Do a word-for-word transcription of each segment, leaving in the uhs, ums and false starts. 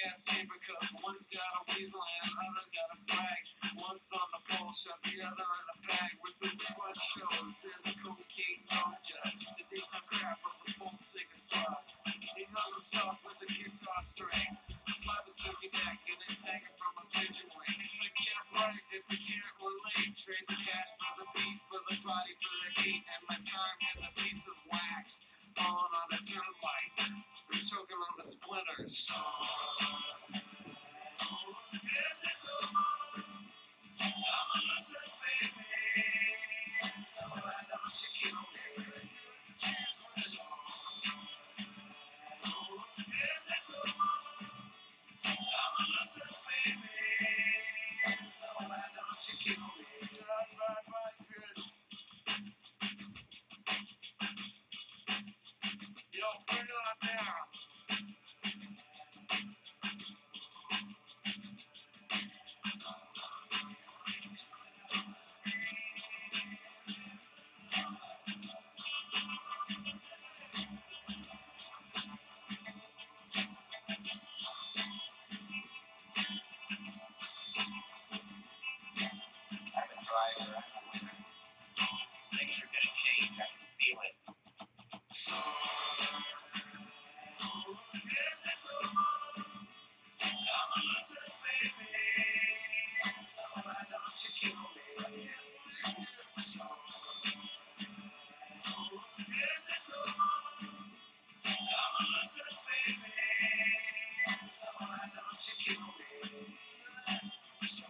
ass paper cup. One's got a weasel and other's got a flag. One's on the pole, shove the other in a bag. With the front shows and the cocaine doja. The daytime crap of the folk singer star. He hung himself with a guitar string. Slap a turkey neck and it's hanging from a pigeon wing. I can't write if you can't relate. Trade the cash for the beat, for the body, for the heat. And my time is a piece of wax. Falling on a turnpike. Who's choking on the splinters. I'm a loser, baby. So why don't you kill me? I'm a loser, baby. So why don't you kill me? Drive by my kids. Yo, bring it on down. I've been driving around the winter. Things are gonna change. I can feel it. So, I'm a loser, baby. So why don't you kill me? So, I'm a loser, baby. So why don't you kill me? So,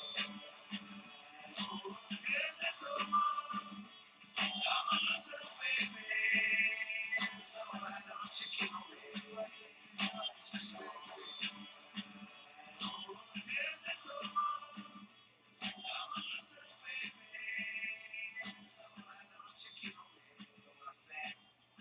I'm a loser, baby. So why don't you kill me? So, I'm a loser, baby. So why don't you kill me? You know what I'm saying?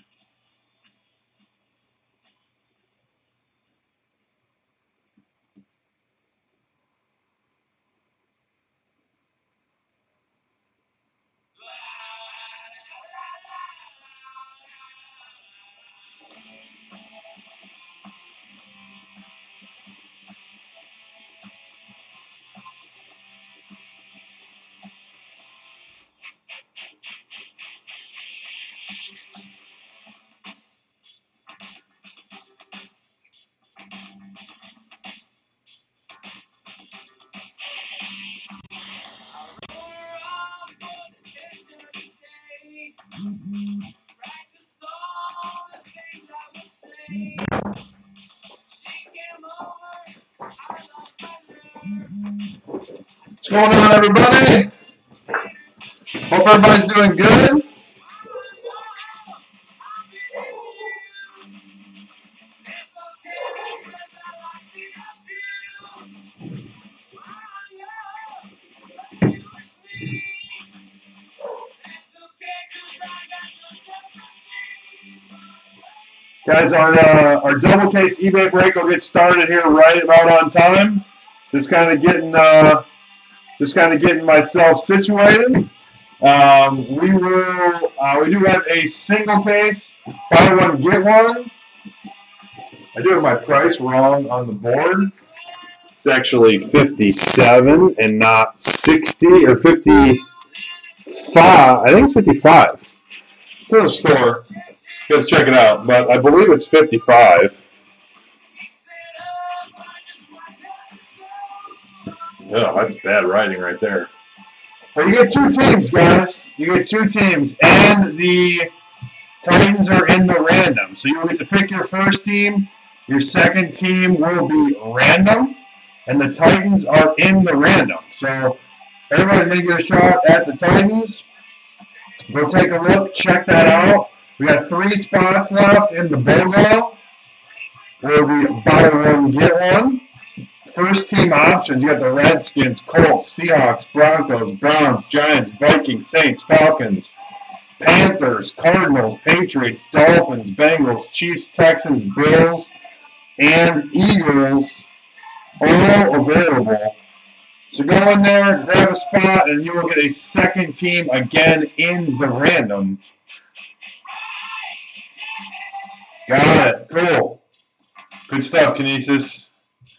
What's going on, everybody? Hope everybody's doing good. Guys, our uh, our double case eBay break will get started here right about on time. Just kind of getting uh, just kind of getting myself situated. Um, we will uh, we do have a single case, buy one get one. I do have my price wrong on the board. It's actually fifty-seven and not sixty or fifty-five. I think it's fifty-five. It's in the store. You guys check it out, but I believe it's fifty-five. Oh, that's bad writing right there. But you get two teams, guys. You get two teams, and the Titans are in the random. So you'll get to pick your first team. Your second team will be random, and the Titans are in the random. So everybody's going to get a shot at the Titans. Go take a look. Check that out. We got three spots left in the BOGO, where we buy one, get one. First team options, you got the Redskins, Colts, Seahawks, Broncos, Browns, Giants, Vikings, Saints, Falcons, Panthers, Cardinals, Patriots, Dolphins, Bengals, Chiefs, Texans, Bills, and Eagles, all available. So go in there, grab a spot, and you will get a second team again in the random. Got it. Cool. Good stuff, Kinesis.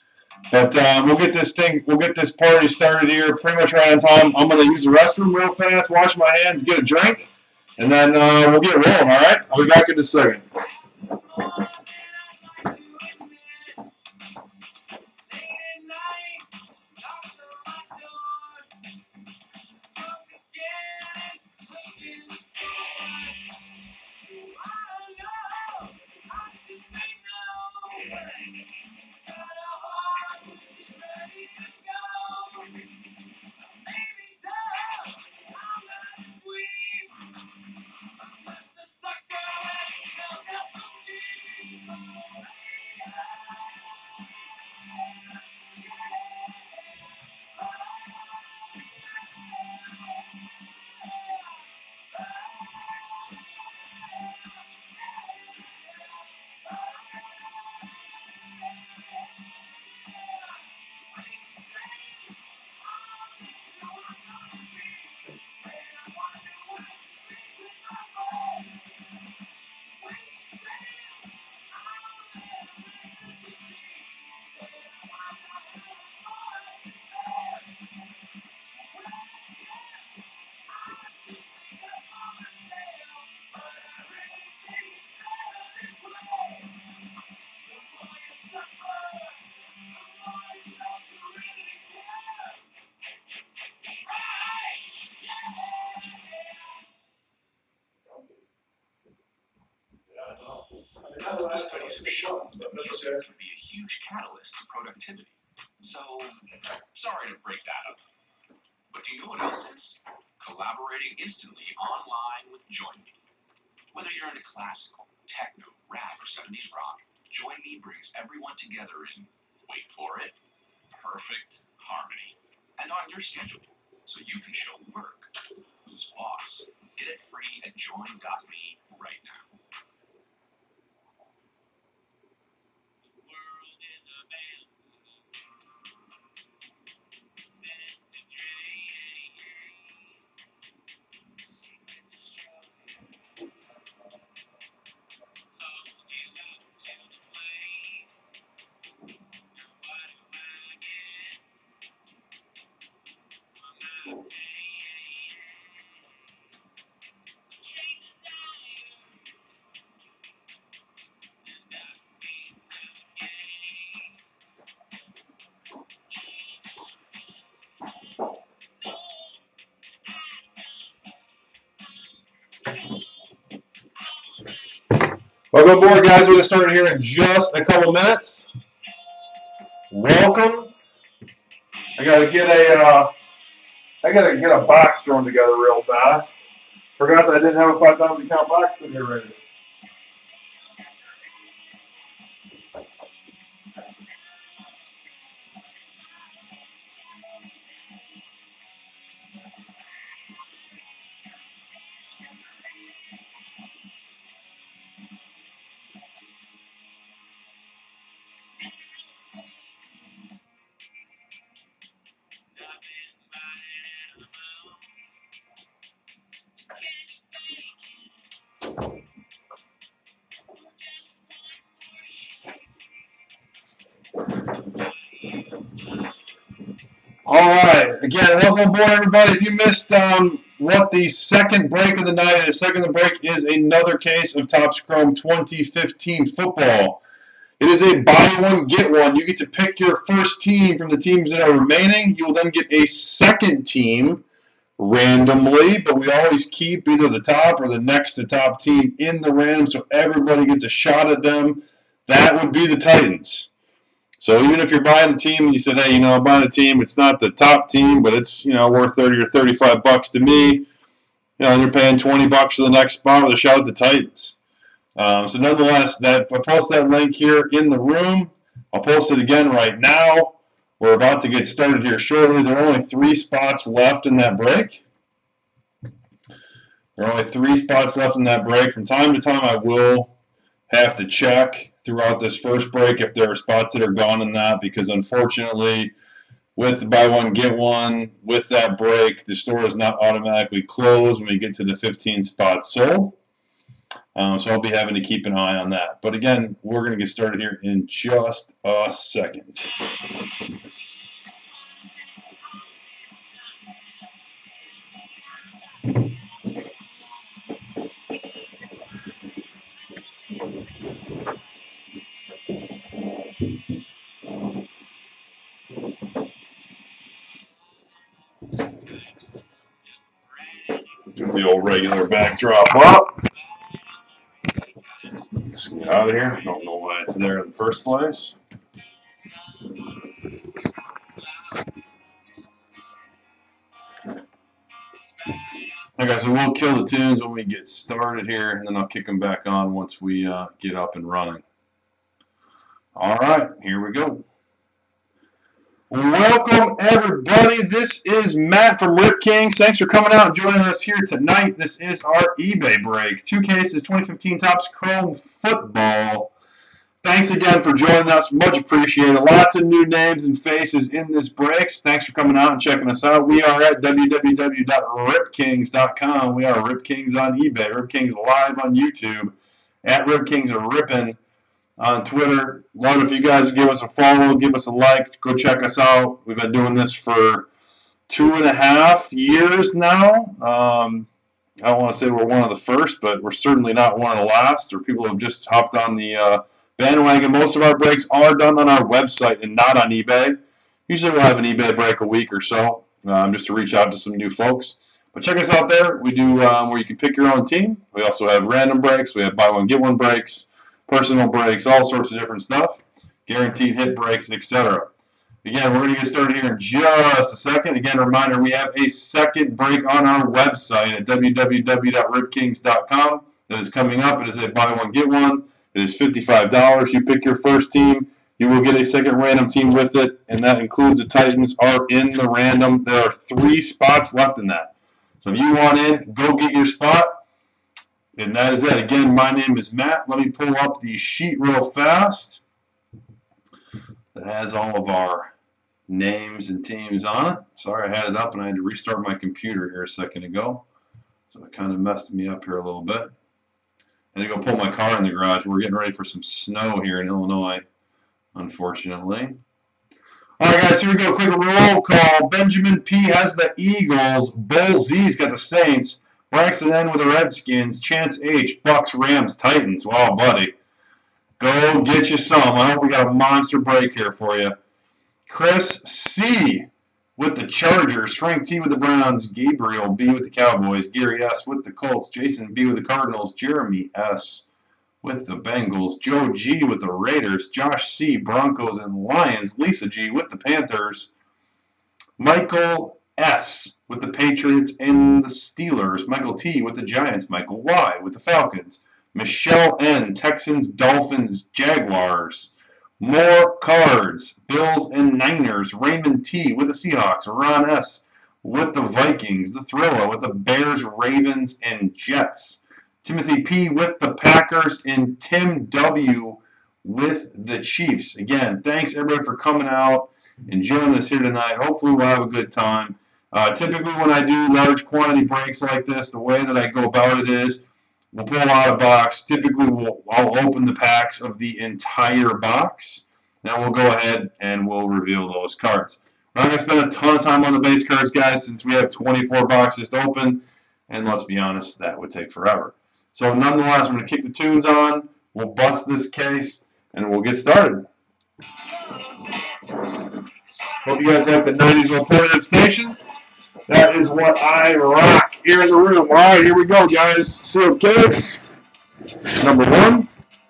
But uh, we'll get this thing, we'll get this party started here pretty much right on time. I'm going to use the restroom real fast, wash my hands, get a drink, and then uh, we'll get rolling, all right? I'll be back in a second. Studies have shown that music can be a huge catalyst to productivity. So, sorry to break that up. But do you know what else is? Collaborating instantly online with Join Me. Whether you're into classical, techno, rap, or seventies rock, Join Me brings everyone together in, wait for it, perfect harmony. And on your schedule, so you can show work. Who's boss? Get it free at join dot me right now. Welcome aboard, guys. We're going to start here in just a couple minutes. Welcome. I got to get a, uh, I got to get a box thrown together real fast. Forgot that I didn't have a five thousand count box in here ready. All right. Again, welcome aboard, everybody. If you missed um, what the second break of the night is, second break is another case of Topps Chrome twenty fifteen football. It is a buy one, get one. You get to pick your first team from the teams that are remaining. You will then get a second team randomly, but we always keep either the top or the next to top team in the random, so everybody gets a shot at them. That would be the Titans. So even if you're buying a team and you said, hey, you know, I'm buying a team, it's not the top team, but it's, you know, worth thirty or thirty-five bucks to me, you know, and you're paying twenty bucks for the next spot with a shot at the Titans. Um, so nonetheless, that I post that link here in the room. I'll post it again right now. We're about to get started here shortly. There are only three spots left in that break. There are only three spots left in that break. From time to time, I will have to check throughout this first break if there are spots that are gone in that, because unfortunately, with the buy one, get one, with that break, the store is not automatically closed when we get to the fifteen spots sold. Um, so I'll be having to keep an eye on that. But again, we're going to get started here in just a second. Do the old regular backdrop up. Let's get out of here. Don't know why it's there in the first place. Okay, guys, so we'll kill the tunes when we get started here, and then I'll kick them back on once we uh, get up and running. All right, here we go. Welcome, everybody. This is Matt from Rip Kings. Thanks for coming out and joining us here tonight. This is our eBay break. Two cases, twenty fifteen Topps Chrome Football. Thanks again for joining us. Much appreciated. Lots of new names and faces in this break. So thanks for coming out and checking us out. We are at w w w dot rip kings dot com. We are Rip Kings on eBay. Rip Kings live on YouTube. At Rip Kings are ripping on Twitter. Love if you guys give us a follow, give us a like, go check us out. We've been doing this for two and a half years now. Um, I don't want to say we're one of the first, but we're certainly not one of the last, or people have just hopped on the uh, bandwagon. Most of our breaks are done on our website and not on eBay. Usually we'll have an eBay break a week or so, um, just to reach out to some new folks. But check us out there. We do um, where you can pick your own team. We also have random breaks. We have buy one, get one breaks, personal breaks, all sorts of different stuff, guaranteed hit breaks, et cetera. Again, we're going to get started here in just a second. Again, a reminder, we have a second break on our website at w w w dot rip kings dot com that is coming up. It is a buy one, get one. It is fifty-five dollars. You pick your first team. You will get a second random team with it, and that includes the Titans are in the random. There are three spots left in that. So if you want in, go get your spot. And that is that. Again, my name is Matt. Let me pull up the sheet real fast that has all of our names and teams on it. Sorry, I had it up and I had to restart my computer here a second ago. So it kind of messed me up here a little bit. I had to go pull my car in the garage. We're getting ready for some snow here in Illinois, unfortunately. All right, guys, here we go. Quick roll call. Benjamin P. has the Eagles. Bull Z's got the Saints. Braxton N with the Redskins. Chance H, Bucks, Rams, Titans. Wow, buddy. Go get you some. I hope we got a monster break here for you. Chris C with the Chargers. Frank T with the Browns. Gabriel B with the Cowboys. Gary S with the Colts. Jason B with the Cardinals. Jeremy S with the Bengals. Joe G with the Raiders. Josh C, Broncos and Lions. Lisa G with the Panthers. Michael S with the Patriots and the Steelers. Michael T with the Giants. Michael Y with the Falcons. Michelle N, Texans, Dolphins, Jaguars. More cards. Bills and Niners. Raymond T with the Seahawks. Ron S with the Vikings. The Thriller with the Bears, Ravens, and Jets. Timothy P with the Packers. And Tim W with the Chiefs. Again, thanks everybody for coming out and joining us here tonight. Hopefully we'll have a good time. Uh, typically when I do large quantity breaks like this, the way that I go about it is we'll pull out a box. Typically we'll, I'll open the packs of the entire box. Then we'll go ahead and we'll reveal those cards. We're not going to spend a ton of time on the base cards, guys, since we have twenty-four boxes to open. And let's be honest, that would take forever. So nonetheless, I'm going to kick the tunes on. We'll bust this case and we'll get started. Hope you guys have the nineties alternative station. That is what I rock here in the room. All right, here we go, guys. Sealed case. Number one.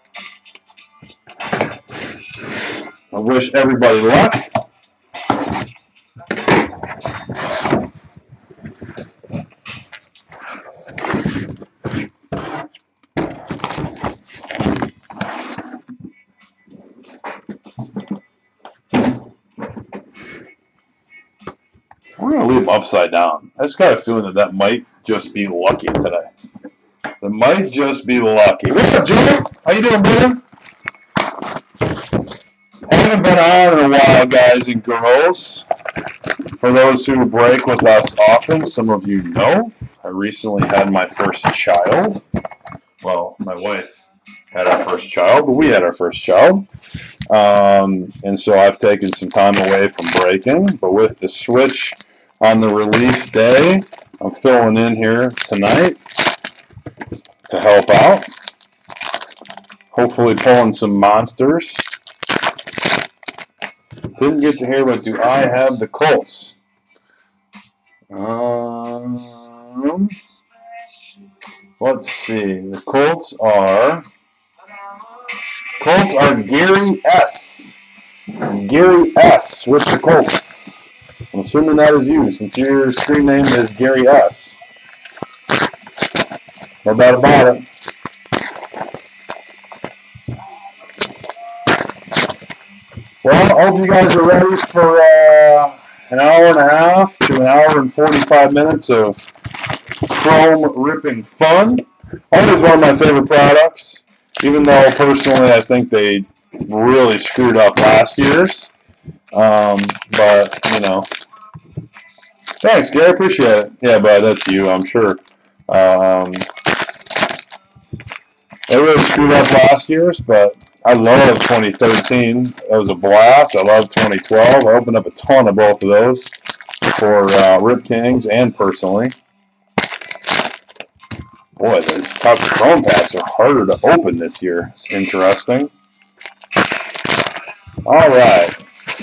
I wish everybody luck. We're going to leave them upside down. I just got a feeling that that might just be lucky today. That might just be lucky. What's up, Jimmy? How you doing, brother? Haven't been on in a while, guys and girls. For those who break with us often, some of you know, I recently had my first child. well, my wife had our first child, but we had our first child. Um, and so I've taken some time away from breaking, but with the switch on the release day, I'm filling in here tonight to help out. Hopefully pulling some monsters. Didn't get to hear, but do I have the Colts? Um, let's see. The Colts are Colts are Gary S. Gary S. with the Colts. I'm assuming that is you, since your screen name is Gary S. No doubt about it. Well, I hope you guys are ready for uh, an hour and a half to an hour and forty-five minutes of chrome ripping fun. Always one of my favorite products, even though personally I think they really screwed up last year's. Um, but, you know, thanks, Gary. Appreciate it. Yeah, bud, that's you, I'm sure. Um, they really screwed up last year's, but I love twenty thirteen. That was a blast. I love twenty twelve. I opened up a ton of both of those for uh, Rip Kings and personally. Boy, those top chrome packs are harder to open this year. It's interesting. All right.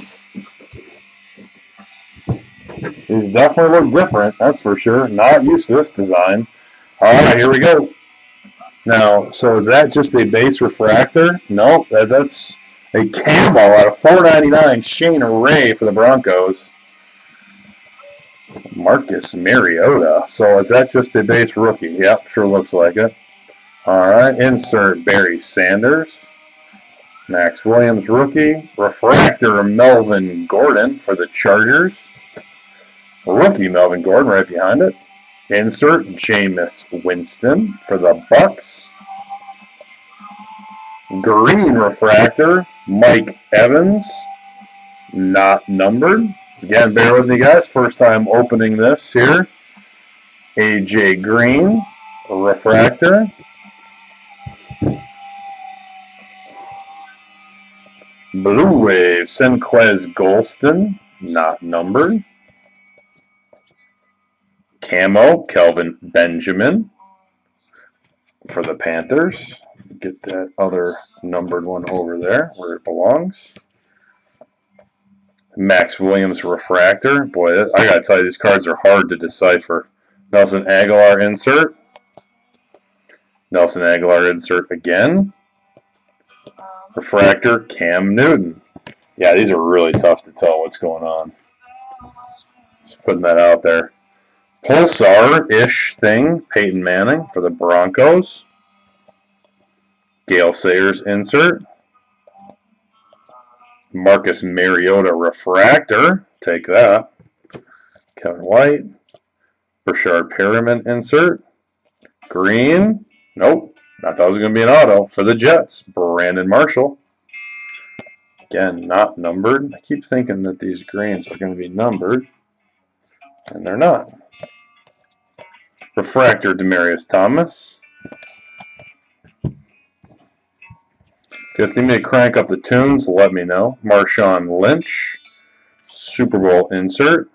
These definitely look different, that's for sure. Not used to this design. All right, here we go. Now, so is that just a base refractor? No, that, that's a camo out of four ninety-nine. Shane Ray for the Broncos. Marcus Mariota. So is that just a base rookie? Yep, sure looks like it. All right, insert Barry Sanders. Max Williams rookie. Refractor Melvin Gordon for the Chargers. Rookie Melvin Gordon right behind it. Insert Jameis Winston for the Bucks. Green refractor Mike Evans, not numbered. Again, bear with me, guys. First time opening this here. A J Green refractor. Blue Wave Senquez Golston, not numbered. Camo Kelvin Benjamin for the Panthers. Get that other numbered one over there where it belongs. Max Williams refractor. Boy, I gotta tell you, these cards are hard to decipher. Nelson Aguilar insert. Nelson Aguilar insert again. Refractor Cam Newton. Yeah, these are really tough to tell what's going on. Just putting that out there. Pulsar-ish thing, Peyton Manning for the Broncos. Gale Sayers insert. Marcus Mariota refractor. Take that. Kevin White. Brashard Perriman insert. Green. Nope. I thought it was going to be an auto for the Jets. Brandon Marshall. Again, not numbered. I keep thinking that these greens are going to be numbered, and they're not. Refractor Demaryius Thomas. If you need me to crank up the tunes, let me know. Marshawn Lynch. Super Bowl insert.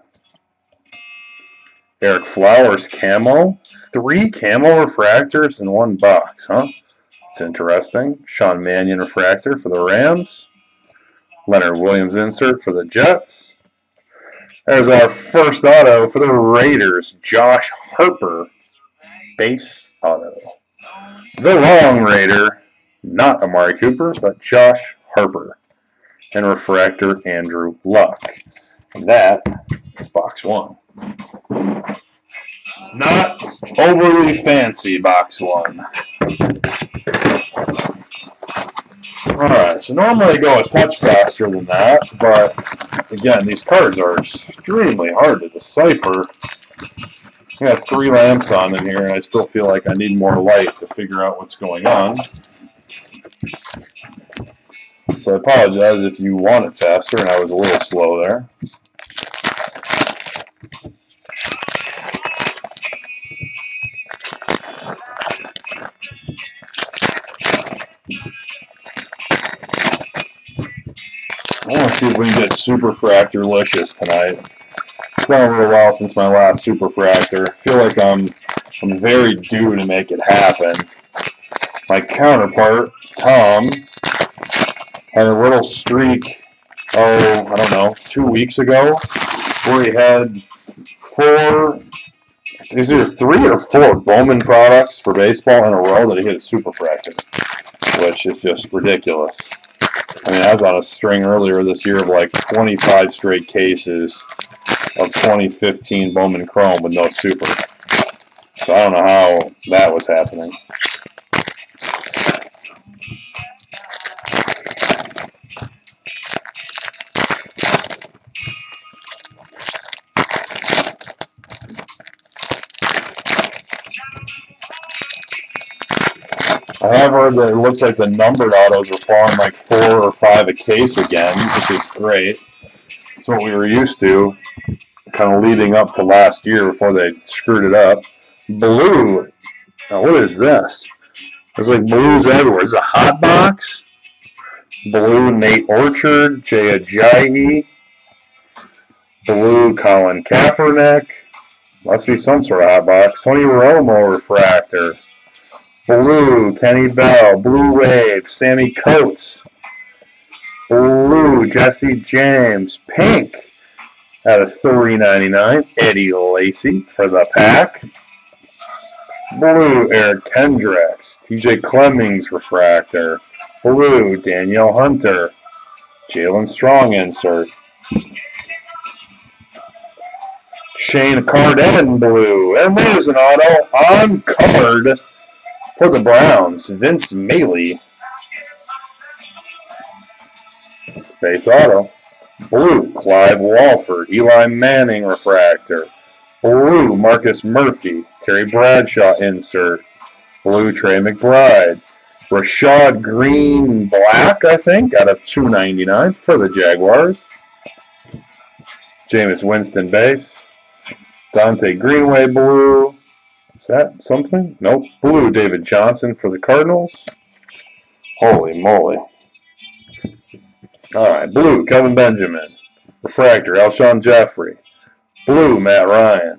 Eric Flowers camo. Three camo refractors in one box, huh? It's interesting. Sean Mannion refractor for the Rams. Leonard Williams insert for the Jets. There's our first auto for the Raiders. Josh Harper. Base auto. The Long Raider. Not Amari Cooper, but Josh Harper. And refractor Andrew Luck. And that is box one. Not overly fancy box one. Alright, so normally I go a touch faster than that, but again, these cards are extremely hard to decipher. I have three lamps on in here, and I still feel like I need more light to figure out what's going on. So I apologize if you want it faster and I was a little slow there. I want to see if we can get Superfractor-licious tonight. It's been a little while since my last Superfractor. I feel like I'm, I'm very due to make it happen. My counterpart, Tom, had a little streak, oh, I don't know, two weeks ago, where he had four, is either three or four Bowman products for baseball in a row that he hit a Superfractor, which is just ridiculous. I mean, I was on a string earlier this year of like twenty-five straight cases of twenty fifteen Bowman Chrome with no Super. So I don't know how that was happening. I have heard that it looks like the numbered autos are falling like four or five a case again, which is great. It's what we were used to, kind of leading up to last year before they screwed it up. Blue. Now, what is this? There's like blues everywhere. Is it a hot box? Blue Nate Orchard, Jay Ajayi. Blue Colin Kaepernick. Must be some sort of hot box. Tony Romo refractor. Blue Kenny Bell. Blue Wave Sammy Coates. Blue Jesse James. Pink out of three ninety-nine. Eddie Lacy for the pack. Blue Eric Kendricks. T J Clemmings refractor. Blue Danielle Hunter. Jalen Strong insert. Shane Carden blue. And there's an auto on card for the Browns. Vince Mailey. Base auto. Blue Clive Walford. Eli Manning refractor. Blue Marcus Murphy. Terry Bradshaw insert. Blue Trey McBride. Rashad Green Black, I think, out of two ninety-nine for the Jaguars. Jameis Winston base. Dante Greenway blue. Is that something? Nope. Blue David Johnson for the Cardinals. Holy moly. Alright, blue Kelvin Benjamin. Refractor Alshon Jeffrey. Blue Matt Ryan.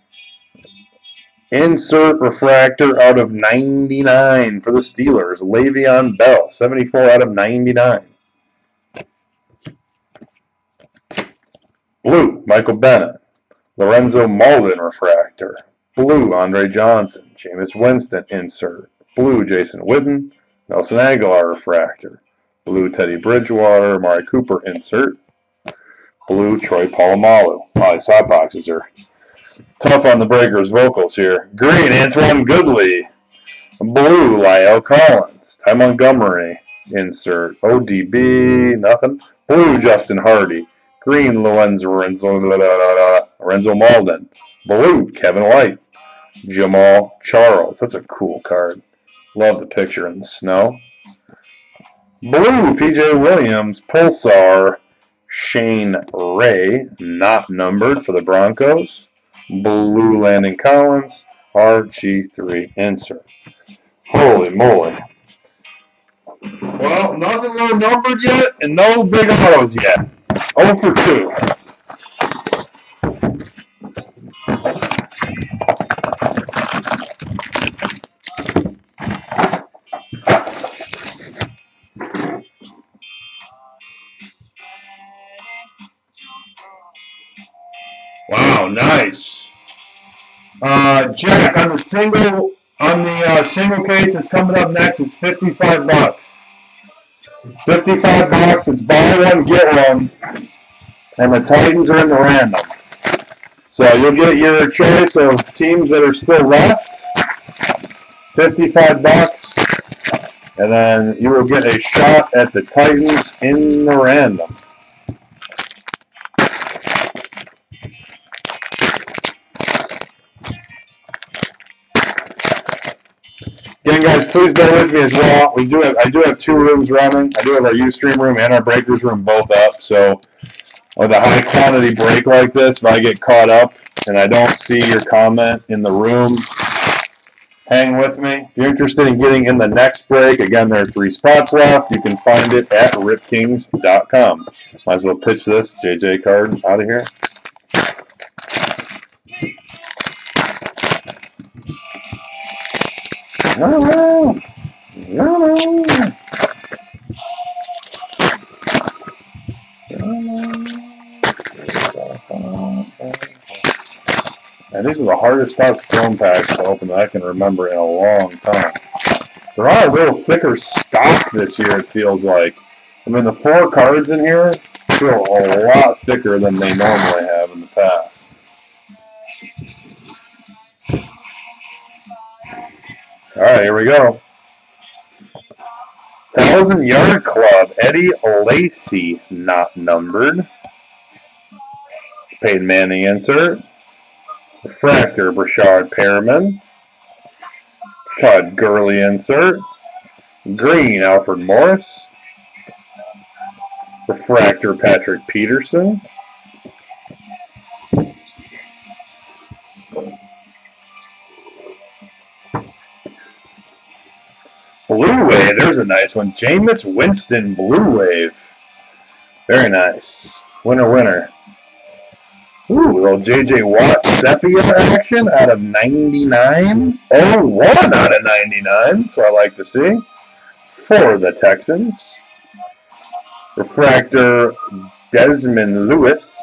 Insert refractor out of ninety-nine for the Steelers. Le'Veon Bell, seventy-four out of ninety-nine. Blue Michael Bennett. Lorenzo Malden refractor. Blue Andre Johnson. Jameis Winston insert. Blue Jason Witten. Nelson Aguilar refractor. Blue Teddy Bridgewater. Amari Cooper insert. Blue Troy Polamalu. Wow, these hot boxes are tough on the Breakers vocals here. Green Antoine Goodley. Blue Lyle Collins. Ty Montgomery insert. O D B nothing. Blue Justin Hardy. Green Lorenzo Lorenzo Malden. Blue Kevin White. Jamal Charles. That's a cool card. Love the picture in the snow. Blue P J Williams. Pulsar. Shane Ray. Not numbered for the Broncos. Blue Landon Collins. R G three insert. Holy moly. Well, nothing low numbered yet, and no big autos yet. oh for two. Wow, nice. Uh, Jack, on the single, on the uh, single case that's coming up next, it's fifty-five bucks. fifty-five bucks. It's buy one get one, and the Titans are in the random. So you'll get your choice of teams that are still left. fifty-five bucks, and then you will get a shot at the Titans in the random. Again, guys, please bear with me as well. We do have, I do have two rooms running. I do have our Ustream room and our Breakers room both up. So with a high quantity break like this, if I get caught up and I don't see your comment in the room, Hang with me. If you're interested in getting in the next break, again, there are three spots left. You can find it at rip kings dot com. Might as well pitch this J J card out of here. No, no, no. And these are the hardest Topps Chrome packs to open that I can remember in a long time. There are a little thicker stock this year, it feels like. I mean, the four cards in here feel a lot thicker than they normally have in the past. Alright, here we go. Thousand Yard Club, Eddie Lacy, not numbered. Peyton Manning insert. Refractor, Brashad Perriman. Todd Gurley insert. Green, Alfred Morris. Refractor, Patrick Peterson. Blue Wave, there's a nice one. Jameis Winston, Blue Wave. Very nice. Winner, winner. Ooh, little J J Watt sepia action out of ninety-nine. Oh, one out of ninety-nine. That's what I like to see. For the Texans. Refractor, Desmond Lewis.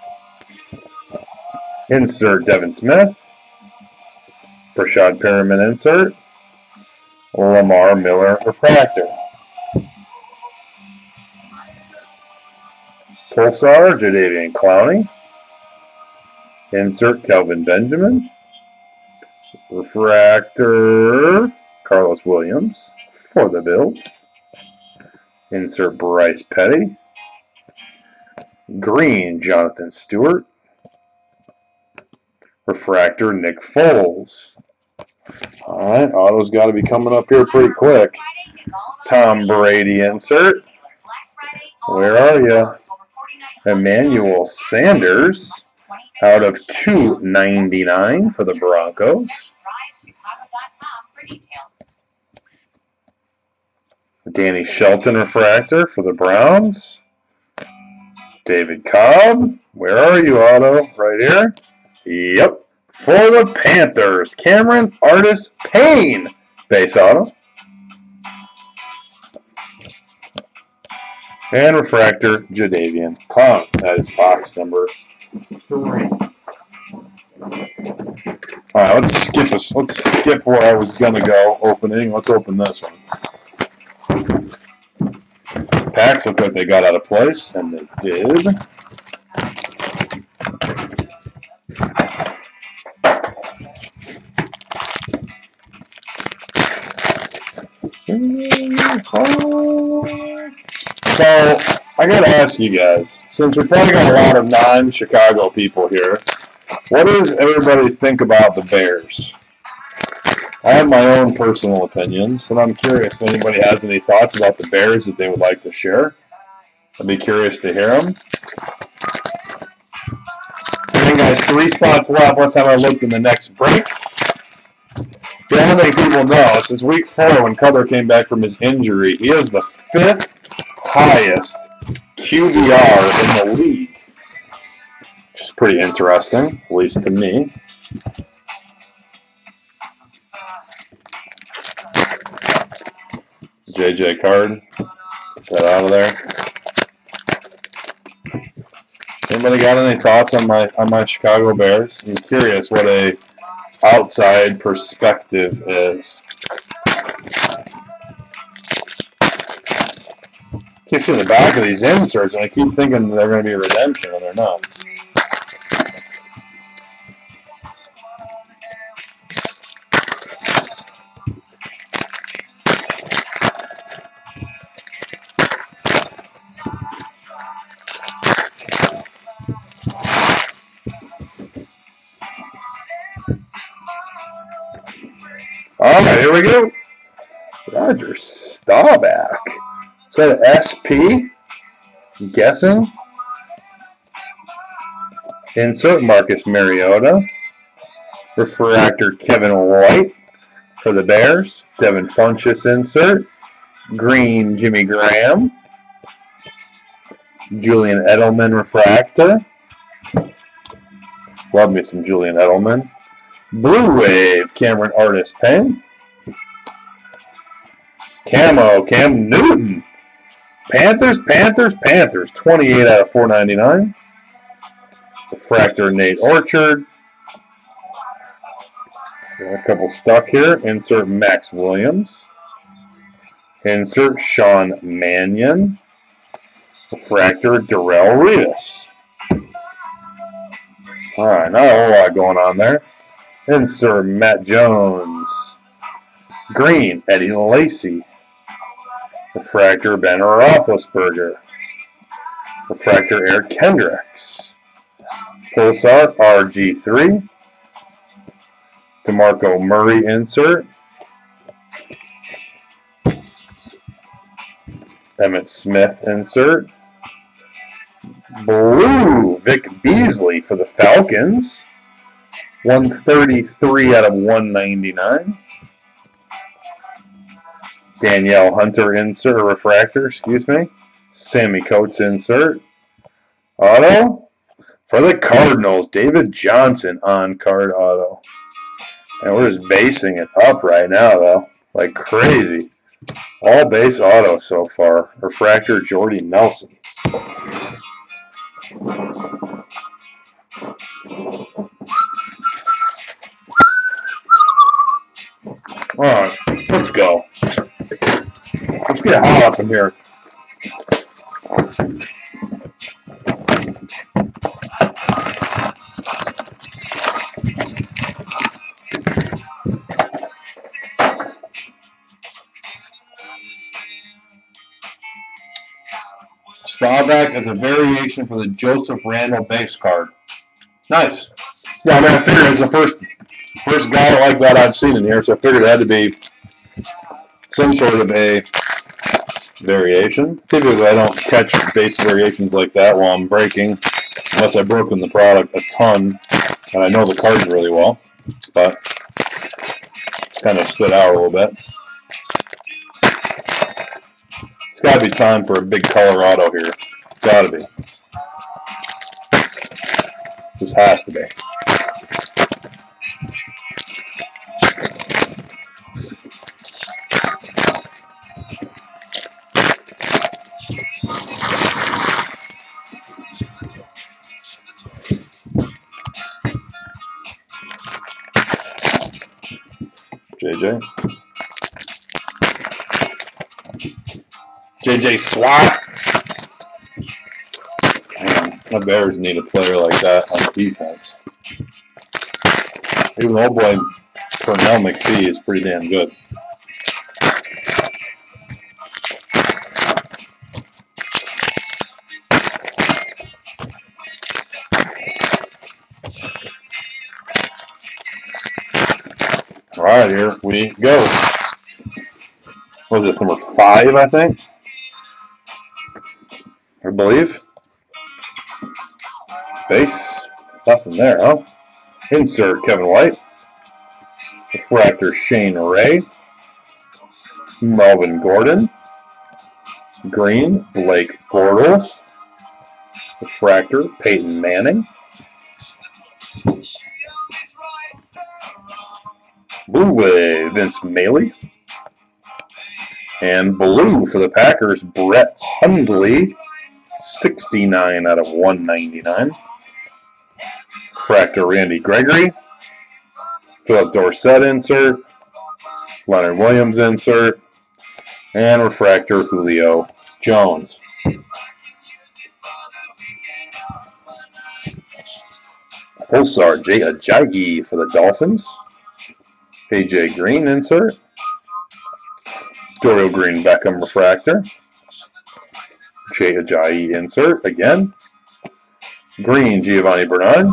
Insert, Devin Smith. Brashad Perriman insert. Lamar Miller refractor. Pulsar, Jadeveon Clowney. Insert, Kelvin Benjamin. Refractor, Carlos Williams for the Bills. Insert, Bryce Petty. Green, Jonathan Stewart. Refractor, Nick Foles. Alright, auto's got to be coming up here pretty quick. Tom Brady insert. Where are you? Emmanuel Sanders out of two ninety-nine for the Broncos. Danny Shelton refractor for the Browns. David Cobb. Where are you, auto? Right here? Yep. For the Panthers, Cameron Artis Payne, base auto. And refractor, Jadeveon Clowney. That is box number three. All right, let's skip this. Let's skip where I was gonna go opening. Let's open this one. Packs look like they got out of place, and they did. So, I gotta ask you guys, since we probably got a lot of non-Chicago people here, what does everybody think about the Bears? I have my own personal opinions, but I'm curious if anybody has any thoughts about the Bears that they would like to share. I'd be curious to hear them. Again, guys, three spots left. Let's have our look in the next break. The only thing people know, since week four when Cutler came back from his injury, he is the fifth highest Q B R in the league. Which is pretty interesting, at least to me. J J card. Get that out of there. Anybody got any thoughts on my on my Chicago Bears? I'm curious what a outside perspective is. Keep seeing the back of these inserts, and I keep thinking they're going to be a redemption, and they're not. Alright, here we go. Roger Staubach. Is that an S P? I'm guessing. Insert Marcus Mariota. Refractor Kevin White For the Bears, Devin Funchess insert. Green, Jimmy Graham. Julian Edelman refractor. Love me some Julian Edelman. Blue Wave, Cameron Artis Pen. Camo, Cam Newton. Panthers, Panthers, Panthers. twenty-eight out of four ninety-nine. Refractor, Nate Orchard. Got a couple stuck here. Insert Max Williams. Insert Sean Mannion. Refractor, Darrell Revis. Alright, not a whole lot going on there. Insert Matt Jones. Green, Eddie Lacy. Refractor, Ben Roethlisberger. Refractor, Eric Kendricks. Pulsar, R G three. DeMarco Murray insert. Emmett Smith insert. Blue, Vic Beasley for the Falcons. one thirty-three out of one ninety-nine. Danielle Hunter insert, or refractor, excuse me. Sammy Coates insert. Auto for the Cardinals, David Johnson on card auto. And we're just basing it up right now, though, like crazy. All base auto so far. Refractor, Jordy Nelson. Alright, let's go. Let's get hot up in here. Staubach as a variation for the Joseph Randall base card. Nice. Yeah, I mean, I figured it's the first first guy like that I've seen in here, so I figured it had to be some sort of a variation. Typically, I don't catch base variations like that while I'm breaking, unless I've broken the product a ton, and I know the cards really well, but it's kind of stood out a little bit. It's got to be time for a big Colorado here. It's got to be. This has to be. J J. J J Swat. Man, the Bears need a player like that on defense. Even old boy Pernell McPhee is pretty damn good. All right, here we go. What is this, number five, I think? I believe. Base. Nothing there, huh? Insert Kevin White. Refractor Shane Ray. Melvin Gordon. Green Blake Bortles. Refractor Peyton Manning. Blue Wave Vince Mailey. And blue for the Packers, Brett Hundley. sixty-nine out of one ninety-nine. Refractor Randy Gregory. Philip Dorsett insert. Leonard Williams insert. And refractor Julio Jones. Pulsar Jay Ajayi for the Dolphins. A J Green insert. Dorial Green Beckham refractor. Jay Ajayi insert again. Green Giovanni Bernard.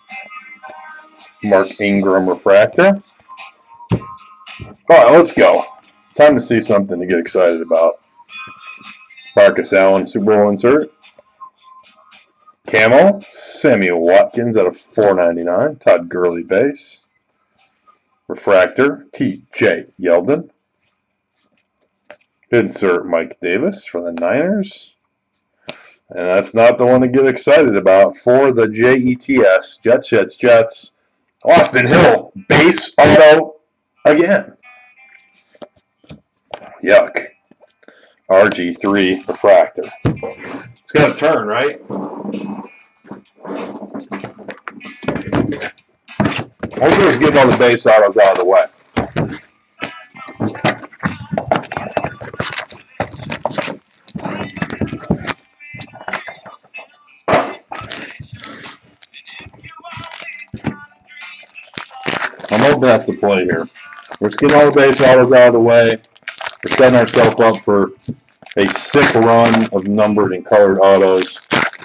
Mark Ingram refractor. Alright, let's go. Time to see something to get excited about. Marcus Allen Super Bowl insert. Camo Samuel Watkins out of four ninety-nine. Todd Gurley base. Refractor, T J Yeldon. Insert Mike Davis for the Niners. And that's not the one to get excited about for the Jets. Jets, Jets, Jets. Austin Hill, base auto again. Yuck. R G three refractor. It's got to turn, right? Holder's getting all the base autos out of the way. I'm hoping that's the play here. We're just getting all the base autos out of the way. We're setting ourselves up for a sick run of numbered and colored autos.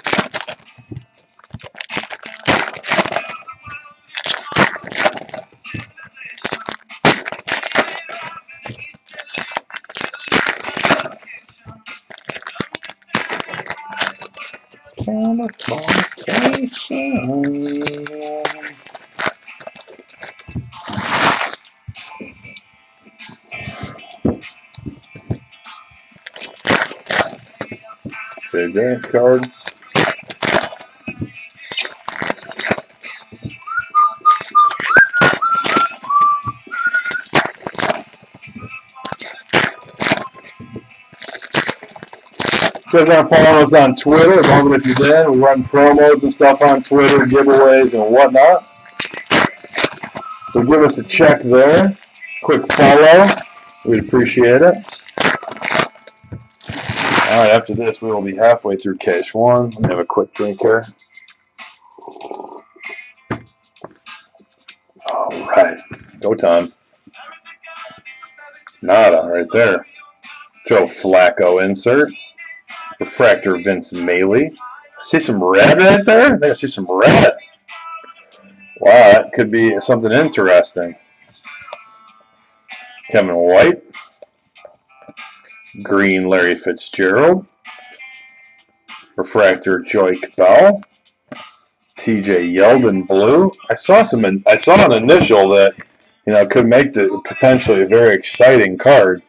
Big J card. If you guys aren't following us on Twitter, love it if you did. We run promos and stuff on Twitter, giveaways and whatnot. So give us a check there. Quick follow. We'd appreciate it. All right, after this, we will be halfway through case one. Let me have a quick drink here. All right, go time. Nada right there. Joe Flacco insert. Refractor Vince Mailey. I see some red right there. I think I see some red. Wow, that could be something interesting. Kevin White. Green Larry Fitzgerald. Refractor Joique Bell. T J Yeldon blue. I saw some. I saw an initial that you know could make the potentially a very exciting card.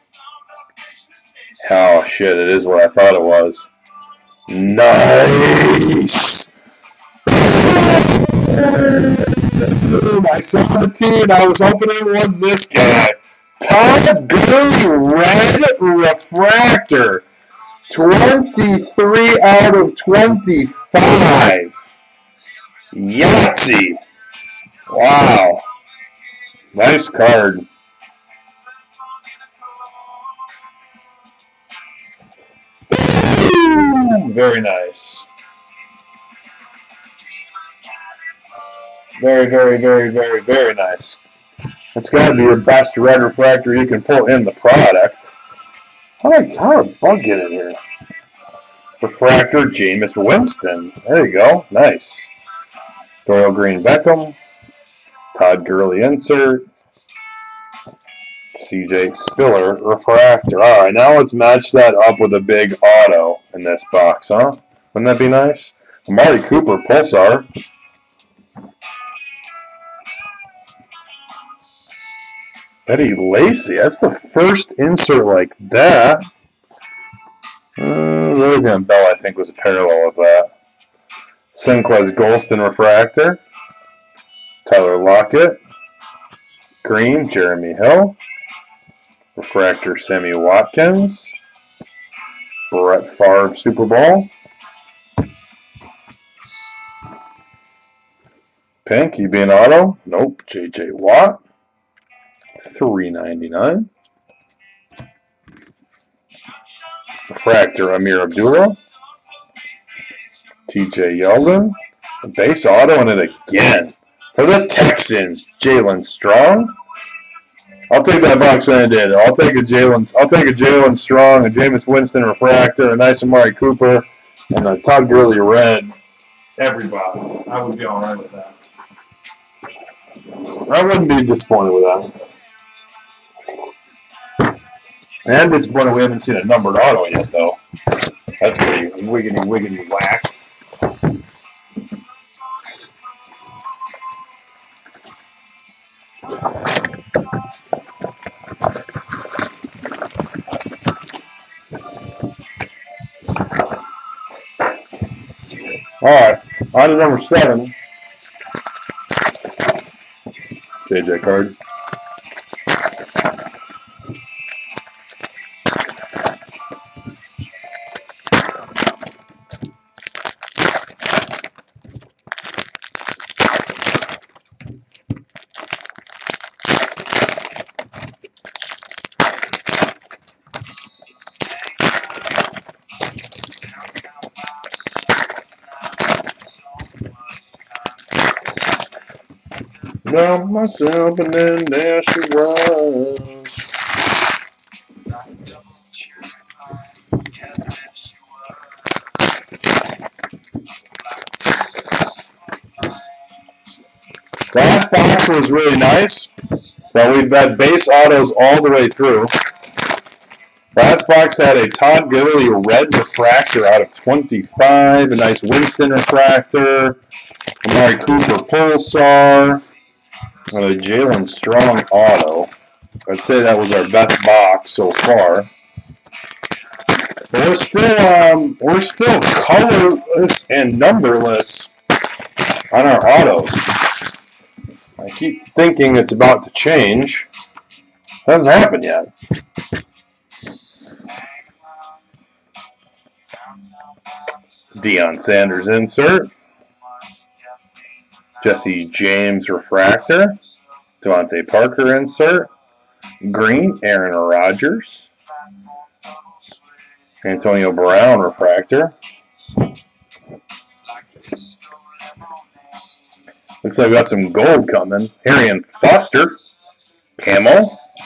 Oh shit! It is what I thought it was. Nice. I saw the team. I was hoping it was this guy. Todd Gurley red refractor. twenty-three out of twenty-five. Yahtzee. Wow. Nice card. Very nice. Very, very, very, very, very nice. That's got to be your best red refractor you can pull in the product. How did, how did a bug get in here? Refractor Jameis Winston. There you go. Nice. Doyle Green Beckham. Todd Gurley insert. C J Spiller refractor. All right, now let's match that up with a big auto in this box, huh? Wouldn't that be nice? Amari Cooper Pulsar. Eddie Lacy. That's the first insert like that. Uh, Logan Bell, I think, was a parallel of that. Sinclair's Golston refractor. Tyler Lockett. Green Jeremy Hill. Refractor Sammy Watkins. Brett Favre Super Bowl. Pink, you being auto? Nope. J J Watt. three ninety-nine. Refractor Amir Abdullah. T J Yeldon. Base auto in it again. For the Texans, Jalen Strong. I'll take that box and I did. I'll take a Jalen. I'll take a Jalen Strong, a Jameis Winston refractor, a nice Amari Cooper, and a Todd Gurley red. Everybody, I would be all right with that. I wouldn't be disappointed with that. And disappointed we haven't seen a numbered auto yet, though. That's pretty wiggity wiggity whack. All right, on to number seven. J J card. Found myself and then there she was. Last box was really nice, but we've had base autos all the way through. Last box had a Todd Gurley red refractor out of twenty-five, a nice Winston refractor, Amari Cooper Pulsar, and a Jalen Strong auto. I'd say that was our best box so far. But we're still um, we're still colorless and numberless on our autos. I keep thinking it's about to change. Hasn't happened yet. Deion Sanders insert. Jesse James refractor. Devontae Parker insert. Green Aaron Rodgers. Antonio Brown refractor. Looks like we got some gold coming. Arian Foster. Camo.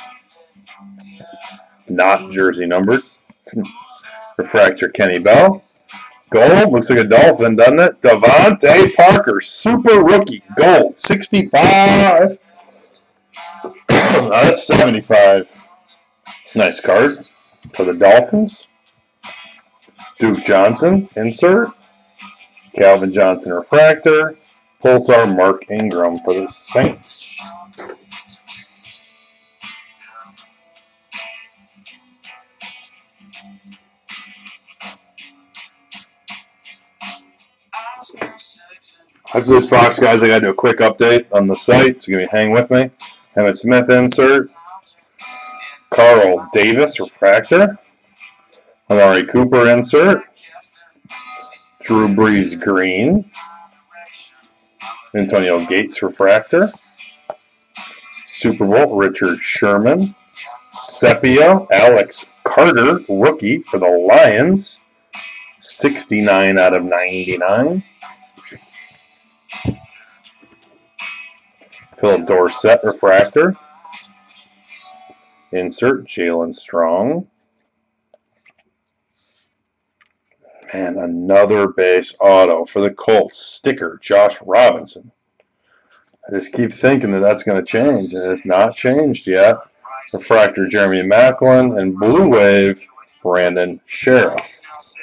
Not jersey numbered. Refractor Kenny Bell. Gold. Looks like a Dolphin, doesn't it? Devontae Parker. Super rookie. Gold. sixty-five. That's seventy-five. Nice card for the Dolphins. Duke Johnson. Insert. Calvin Johnson refractor. Pulsar Mark Ingram for the Saints. After this box, guys, I got to do a quick update on the site, so give me hang with me. Emmett Smith insert. Carl Davis refractor. Amari Cooper insert. Drew Brees green. Antonio Gates refractor. Super Bowl Richard Sherman. Sepia Alex Carter rookie for the Lions. sixty-nine out of ninety-nine. Philip Dorsett refractor. Insert Jalen Strong. And another base auto for the Colts. Sticker Josh Robinson. I just keep thinking that that's going to change, and it's not changed yet. Refractor Jeremy Maclin and Blue Wave Brandon Sheriff.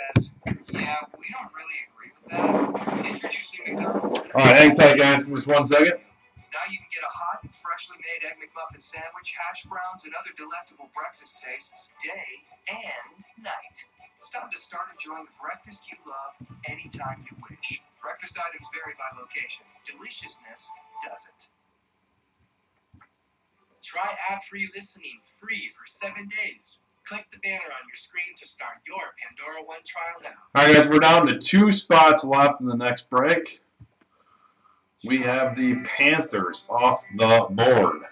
All right, hang tight, guys. Just one second. Now you can get a hot, freshly made Egg McMuffin sandwich, hash browns, and other delectable breakfast tastes day and night. It's time to start enjoying the breakfast you love anytime you wish. Breakfast items vary by location. Deliciousness doesn't. Try ad-free listening free for seven days. Click the banner on your screen to start your Pandora One trial now. All right, guys, we're down to two spots left in the next break. We have the Panthers off the board.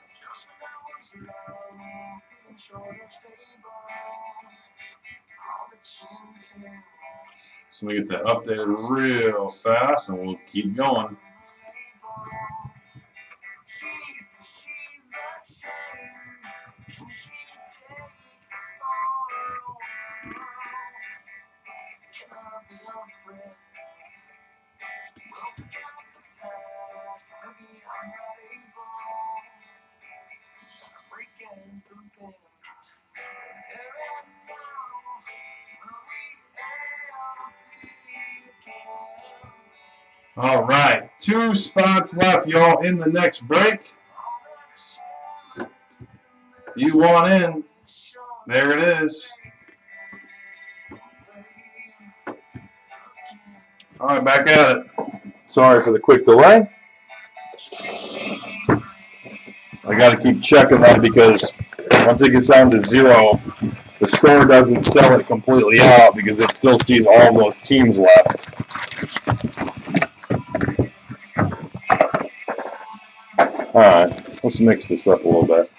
So we get that updated real fast, and we'll keep going. All right, two spots left, y'all, in the next break. You want in, there it is. All right, back at it. Sorry for the quick delay. I got to keep checking that because once it gets down to zero, the store doesn't sell it completely out because it still sees all those teams left. All right, let's mix this up a little bit.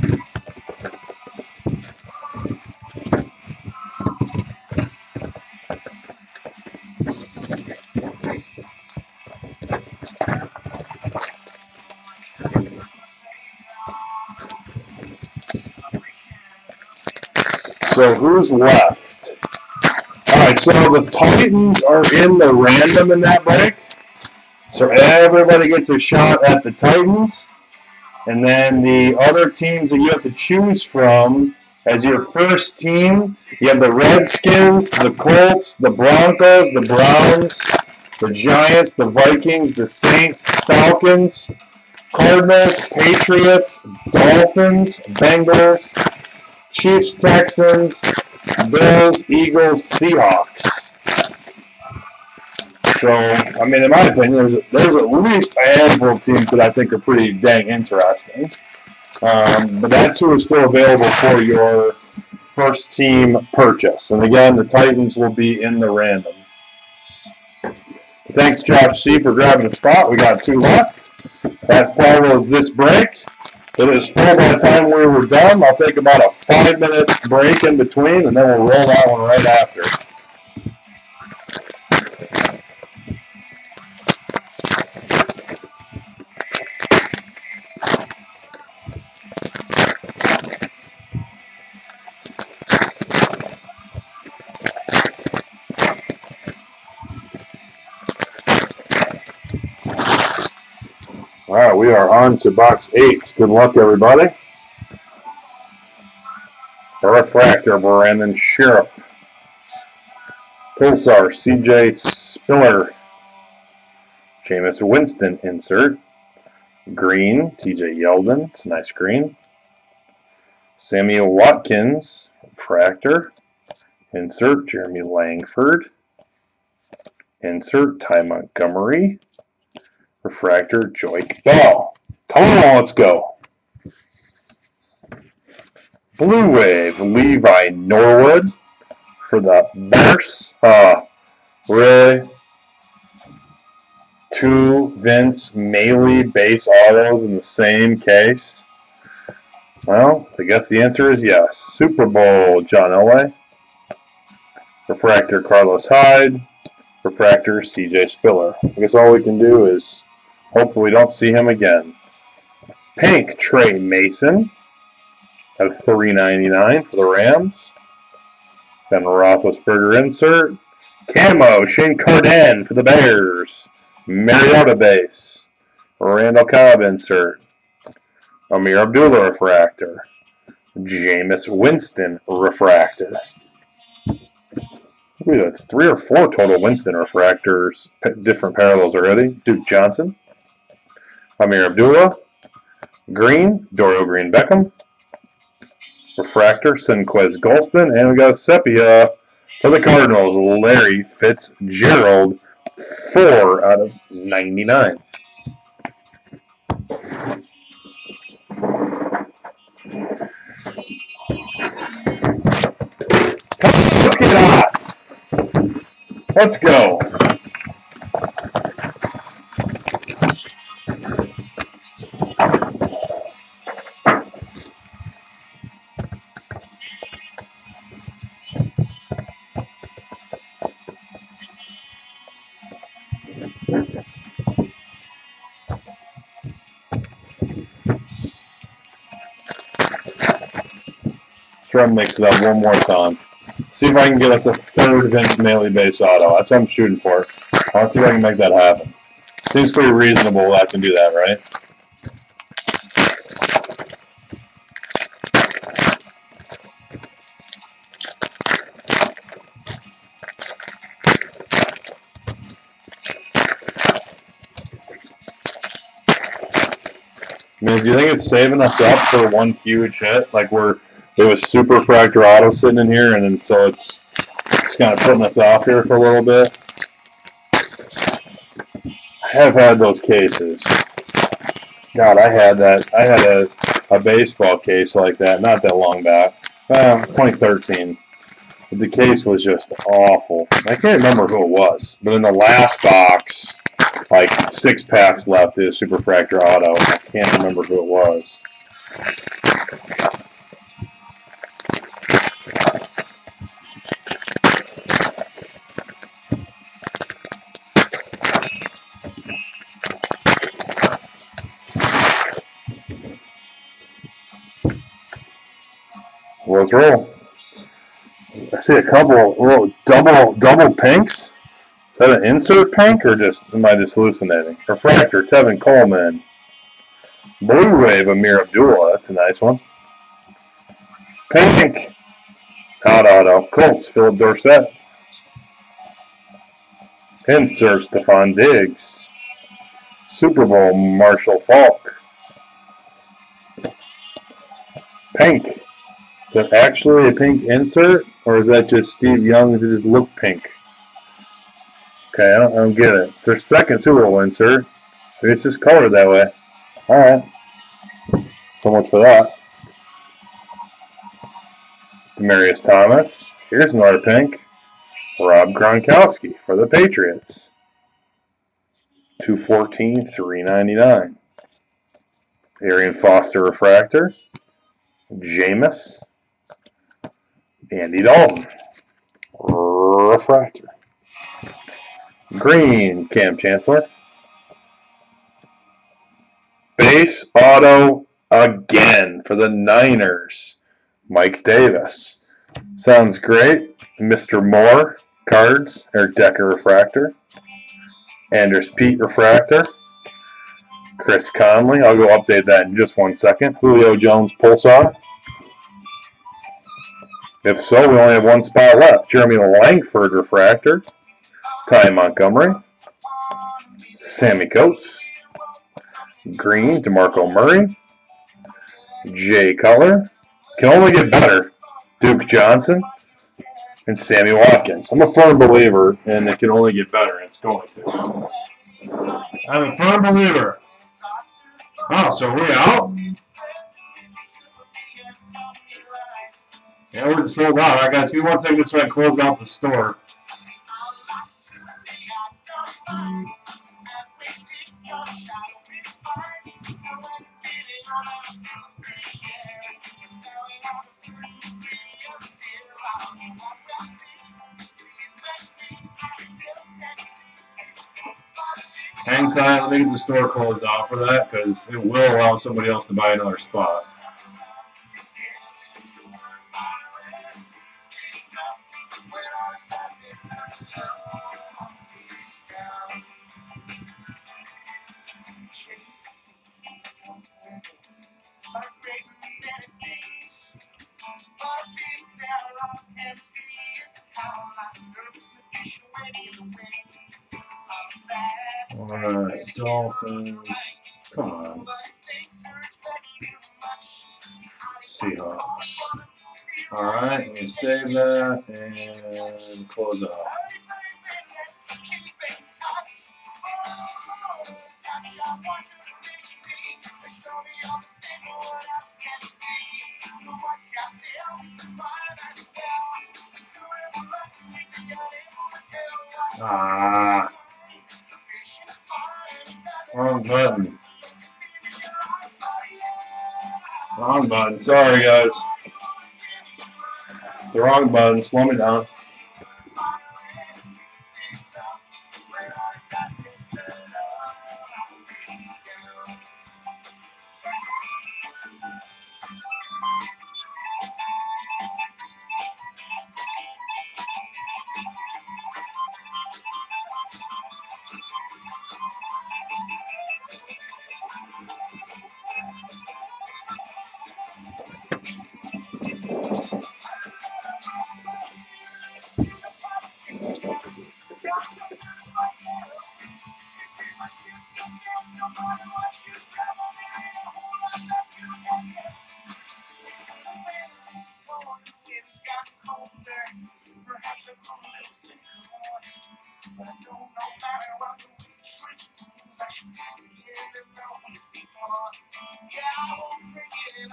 So who's left? All right, so the Titans are in the random in that break. So everybody gets a shot at the Titans. And then the other teams that you have to choose from as your first team, you have the Redskins, the Colts, the Broncos, the Browns, the Giants, the Vikings, the Saints, Falcons, Cardinals, Patriots, Dolphins, Bengals, Chiefs, Texans, Bills, Eagles, Seahawks. So, I mean, in my opinion, there's, there's at least a handful of teams that I think are pretty dang interesting. Um, but that's who is still available for your first team purchase. And again, the Titans will be in the random. Thanks, Josh C., for grabbing a spot. We got two left. That follows this break. It is full by the time we were done. I'll take about a five-minute break in between, and then we'll roll that one right after. All right, we are on to box eight. Good luck, everybody. A refractor, Brandon Sheriff. Pulsar, C J Spiller. Jameis Winston, insert. Green, T J Yeldon. It's a nice green. Samuel Watkins, refractor. Insert, Jeremy Langford. Insert, Ty Montgomery. Refractor, Joique Bell. Come on, let's go. Blue Wave, Levi Norwood for the Bears. Uh, really? Two Vince Mailey base autos in the same case? Well, I guess the answer is yes. Super Bowl, John Elway. Refractor, Carlos Hyde. Refractor, C J Spiller. I guess all we can do is hope we don't see him again. Pink, Trey Mason at three ninety-nine for the Rams. Ben Roethlisberger insert. Camo, Shane Carden for the Bears. Mariota base. Randall Cobb insert. Amir Abdullah refractor. Jameis Winston refracted. We have three or four total Winston refractors, different parallels already. Duke Johnson. Amir Abdullah. Green, Dorial Green Beckham. Refractor, Senquez Golston. And we got Sepia for the Cardinals, Larry Fitzgerald, four out of ninety-nine. Let's get hot. Let's go. Try to mix it up one more time. See if I can get us a third Vince Mailey base auto. That's what I'm shooting for. I want to see if I can make that happen. Seems pretty reasonable that I can do that, right? I mean, do you think it's saving us up for one huge hit? Like we're It was super refractor auto sitting in here, and then so it's, it's kind of putting us off here for a little bit. have had those cases. God, I had that. I had a, a baseball case like that not that long back. Uh, twenty thirteen. The case was just awful. I can't remember who it was, but in the last box, like six packs left is Superfractor Auto. I can't remember who it was. Let's roll. I see a couple of little double double pinks. Is that an insert pink or just am I just hallucinating? Refractor, Tevin Coleman. Blu-ray of Amir Abdullah. That's a nice one. Pink. Hot auto. Colts, Philip Dorsett. Insert, Stephon Diggs. Super Bowl, Marshall Faulk. Pink. Is that actually a pink insert? Or is that just Steve Young? Does it just look pink? Okay, I don't, I don't get it. It's their second Super Bowl insert. Maybe it's just colored that way. Alright. So much for that. Demaryius Thomas. Here's another pink. Rob Gronkowski for the Patriots. two fourteen, three ninety-nine. Arian Foster Refractor. Jameis. Andy Dalton. Refractor. Green, Cam Chancellor. Base auto again for the Niners. Mike Davis. Sounds great. Mister Moore, cards. Eric Decker Refractor. Anders Pete Refractor. Chris Conley. I'll go update that in just one second. Julio Jones Pulsar. If so, we only have one spot left. Jeremy Langford Refractor. Ty Montgomery. Sammy Coates. Green, DeMarco Murray. Jay Cutler. Can only get better. Duke Johnson. And Sammy Watkins. I'm a firm believer in it can only get better, and it's going to. I'm a firm believer. Oh, so we're out? Yeah, we're sold out. All right, guys, give me one second so I close out the store. Hang tight. Let me get the store closed out for that because it will allow somebody else to buy another spot. Alright, Dolphins. Come on. Seahawks. Alright, let me save that and close out. Ah. Wrong button. Wrong button. Sorry, guys. The wrong button. Slow me down.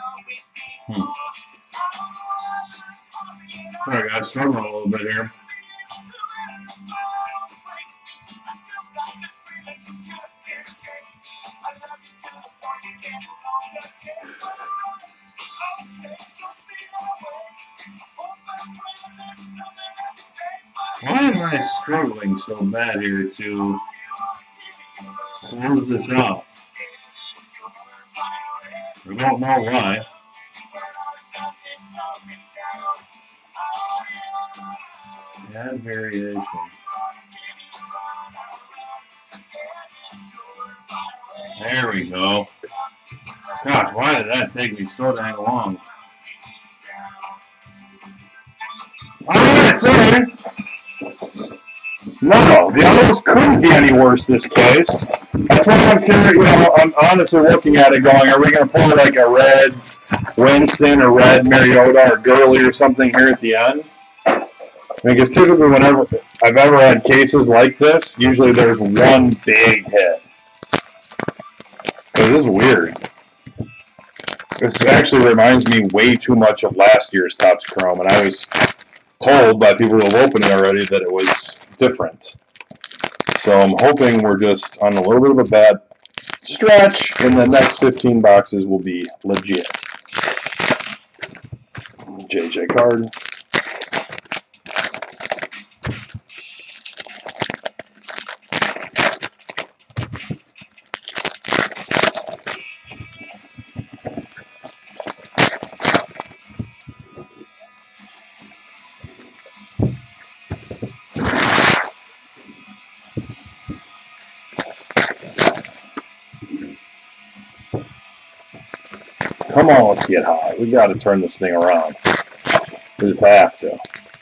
Hmm. Alright guys, struggling a little bit here. Why am I struggling so bad here to close this out? I don't know why. Add variation. There we go. Gosh, why did that take me so dang long? Alright, sorry. No, the others couldn't be any worse this case. That's why I'm curious, you know, I'm honestly looking at it going, are we going to pull like a red Winston or red Mariota or Gurley or something here at the end? I mean, because typically whenever I've ever had cases like this, usually there's one big hit. Because this is weird. This actually reminds me way too much of last year's Topps Chrome, and I was told by people who have opened it already that it was different. So I'm hoping we're just on a little bit of a bad stretch, and the next fifteen boxes will be legit. J J card. Come on, let's get high. We got to turn this thing around. We just have to.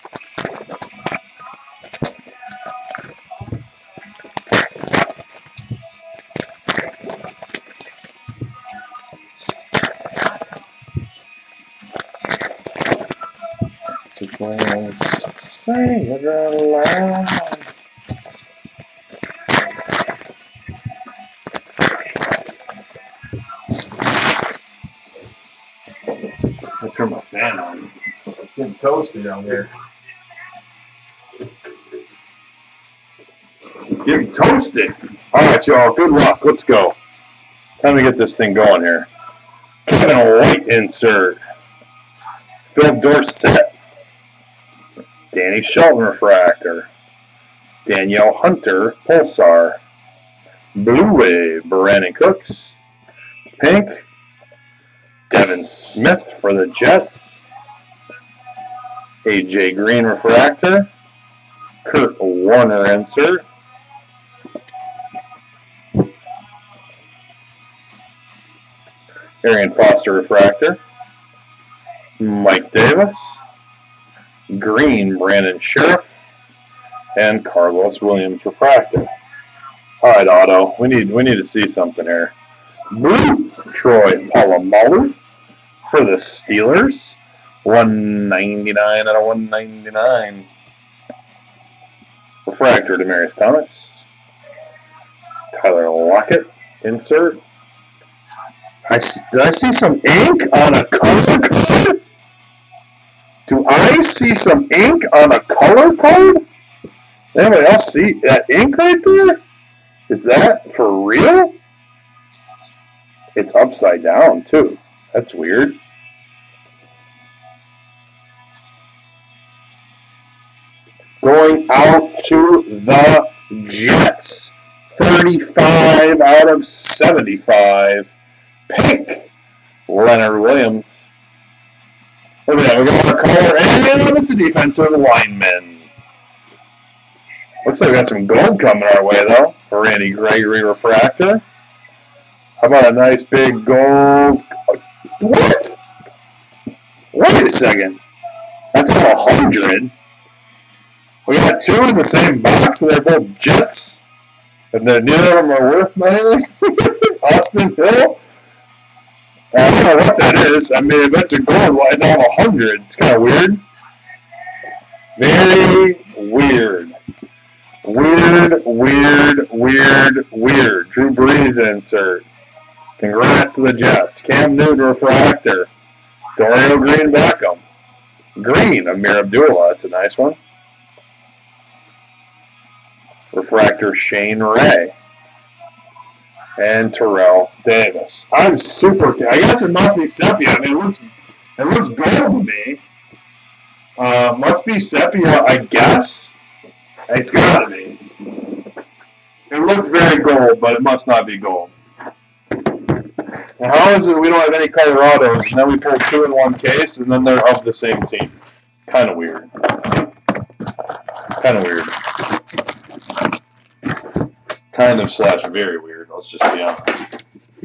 Six lanes, stay alive. I'll turn my fan on. It's getting toasty down here. Getting toasted. All right, y'all. Good luck. Let's go. Time to get this thing going here. Kevin White insert. Phil Dorsett. Danny Shelton refractor. Danielle Hunter Pulsar. Blue Wave Brandon Cooks. Pink. Devin Smith for the Jets. A J Green refractor. Kurt Warner insert. Arian Foster refractor. Mike Davis. Green Brandon Sheriff. And Carlos Williams refractor. All right, Otto. We need we need to see something here. Blue Troy Polamalu for the Steelers. one ninety-nine out of one ninety-nine. Refractor Demaryius Thomas. Tyler Lockett insert. I, did I see some ink on a color card? Do I see some ink on a color card? Anybody else see that ink right there? Is that for real? It's upside down, too. That's weird. Going out to the Jets. thirty-five out of seventy-five. Pink. Leonard Williams. Look at that. We got our color, and it's a defensive lineman. Looks like we got some gold coming our way, though. For Randy Gregory refractor. How about a nice big gold? What? Wait a second. That's a hundred. We got two in the same box, and they're both Jets. And then neither of them are worth anything. Austin Hill. I don't know what that is. I mean, if that's a gold, it's on a hundred. It's kind of weird. Very weird. Weird, weird, weird, weird. Drew Brees insert. Congrats to the Jets. Cam Newton refractor. Dorial Green Beckham. Green, Amir Abdullah. That's a nice one. Refractor, Shane Ray. And Terrell Davis. I'm super. I guess it must be sepia. I mean, it looks, it looks gold to me. Uh, must be sepia, I guess. It's gotta be. It looked very gold, but it must not be gold. And how is it we don't have any Colorados, and then we pull two in one case, and then they're of the same team? Kind of weird. Kind of weird. Kind of slash very weird. Let's just be honest.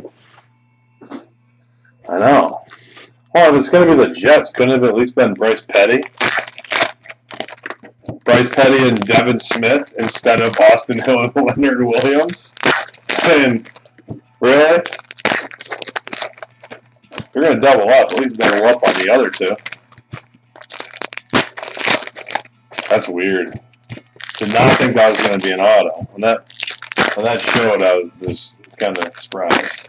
I know. Well, if it's going to be the Jets, couldn't it have at least been Bryce Petty? Bryce Petty and Devin Smith instead of Austin Hill and Leonard Williams? And really? You're going to double up. At least double up on the other two. That's weird. Did not think that was going to be an auto. When that when that showed, I was just kind of surprised.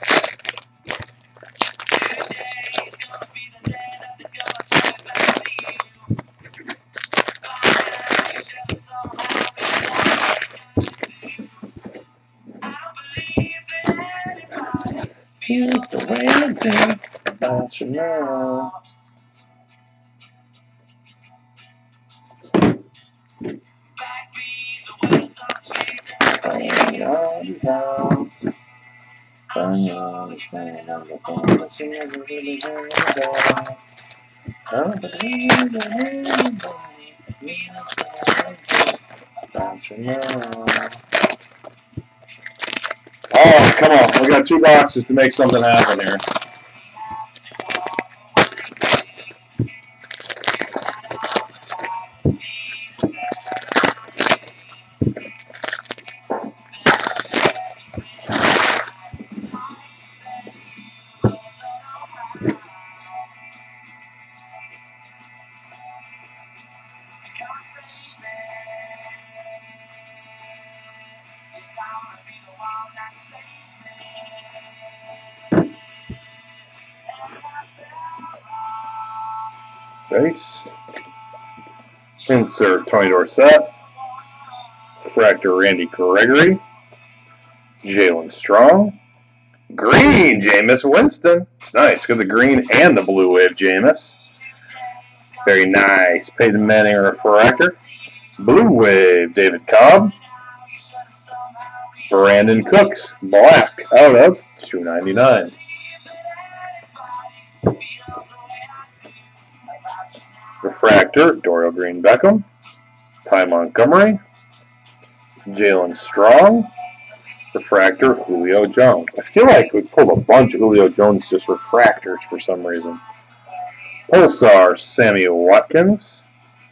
Here's the way I think about you now. Oh, come on. We got two boxes to make something happen here. Base. Insert Tony Dorsett. Refractor Randy Gregory. Jalen Strong. Green Jameis Winston. Nice. Got the green and the blue wave Jameis. Very nice. Peyton Manning refractor. Blue wave David Cobb. Brandon Cooks. Black out of two ninety-nine. Refractor, Dorial Green Beckham. Ty Montgomery. Jalen Strong. Refractor, Julio Jones. I feel like we pulled a bunch of Julio Jones just refractors for some reason. Pulsar, Sammy Watkins.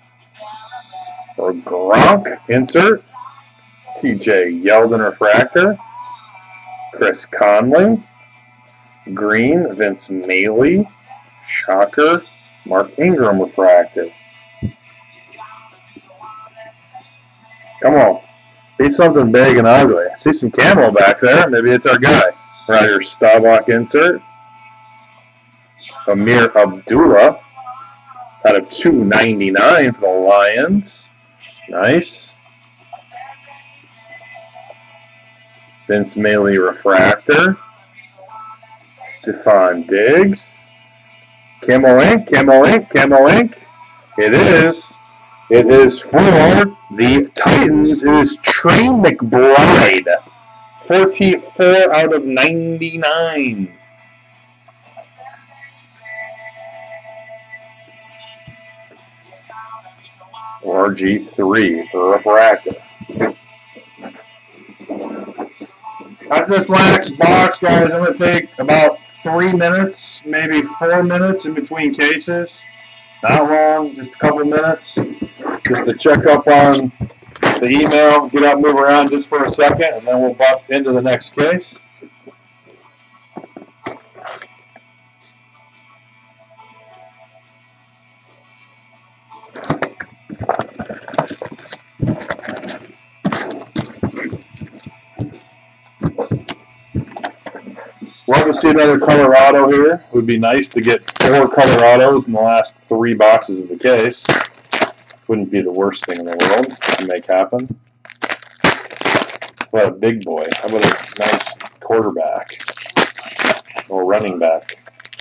Or Gronk, insert. T J Yeldon refractor. Chris Conley. Green, Vince Mailey. Shocker. Mark Ingram refractor. Come on. Be something big and ugly. I see some camo back there. Maybe it's our guy. Ryder Staubach insert. Amir Abdullah out of two ninety-nine for the Lions. Nice. Vince Mailey refractor. Stephon Diggs. Camo ink, camo ink, camo ink. It is. It is for the Titans. It is Trey McBride. forty-four out of ninety-nine. R G three for refractor. At this last box, guys, I'm going to take about three minutes, maybe four minutes in between cases. Not long, just a couple minutes. Just to check up on the email, get up, move around just for a second, and then we'll bust into the next case. Love to see another Colorado here. It would be nice to get four Colorados in the last three boxes of the case. Wouldn't be the worst thing in the world to make happen. What a big boy. How about a nice quarterback or running back?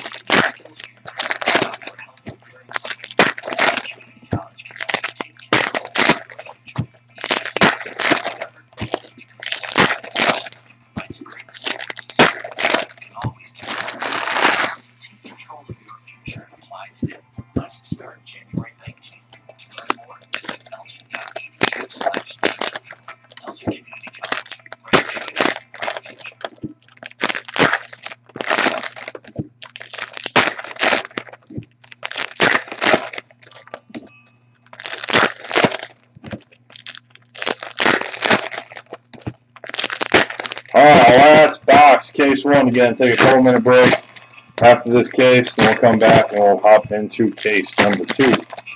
All right, last box, case one. Again, take a couple minute break after this case, then we'll come back and we'll hop into case number two.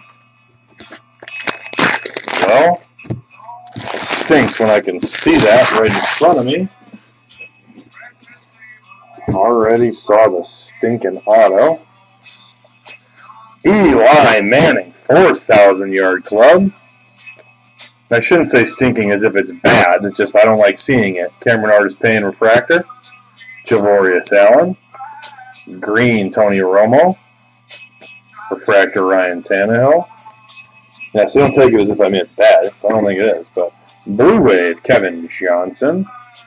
Well, it stinks when I can see that right in front of me. Already saw the stinking auto. Eli Manning, four thousand yard club. I shouldn't say stinking as if it's bad. It's just I don't like seeing it. Cameron Artis Payne refractor. Javorius Allen. Green Tony Romo. Refractor Ryan Tannehill. Yeah, so don't take it as if I mean it's bad. I don't think it is. But Blue Wave Kevin Johnson.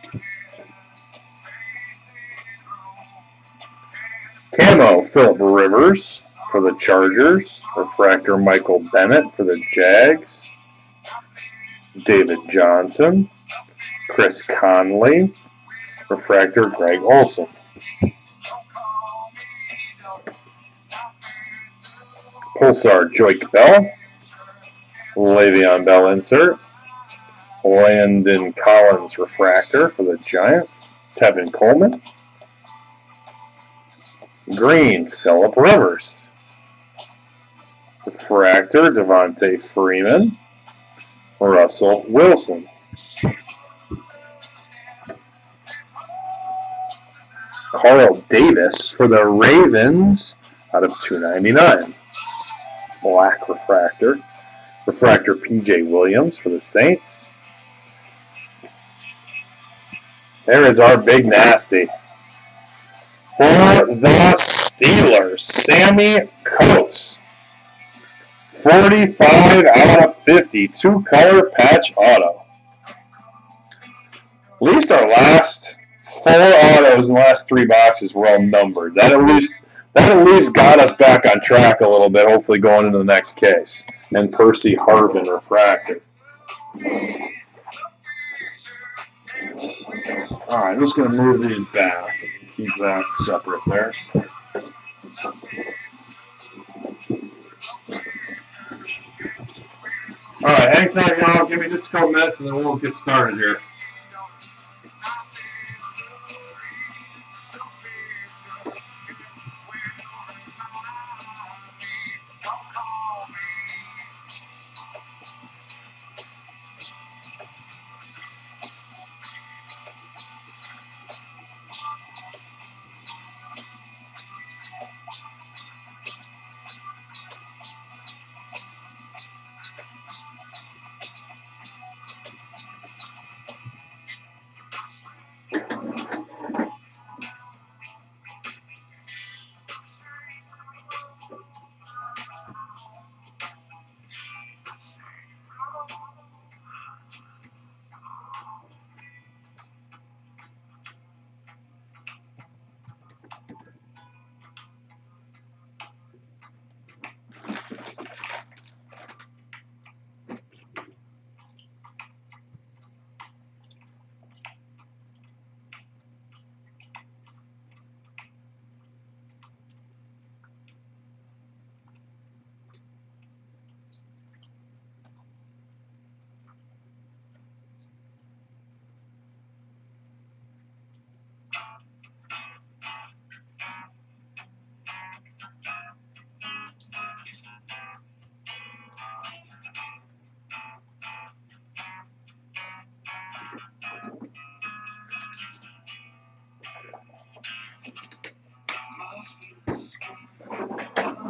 Camo Phillip Rivers for the Chargers. Refractor Michael Bennett for the Jags. David Johnson, Chris Conley, refractor Greg Olson. Pulsar Joik Bell, Le'Veon Bell insert, Landon Collins refractor for the Giants, Tevin Coleman, Green Phillip Rivers, refractor Devontae Freeman, Russell Wilson. Carl Davis for the Ravens out of two ninety-nine. Black refractor. Refractor P J Williams for the Saints. There is our big nasty. For the Steelers, Sammy Coates. forty-five out of fifty, two-color patch auto. At least our last four autos in the last three boxes were all numbered. That at least that at least got us back on track a little bit, hopefully going into the next case. And Percy Harvin refractor. All right, I'm just going to move these back. Keep that separate there. All right, hang tight, y'all. Give me just a couple minutes, and then we'll get started here.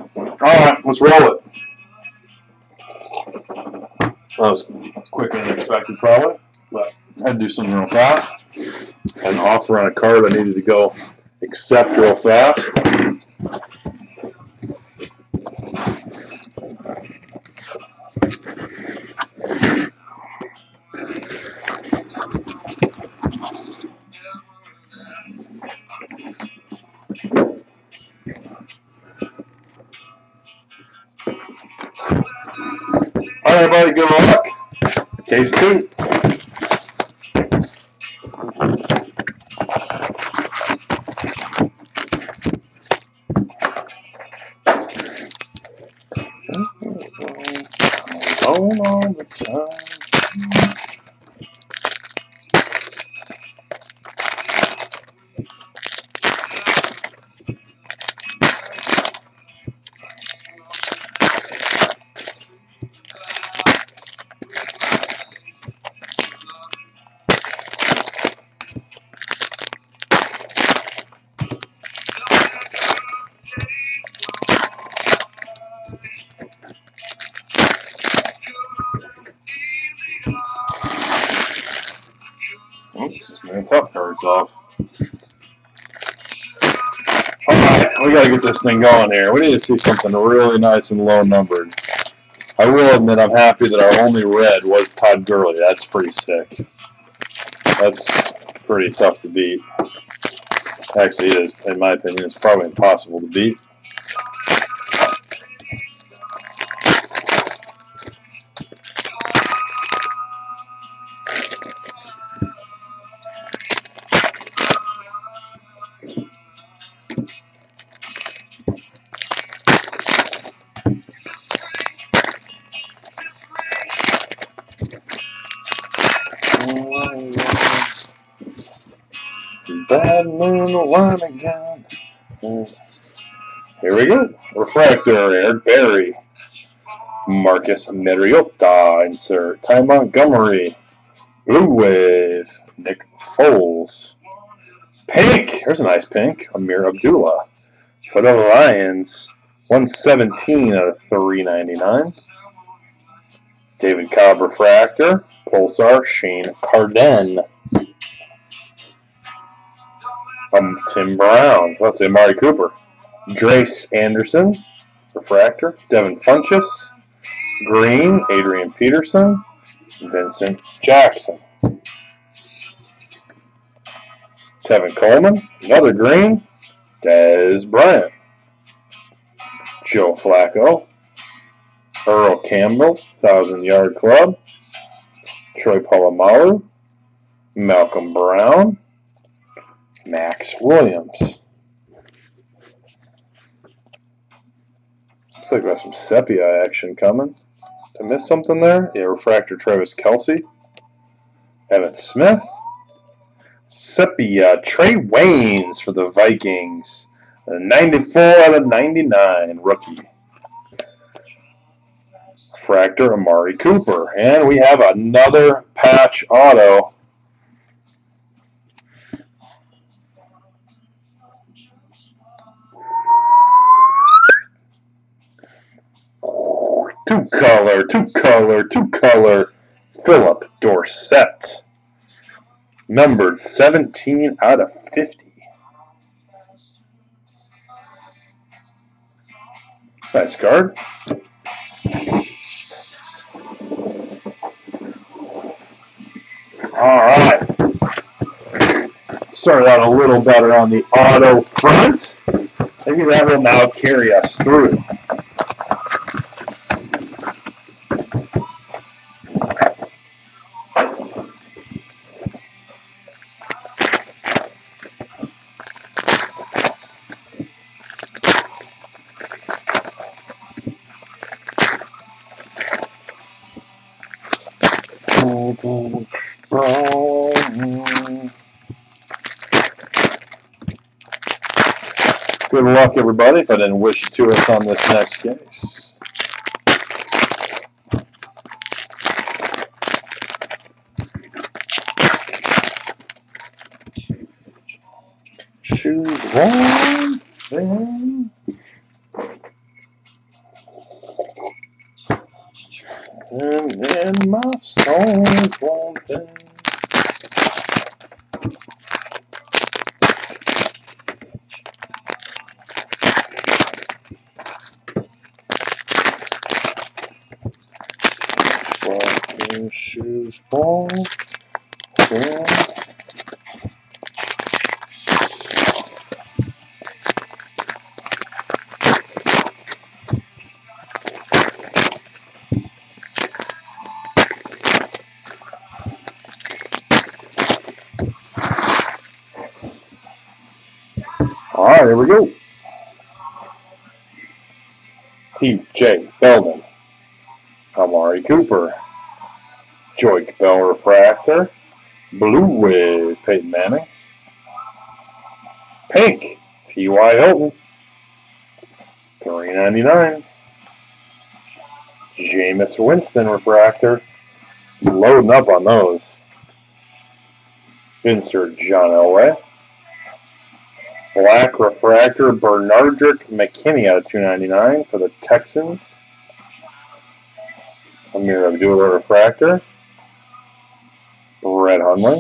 Alright, let's roll it. That was quicker than expected, probably, but I had to do something real fast. Had an offer on a card I needed to go accept real fast. All right, buddy, good luck. Case two. Phone all the time. Oops, man, top cards off. Alright, we gotta get this thing going here. We need to see something really nice and low numbered. I will admit I'm happy that our only red was Todd Gurley. That's pretty sick. That's pretty tough to beat. Actually, it is, in my opinion, it's probably impossible to beat. Bad moon line again. Here we go. Refractor, Eric Berry. Marcus Mariota, insert. Ty Montgomery. Blue Wave. Nick Foles. Pink. There's a nice pink. Amir Abdullah. For the Lions. one seventeen out of three ninety-nine. David Cobb Refractor. Pulsar. Shane Carden. Um, Tim Brown. Let's say Amari Cooper. Drace Anderson. Refractor. Devin Funchess. Green. Adrian Peterson. Vincent Jackson. Tevin Coleman. Another green. Dez Bryant. Joe Flacco. Earl Campbell. Thousand Yard Club. Troy Polamalu. Malcolm Brown. Max Williams. Looks like we got some sepia action coming. Did I miss something there? Yeah, refractor Travis Kelce. Evan Smith. Sepia Trey Waynes for the Vikings. A ninety-four out of ninety-nine rookie. Refractor Amari Cooper. And we have another patch auto. Two color, two color, two color. Philip Dorsett. Numbered seventeen out of fifty. Nice card. Alright. Started out a little better on the auto front. Maybe that will now carry us through. Good luck, everybody, if I didn't wish you to us on this next case. Choose one thing. And in my soul, one thing. Walking shoes, ball. Yeah. All right, here we go. T J Belden, Amari Cooper, Joik Bell Refractor, Blue Wave Peyton Manning, Pink T Y Hilton, three ninety-nine, Jameis Winston Refractor, loading up on those. Insert John Elway. Black Refractor, Bernardrick McKinney out of two ninety-nine for the Texans. Amir Abdullah Refractor. Brett Hundley.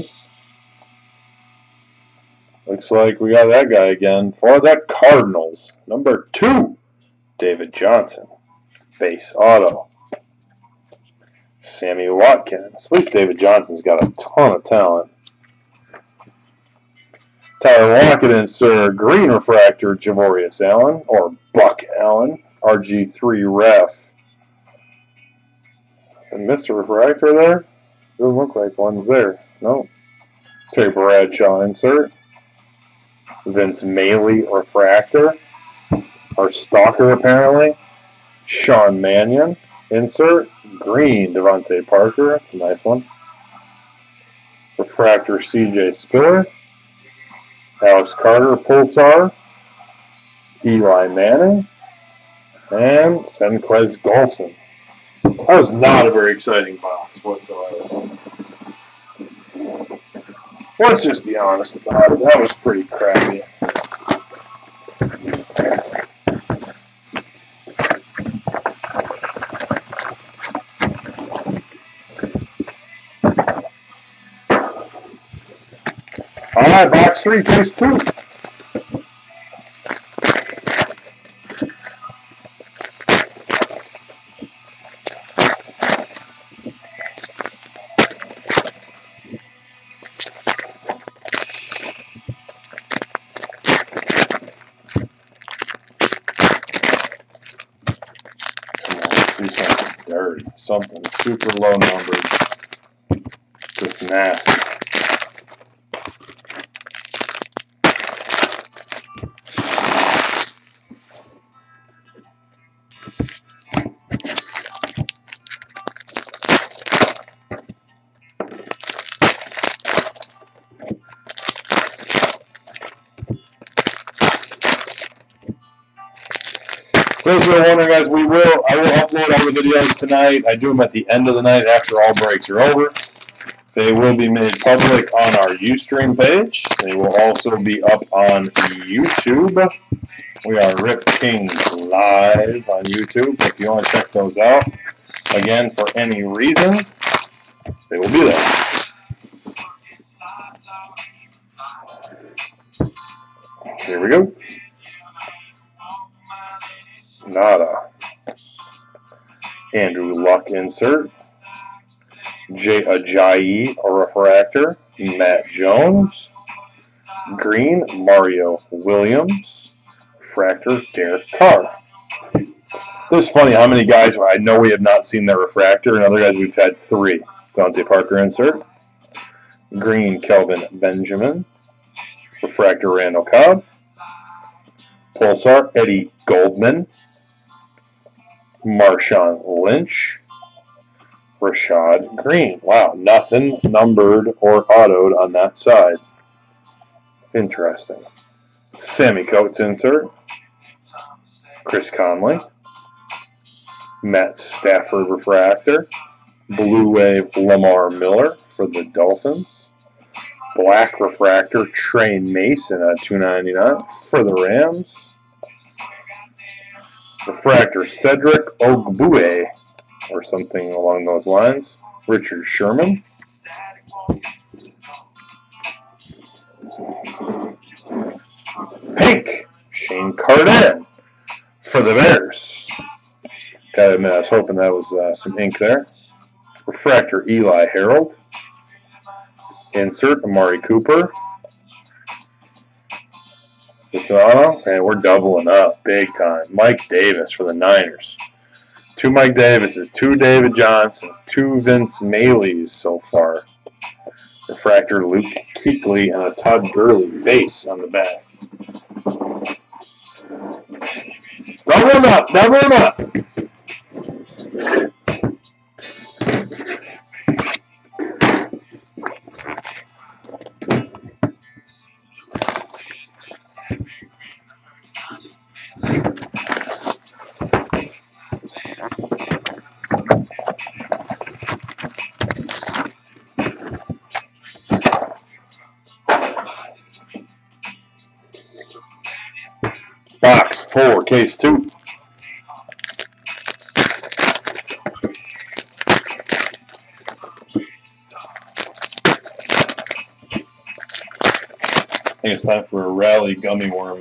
Looks like we got that guy again for the Cardinals. Number two, David Johnson. Base auto. Sammy Watkins. At least David Johnson's got a ton of talent. Tyler Lockett insert green refractor, Javorius Allen, or Buck Allen, R G three ref. And Mister Refractor there? Doesn't look like one's there. No. Terry Bradshaw insert. Vince Maley refractor. Our stalker apparently. Sean Mannion insert. Green Devontae Parker. That's a nice one. Refractor C J Spiller. Alex Carter Pulsar, Eli Manning, and Senquez Golson. That was not a very exciting box whatsoever. Let's just be honest about it. That was pretty crappy. All right, box three, case two. Let's see something dirty, something super low numbered, just nasty. So as you're wondering, guys, we will I will upload all the videos tonight. I do them at the end of the night after all breaks are over. They will be made public on our Ustream page. They will also be up on YouTube. We are Rip Kings live on YouTube. If you want to check those out, again, for any reason, they will be there. Here we go. Nada. Andrew Luck insert. Jay Ajayi, a refractor. Matt Jones. Green, Mario Williams. Refractor, Derek Carr. This is funny how many guys I know we have not seen their refractor, and other guys we've had three. Dante Parker insert. Green, Kelvin Benjamin. Refractor, Randall Cobb. Pulsar, Eddie Goldman. Marshawn Lynch. Rashad Green. Wow, nothing numbered or autoed on that side. Interesting. Sammy Coates insert. Chris Conley. Matt Stafford refractor. Blue Wave Lamar Miller for the Dolphins. Black refractor Trey Mason at two ninety-nine for the Rams. Refractor Cedric Ogbue or something along those lines. Richard Sherman. Pink, Shane Carden for the Bears. Gotta admit, I was hoping that was uh, some ink there. Refractor, Eli Harold. Insert, Amari Cooper. Pisano, and we're doubling up big time. Mike Davis for the Niners. Two Mike Davises, two David Johnsons, two Vince Maileys so far. Refractor, Luke Kuechly, and a Todd Gurley base on the back. Doubling up, doubling up. Box four, case two. I think it's time for a rally gummy worm.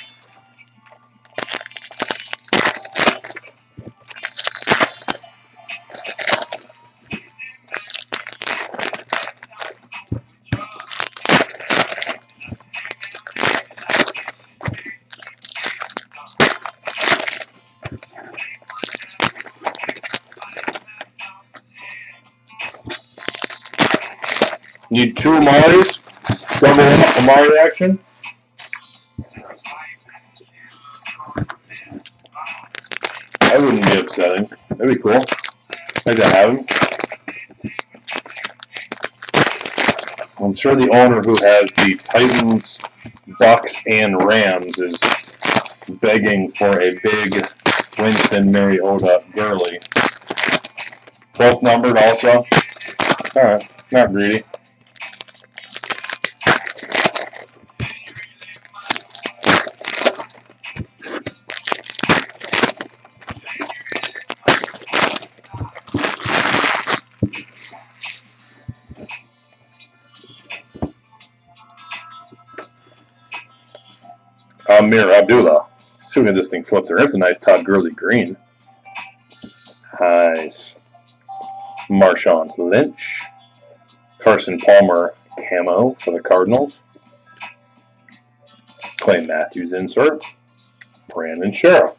Need two Amaris. Double up Amari action. That wouldn't be upsetting. That'd be cool. Like to have him. I'm sure the owner who has the Titans, Bucks, and Rams is begging for a big Winston Mariota Gurley. Both numbered also. Alright, not greedy. Amir Abdullah. See if we can get this thing flip there. That's a nice Todd Gurley green. Nice. Marshawn Lynch. Carson Palmer camo for the Cardinals. Clay Matthews insert. Brandon Sheriff.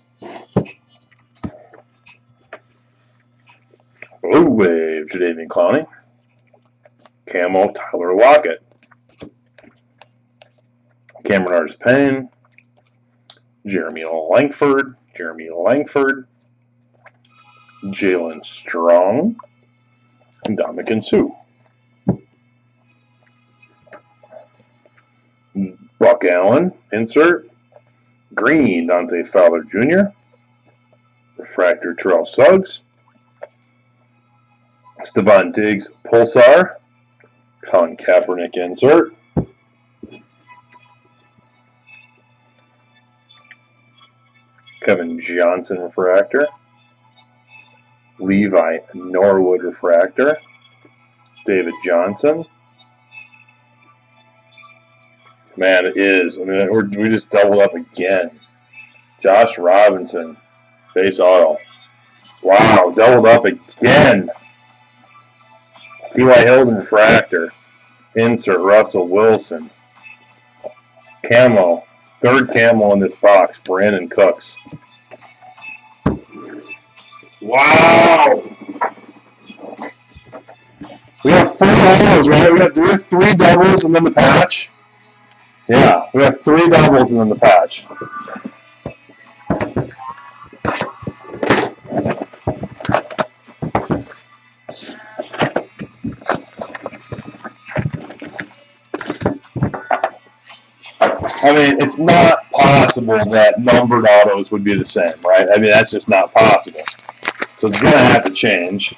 Blue Wave Jadeveon Clowney. Camo Tyler Lockett. Cameron Artis-Payne, Jeremy Langford, Jeremy Langford, Jalen Strong, and Dominican Sue. Buck Allen, insert. Green, Dante Fowler Junior Refractor, Terrell Suggs. Stephon Diggs, Pulsar. Colin Kaepernick, insert. Kevin Johnson refractor, Levi Norwood refractor, David Johnson. Man, it is. I mean, we're, we just doubled up again. Josh Robinson, base auto. Wow, doubled up again. T Y Hilton refractor, insert Russell Wilson. Camo. Third camo in this box, Brandon Cooks. Wow! We have four doubles, right? We have, we have three doubles and then the patch. Yeah, we have three doubles and then the patch. I mean, it's not possible that numbered autos would be the same, right? I mean, that's just not possible. So it's going to have to change.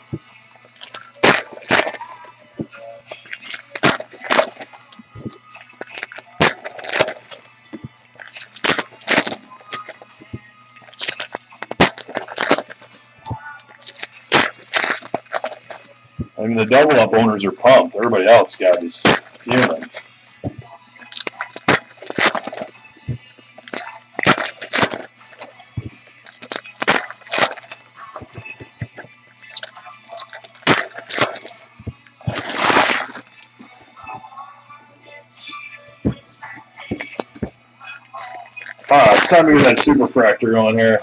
I mean, the double up owners are pumped. Everybody else got these feeling. Ah, it's time to get that super fractor going here.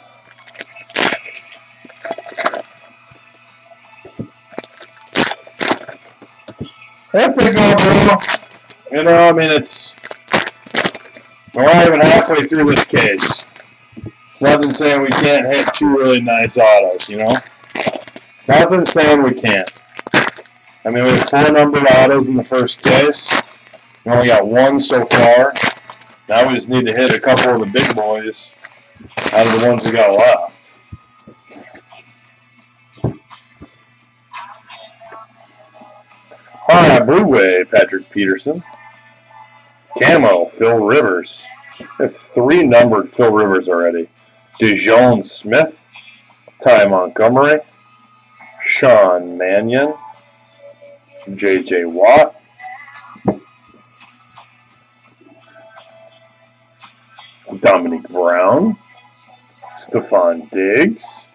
That's a go, bro. You know, I mean, it's, we're not even halfway through this case. It's nothing saying we can't hit two really nice autos, you know? Nothing saying we can't. I mean, we have four numbered autos in the first case. We only got one so far. Now we just need to hit a couple of the big boys out of the ones we got left. All right, Blue Wave, Patrick Peterson. Camo, Phil Rivers. We have three numbered Phil Rivers already. Dijon Smith, Ty Montgomery, Sean Mannion, J J Watt, Dominic Brown, Stephon Diggs,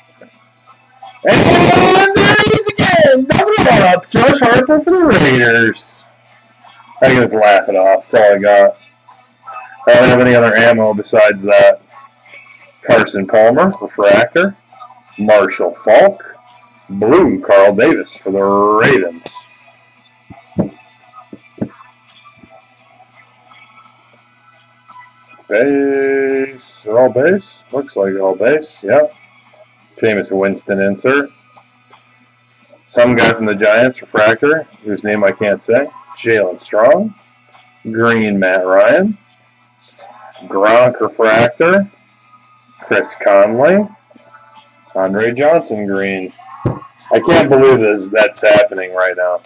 and there he is again, double up, Josh Harper for the Raiders. I can just laugh it off, that's all I got. I don't have any other ammo besides that. Carson Palmer, refractor, Marshall Falk, blue Carl Davis for the Ravens. Base, all base, looks like all base, yeah. Jameis Winston insert. Some guy from the Giants, refractor, whose name I can't say. Jalen Strong. Green, Matt Ryan. Gronk refractor. Chris Conley. Andre Johnson green. I can't believe this. That's happening right now.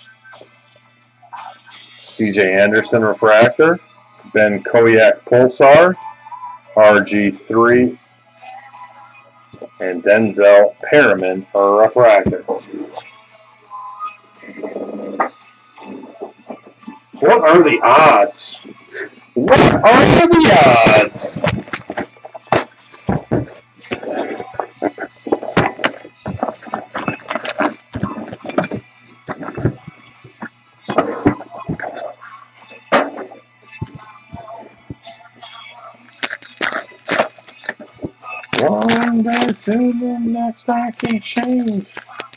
C J Anderson refractor. Ben Koyak Pulsar. R G three. And Denzel Perriman for a refractor. What are the odds? What are the odds? One day to the next I can change.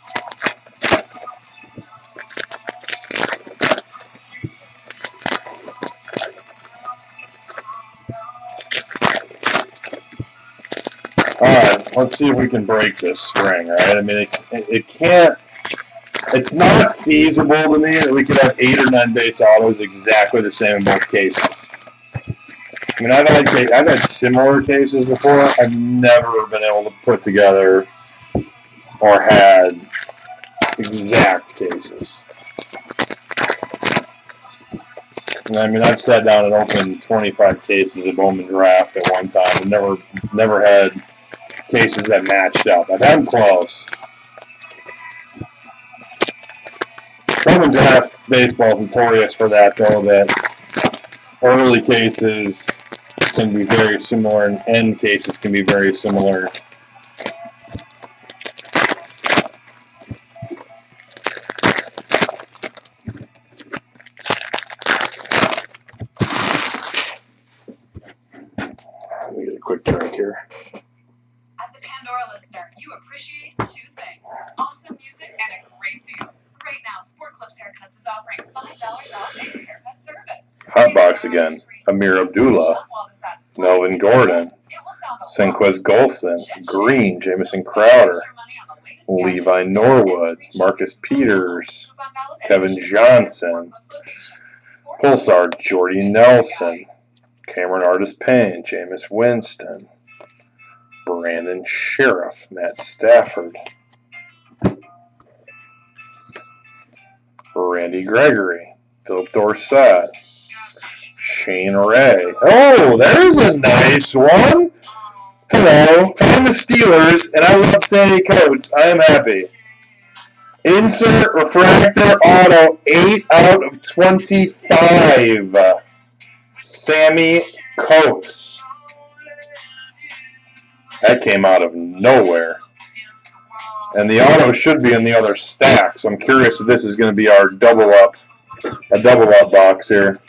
Alright, let's see if we can break this string, right? I mean, it, it can't, it's not feasible to me that we could have eight or nine base autos exactly the same in both cases. I mean, I've had, I've had similar cases before. I've never been able to put together or had exact cases. And I mean, I've sat down and opened twenty-five cases of Bowman Draft at one time and never, never had cases that matched up. I've had them close. Bowman Draft baseball is notorious for that, though, that early cases can be very similar and end cases can be very similar. Let me get a quick drink here. As a Pandora listener, you appreciate two things: awesome music and a great deal. Right now, Sport Clips Haircuts is offering five dollars off a haircut service. Hotbox again. Amir Abdullah. Melvin Gordon. Senquez Golson. Green. Jamison Crowder. Levi Norwood. Marcus Peters. Kevin Johnson. Pulsar Jordy Nelson. Cameron Artis Payne. Jameis Winston. Brandon Sheriff. Matt Stafford. Randy Gregory. Philip Dorsett. Shane Ray. Oh, there's a nice one. Hello, I'm the Steelers, and I love Sandy Coates. I am happy. Insert refractor auto, eight out of twenty-five. Sammy Coates. That came out of nowhere. And the auto should be in the other stack, so I'm curious if this is going to be our double up, a double up box here.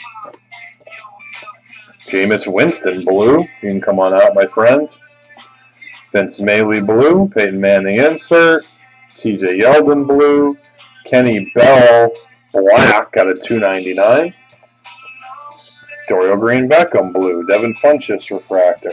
Jameis Winston blue. You can come on out, my friend. Vince Mailey blue. Peyton Manning insert. T J Yeldon blue. Kenny Bell black. Got a two ninety-nine. Dorial Green Beckham blue. Devin Funchess refractor.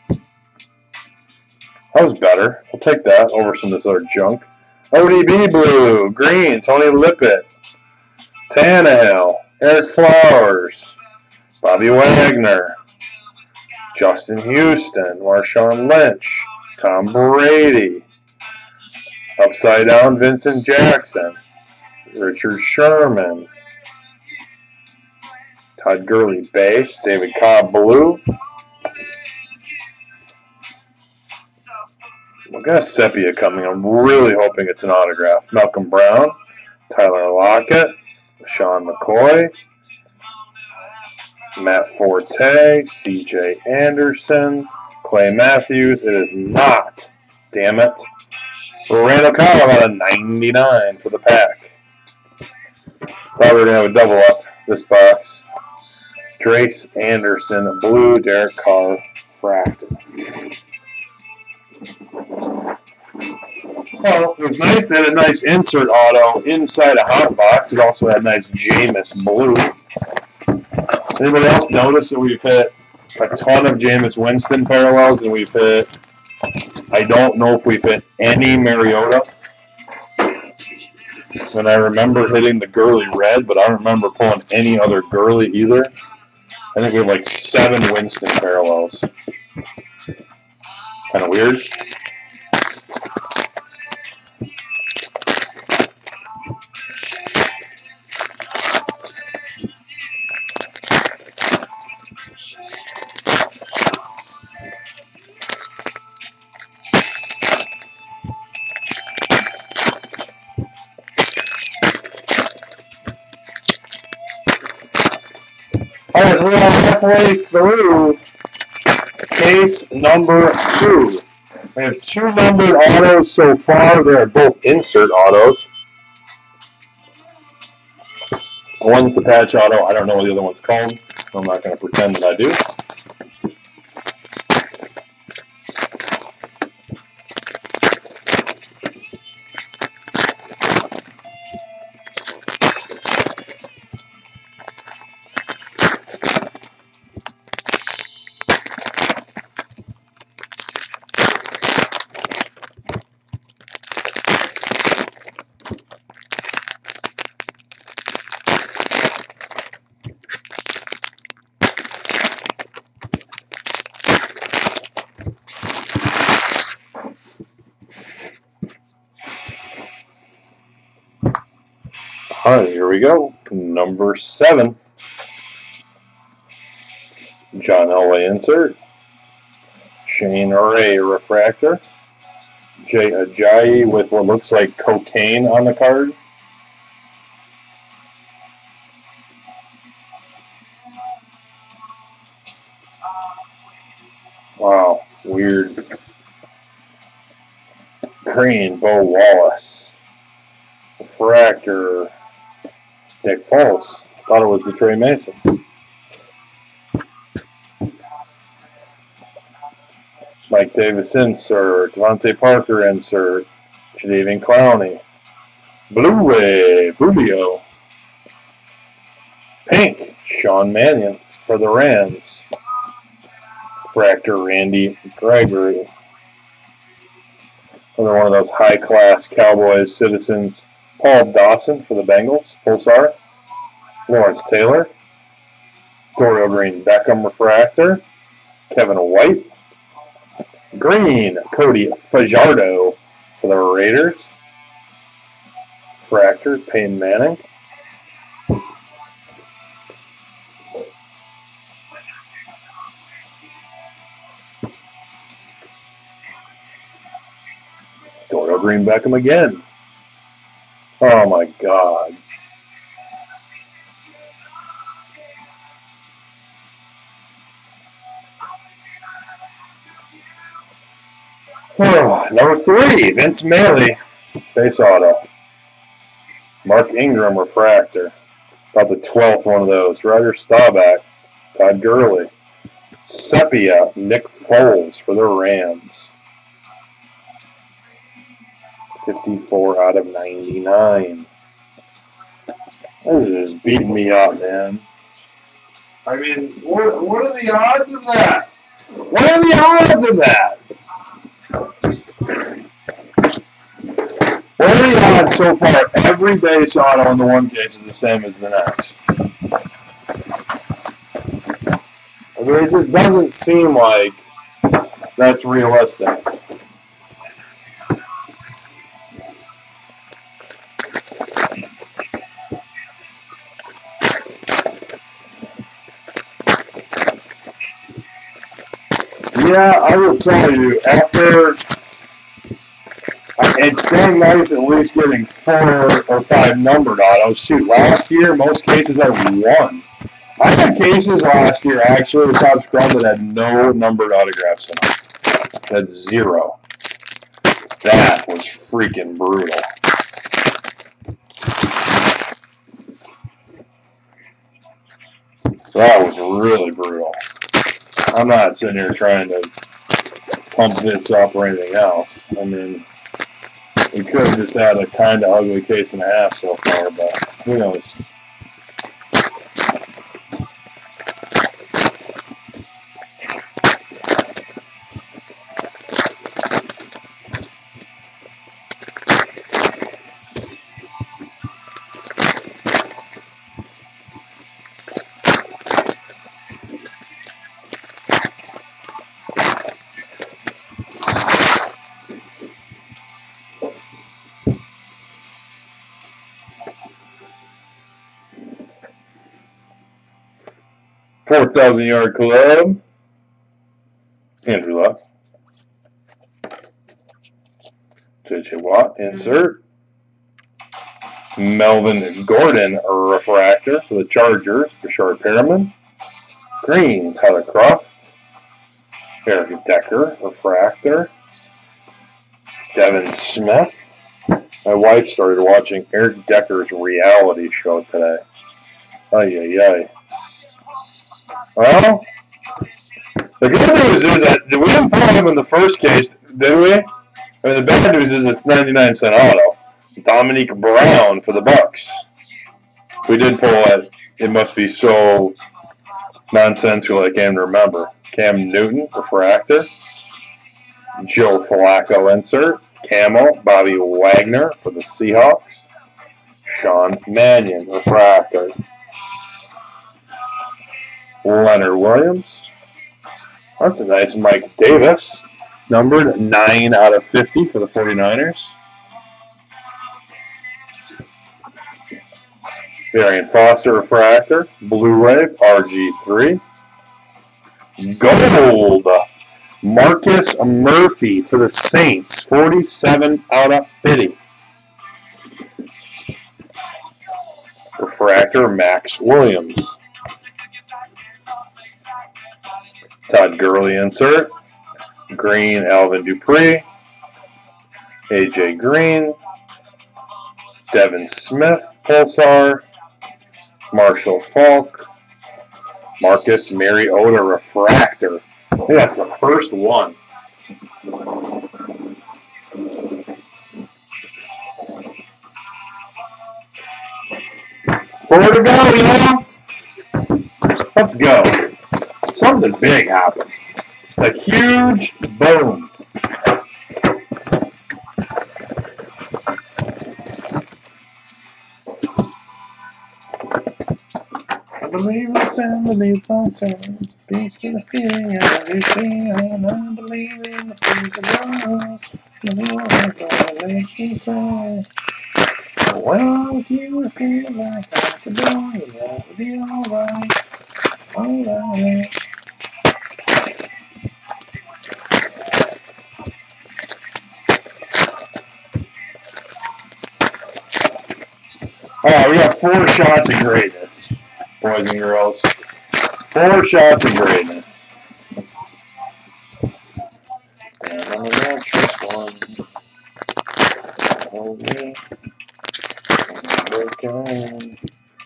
That was better. I'll take that over some of this other junk. O D B blue. Green. Tony Lippett. Tannehill. Eric Flowers. Bobby Wagner, Justin Houston, Marshawn Lynch, Tom Brady, upside down Vincent Jackson, Richard Sherman, Todd Gurley base, David Cobb blue. We got a sepia coming. I'm really hoping it's an autograph. Malcolm Brown, Tyler Lockett, Sean McCoy, Matt Forte, C J Anderson, Clay Matthews. It is not. Damn it. Randall Cobb out of ninety-nine for the pack. Thought we were going to have a double up this box. Drace Anderson, blue, Derek Carr, fracted. Well, it was nice to have a nice insert auto inside a hot box. It also had nice Jameis blue. Anybody else notice that we've hit a ton of Jameis Winston parallels and we've hit, I don't know if we've hit any Mariota. And I remember hitting the Gurley red, but I don't remember pulling any other Gurley either. I think we have like seven Winston parallels. Kind of weird. Alright, so we're halfway through case number two. We have two numbered autos so far. They are both insert autos. One's the patch auto. I don't know what the other one's called. So I'm not going to pretend that I do. All right, here we go. Number seven. John Elway insert. Shane Ray refractor. Jay Ajayi with what looks like cocaine on the card. Wow, weird. Green, Bo Wallace. Refractor. Nick Foles. Thought it was the Trey Mason. Mike Davis insert. Devontae Parker insert. Jadeveon Clowney. Blue Way. Rubio. Pink. Sean Mannion for the Rams. Refractor Randy Gregory. Another one of those high-class Cowboys citizens. Paul Dawson for the Bengals, Pulsar. Lawrence Taylor. Dorial Green Beckham refractor. Kevin White. Green, Cody Fajardo for the Raiders. Refractor, Peyton Manning. Dorial Green Beckham again. Oh my God. Oh, number three, Vince Mailey, base auto. Mark Ingram, refractor. About the twelfth one of those. Ryder Staubach, Todd Gurley. Sepia, Nick Foles for the Rams. fifty-four out of ninety-nine. This is beating me up, man. I mean, what, what are the odds of that? What are the odds of that? What are the odds so far? Every base auto in the one case is the same as the next. I mean, it just doesn't seem like that's realistic. Yeah, I will tell you, after it's dang nice at least getting four or five numbered autos. Shoot, last year, most cases I won. I had cases last year, actually, with Topps Chrome that had no numbered autographs in them. That's zero. That was freaking brutal. That was really brutal. I'm not sitting here trying to pump this up or anything else. I mean, we could have just had a kind of ugly case and a half so far, but who knows? four thousand yard club. Andrew Luck. J J Watt, insert. Melvin Gordon, a refractor for the Chargers. Bashard Perriman. Green, Tyler Croft. Eric Decker, refractor. Devin Smith. My wife started watching Eric Decker's reality show today. Ay, ay, ay. Well, the good news is that we didn't pull him in the first case, did we? I mean, the bad news is it's ninety-nine cent auto. Dominique Brown for the Bucks. We did pull it. It must be so nonsensical I can't remember. Cam Newton, refractor. Joe Flacco, insert. Camo, Bobby Wagner for the Seahawks. Sean Mannion, refractor. Leonard Williams. That's a nice Mike Davis. Numbered nine out of fifty for the 49ers. Varian Foster, refractor. Blue Wave, R G three. Gold. Marcus Murphy for the Saints. forty-seven out of fifty. Refractor, Max Williams. Todd Gurley, insert. Green, Alvin Dupree. A J Green. Devin Smith, Pulsar. Marshall Falk. Marcus Mariota, refractor. I think that's the first one. Four to go, y'all. Let's go. Something big happened. It's a huge boom. I believe it's time to leave my turn. Speaks to the feeling of everything. I believe in the things of us. The world is keep going. Well, if you feel like I could do it, that would be alright. Alright. Alright, we got four shots of greatness, boys and girls. Four shots of greatness. And I'm the mattress one. Hold me. We're going.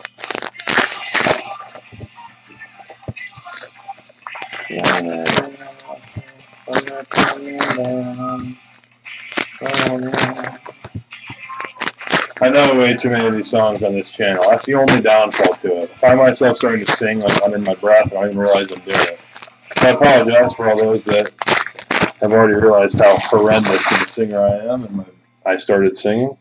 I'm not coming down. Oh, no. I know way too many of these songs on this channel. That's the only downfall to it. I find myself starting to sing like under my breath and I don't even realize I'm doing it. So I apologize for all those that have already realized how horrendous of a singer I am and I started singing.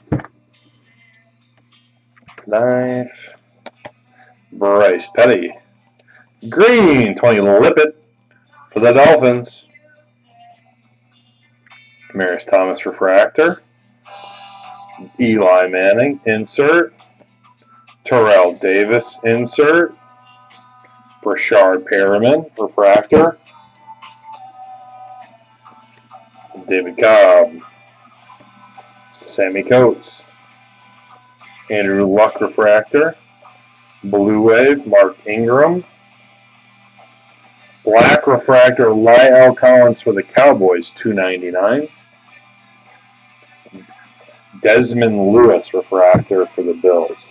Knife. Bryce Petty. Green, Tony Lippett for the Dolphins. Maris Thomas Refractor. Eli Manning, insert. Terrell Davis, insert. Brashard Perriman, refractor. David Cobb. Sammy Coates. Andrew Luck, refractor. Blue Wave, Mark Ingram. Black refractor, Lyle Collins for the Cowboys, two ninety-nine. Desmond Lewis refractor for the Bills.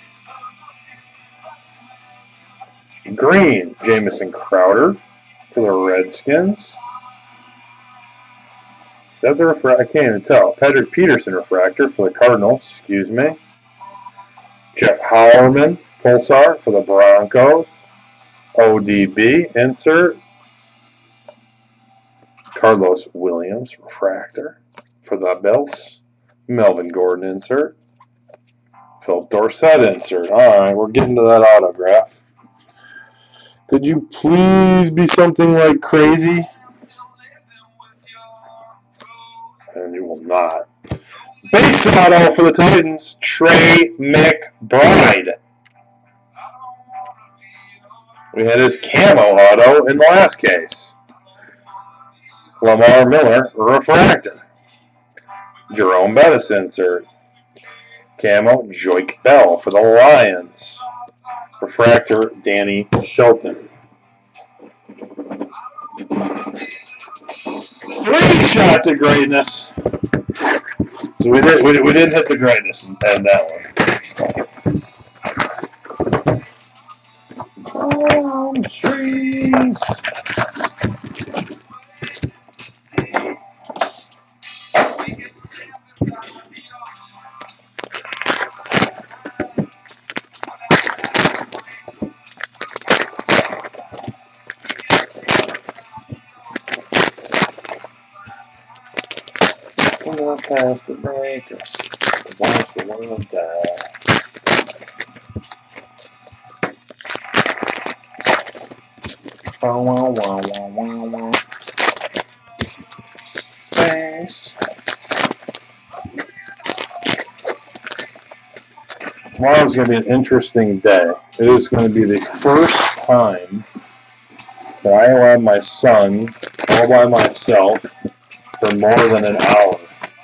Green, Jamison Crowder for the Redskins. Is that the refractor? I can't even tell. Patrick Peterson refractor for the Cardinals, excuse me. Jeff Howerman, Pulsar for the Broncos. O D B, insert. Carlos Williams refractor for the Bills. Melvin Gordon insert. Phil Dorsett insert. Alright, we're getting to that autograph. Could you please be something like crazy? And you will not. Base auto for the Titans, Trey McBride. We had his camo auto in the last case. Lamar Miller, refractor. Jerome Bettis insert. Camo, Joik Bell for the Lions. Refractor, Danny Shelton. Three shots of greatness. So we, did, we, we didn't hit the greatness in, in that one. Palm trees. Past the breakers, watch the world die. Wow, wow, wow, wow, wow, wow. Thanks. Tomorrow's going to be an interesting day. It is going to be the first time that I allow my son all by myself for more than an hour.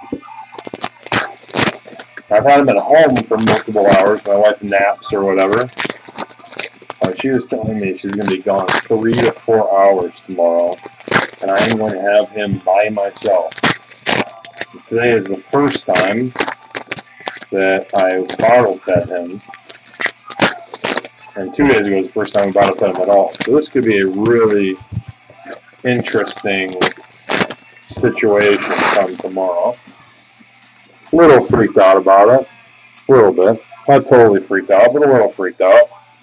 I've had him at home for multiple hours. My wife naps or whatever. Uh, she was telling me she's going to be gone three to four hours tomorrow, and I am going to have him by myself. Today is the first time that I bottle fed him, and two days ago was the first time I bottle fed him at all. So this could be a really interesting situation come tomorrow. A little freaked out about it. A little bit. Not totally freaked out, but a little freaked out.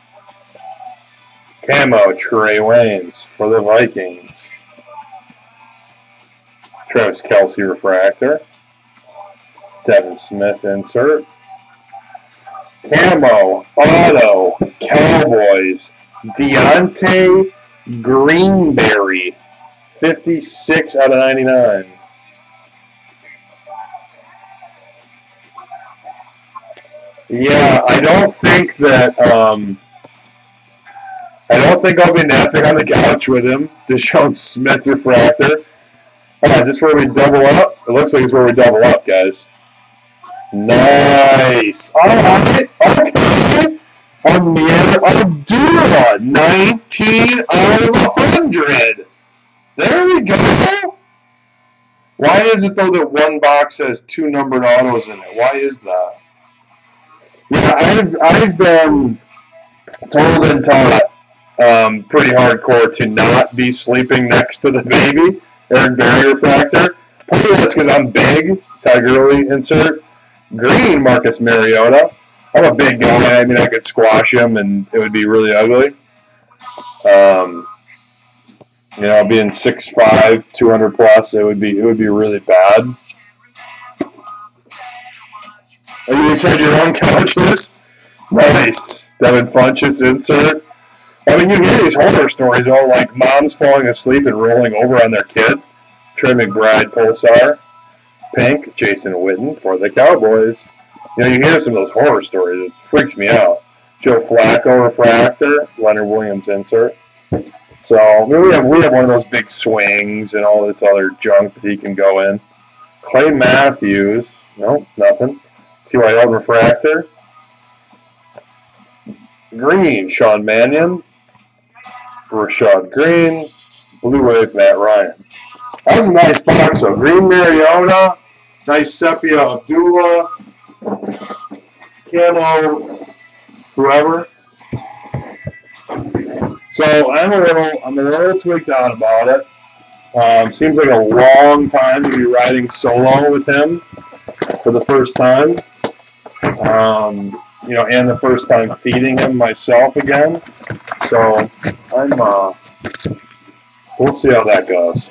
Camo, Trey Waynes for the Vikings. Travis Kelce refractor. Devin Smith insert. Camo, auto, Cowboys. Deontay Greenberry. fifty-six out of ninety-nine. Yeah, I don't think that, um, I don't think I'll be napping on the couch with him. Deshaun Smith refractor. Oh, is this where we double up? It looks like it's where we double up, guys. Nice. All right. Okay. Amir Abdullah, nineteen out of one hundred. There we go. Why is it, though, that one box has two numbered autos in it? Why is that? Yeah, I've, I've been told and taught um, pretty hardcore to not be sleeping next to the baby, Eric Berry refractor. Probably that's because I'm big. Ty Gurley insert. Green, Marcus Mariota. I'm a big guy. I mean, I could squash him, and it would be really ugly. Um, you know, being six five, two hundred plus, it would be it would be really bad. Are you inside your own couches? Nice. Devin Funchess insert. I mean, you hear these horror stories, all like moms falling asleep and rolling over on their kid. Trey McBride, Pulsar. Pink, Jason Witten for the Cowboys. You know, you hear some of those horror stories. It freaks me out. Joe Flacco, refractor. Leonard Williams, insert. So, I mean, we have, we have one of those big swings and all this other junk that he can go in. Clay Matthews. Nope, nothing. T Y L, refractor. Green, Sean Mannion. Rashad Green. Blue Wave, Matt Ryan. That was a nice box, though. Green Mariota. Nice Sepia Abdullah. Camo, whoever. So I'm a little, I'm a little tweaked out about it. Um, seems like a long time to be riding solo with him for the first time. Um, you know, and the first time feeding him myself again. So I'm, uh, we'll see how that goes.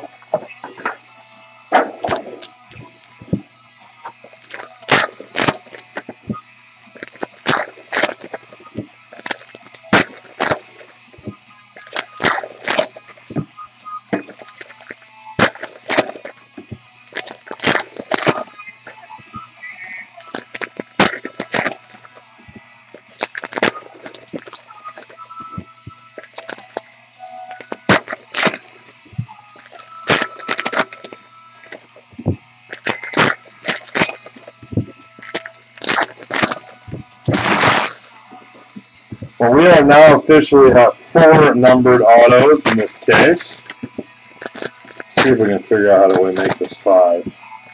Well, we are now officially at four numbered autos in this case. Let's see if we can figure out how do we make this five.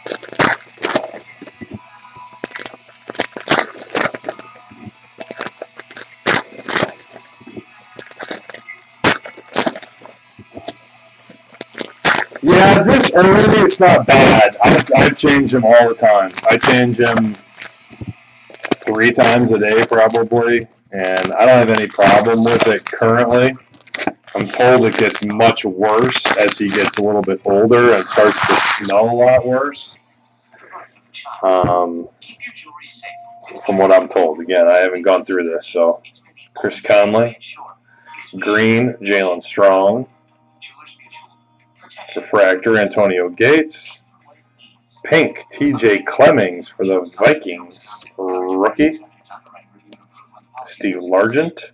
Yeah, this early, it's not bad. I've, I've changed them all the time. I change them three times a day probably. And I don't have any problem with it currently. I'm told it gets much worse as he gets a little bit older and starts to smell a lot worse. Um, from what I'm told. Again, I haven't gone through this. So, Chris Conley. Green, Jalen Strong. Refractor, Antonio Gates. Pink, T J Clemmings for the Vikings. Rookie. Steve Largent.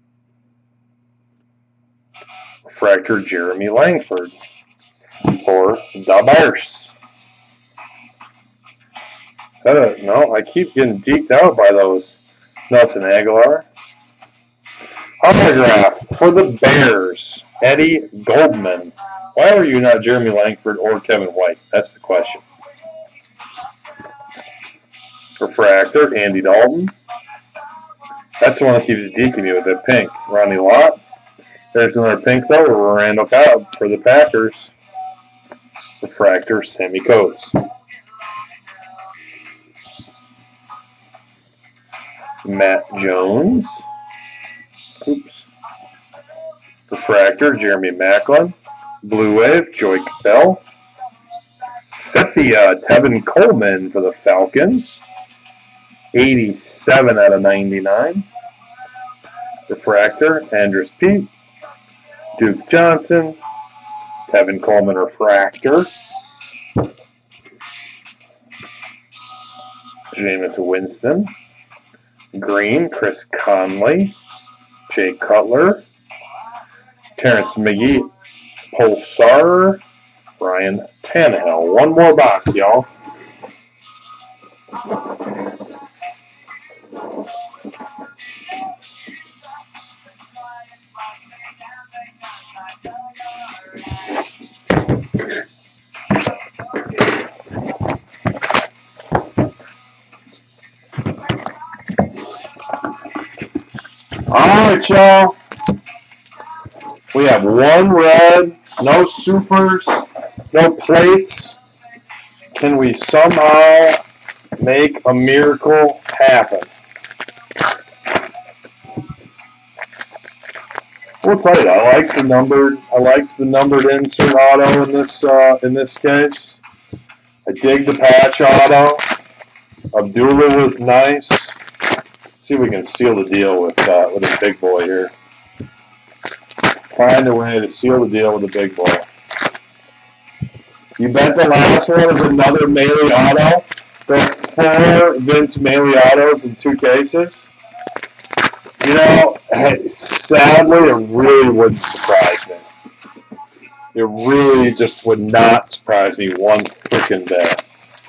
Refractor, Jeremy Langford for the Bears. Uh, no, I keep getting deked out by those Nelson Aguilar. Autograph for the Bears, Eddie Goldman. Why are you not Jeremy Langford or Kevin White? That's the question. Refractor, Andy Dalton. That's the one that keeps deking me with that pink. Ronnie Lott. There's another pink, though. Randall Cobb for the Packers. Refractor, Sammy Coates. Matt Jones. Oops. Refractor, Jeremy Maclin. Blue Wave, Joey Bell. Sepia, Tevin Coleman for the Falcons. eighty-seven out of ninety-nine. Refractor, Andrus Peat. Duke Johnson. Tevin Coleman refractor. Jameis Winston. Green, Chris Conley. Jay Cutler. Terrence McGee. Pulsar. Ryan Tannehill. One more box, y'all. Alright, y'all. We have one red, no supers, no plates. Can we somehow make a miracle happen? We'll tell you, I like the numbered. I liked the numbered insert auto in this uh, in this case. I dig the patch auto. Abdullah was nice. Let's see if we can seal the deal with uh, with a big boy here. Find a way to seal the deal with a big boy. You bet the last one is another Melee auto. There are four Vince Melee autos in two cases. You know, sadly, it really wouldn't surprise me. It really just would not surprise me one freaking bit.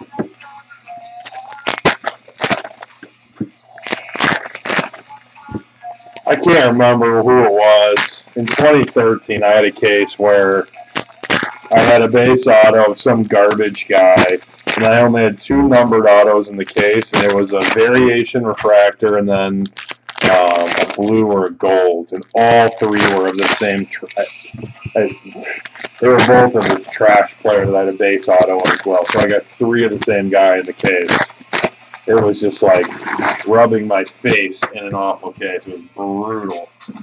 I can't remember who it was. In twenty thirteen, I had a case where I had a base auto of some garbage guy, and I only had two numbered autos in the case, and it was a variation refractor and then um, a blue or a gold, and all three were of the same. Tra- I, they were both of the trash player that I had a base auto as well, so I got three of the same guy in the case. It was just like rubbing my face in an awful case. It was brutal.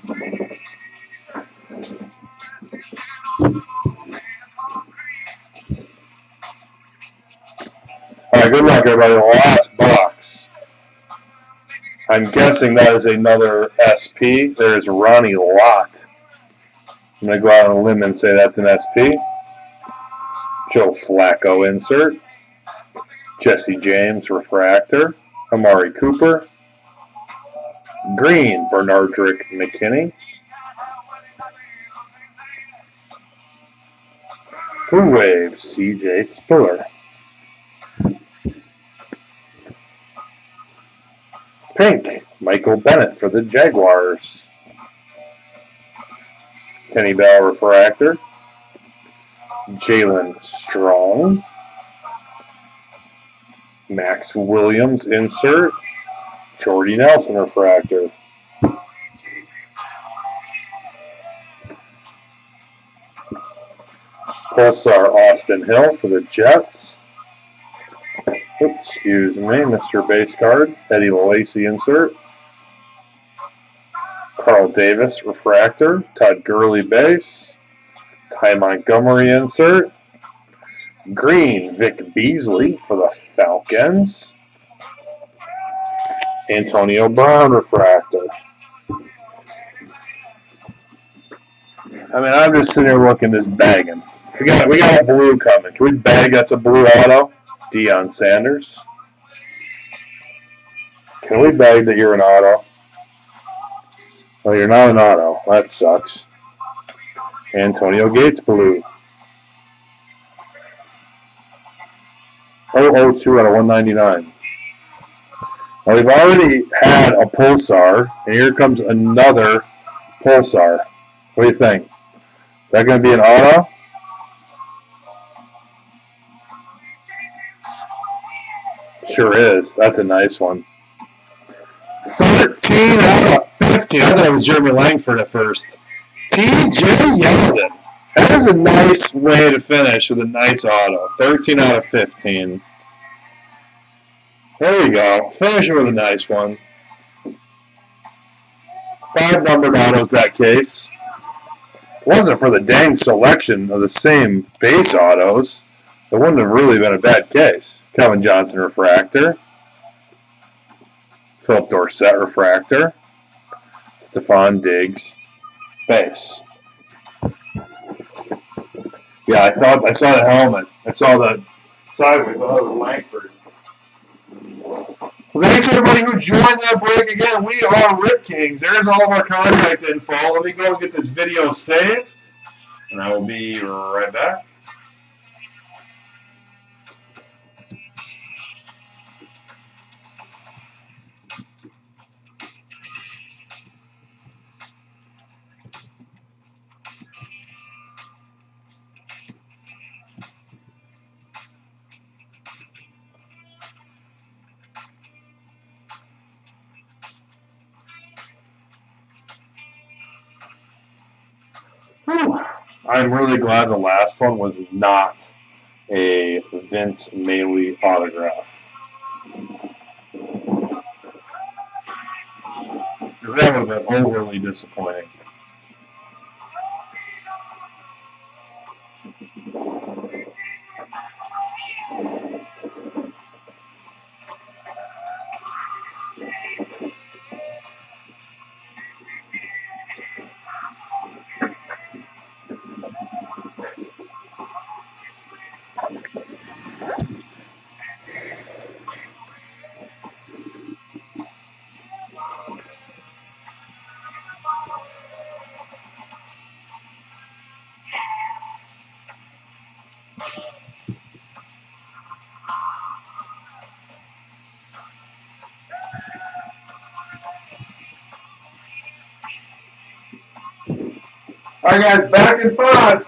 All right, good luck, everybody. The last box. I'm guessing that is another S P. There's Ronnie Lott. I'm going to go out on a limb and say that's an S P. Joe Flacco insert. Jesse James refractor. Amari Cooper. Green, Bernardrick McKinney. Blue Wave, C J Spiller. Pink, Michael Bennett for the Jaguars. Kenny Bell refractor. Jalen Strong. Max Williams insert. Jordy Nelson refractor. Pulsar Austin Hill for the Jets. Oops, excuse me, Mister Base Card. Eddie Lacy insert. Carl Davis refractor. Todd Gurley base. Ty Montgomery insert. Green, Vic Beasley for the Falcons. Antonio Brown refractor. I mean, I'm just sitting here looking, just bagging. We got we got a blue coming. Can we bag that's a blue auto? Deion Sanders. Can we bag that you're an auto? Oh, you're not an auto. That sucks. Antonio Gates blue. oh oh two out of one ninety-nine. Now we've already had a Pulsar, and here comes another Pulsar. What do you think? Is that going to be an auto? Sure is. That's a nice one. thirteen out of fifteen. I thought it was Jeremy Langford at first. T J Yeldon. That is a nice way to finish with a nice auto. thirteen out of fifteen. There we go. Finishing with a nice one. Five numbered autos that case. Wasn't for the dang selection of the same base autos, it wouldn't have really been a bad case. Kevin Johnson refractor. Philip Dorsett refractor. Stephon Diggs base. Yeah, I thought I saw the helmet. I saw the sideways. I thought it was Langford. Well, thanks everybody who joined that break. Again, we are Rip Kings. There's all of our contact info. Let me go and get this video saved, and I will be right back. Whew. I'm really glad the last one was not a Vince Mailey autograph. Because that would have been overly disappointing. All right, guys, back in five.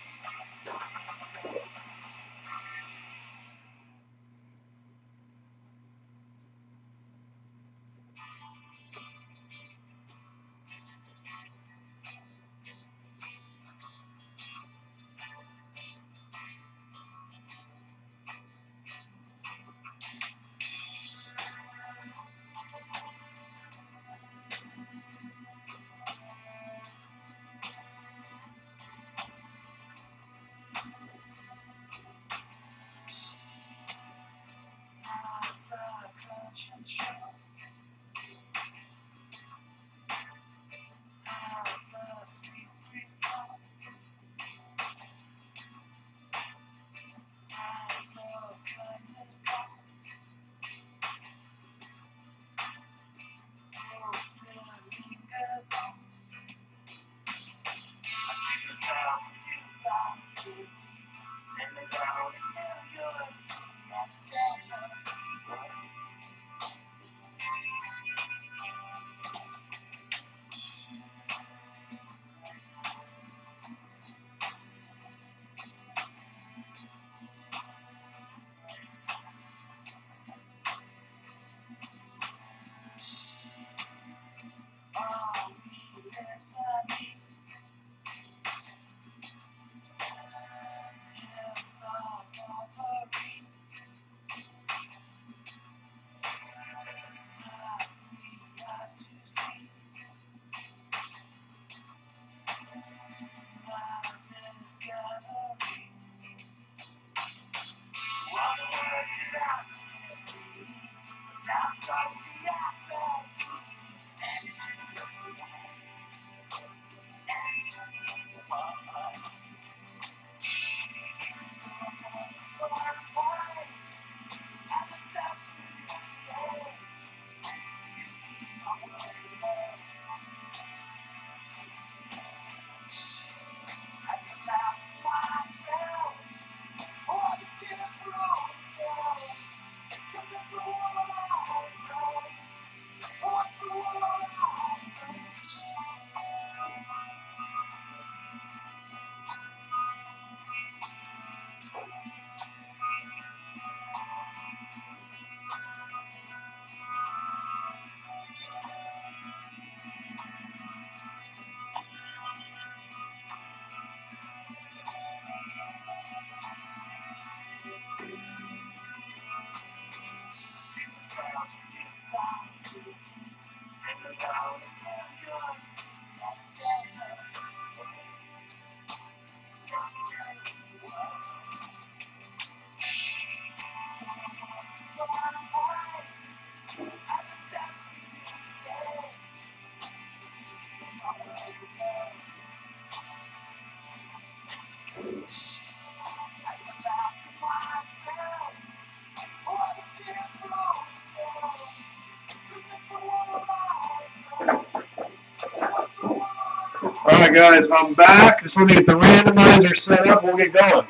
All right, guys, I'm back. Just let me get the randomizer set up. We'll get going.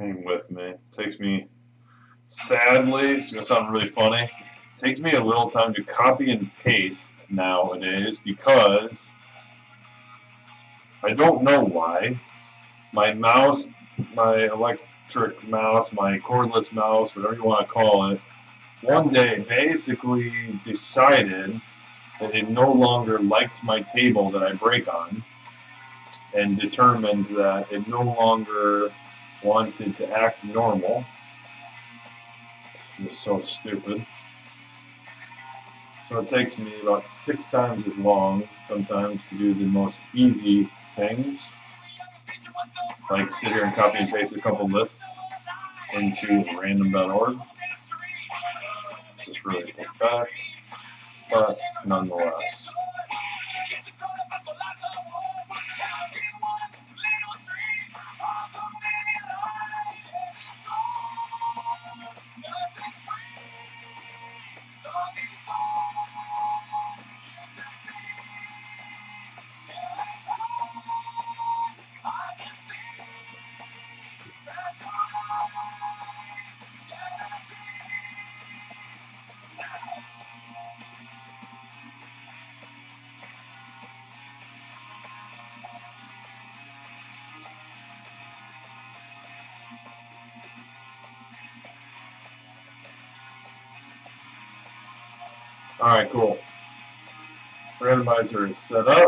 hang with me. It takes me, sadly, it's going to sound really funny, it takes me a little time to copy and paste nowadays because I don't know why. My mouse, my electric mouse, my cordless mouse, whatever you want to call it, one day basically decided that it no longer liked my table that I break on and determined that it no longer wanted to act normal. It's so stupid. So it takes me about six times as long sometimes to do the most easy things, like sit here and copy and paste a couple lists into random dot org. It's really pathetic, but nonetheless. Alright, cool. Randomizer is set up.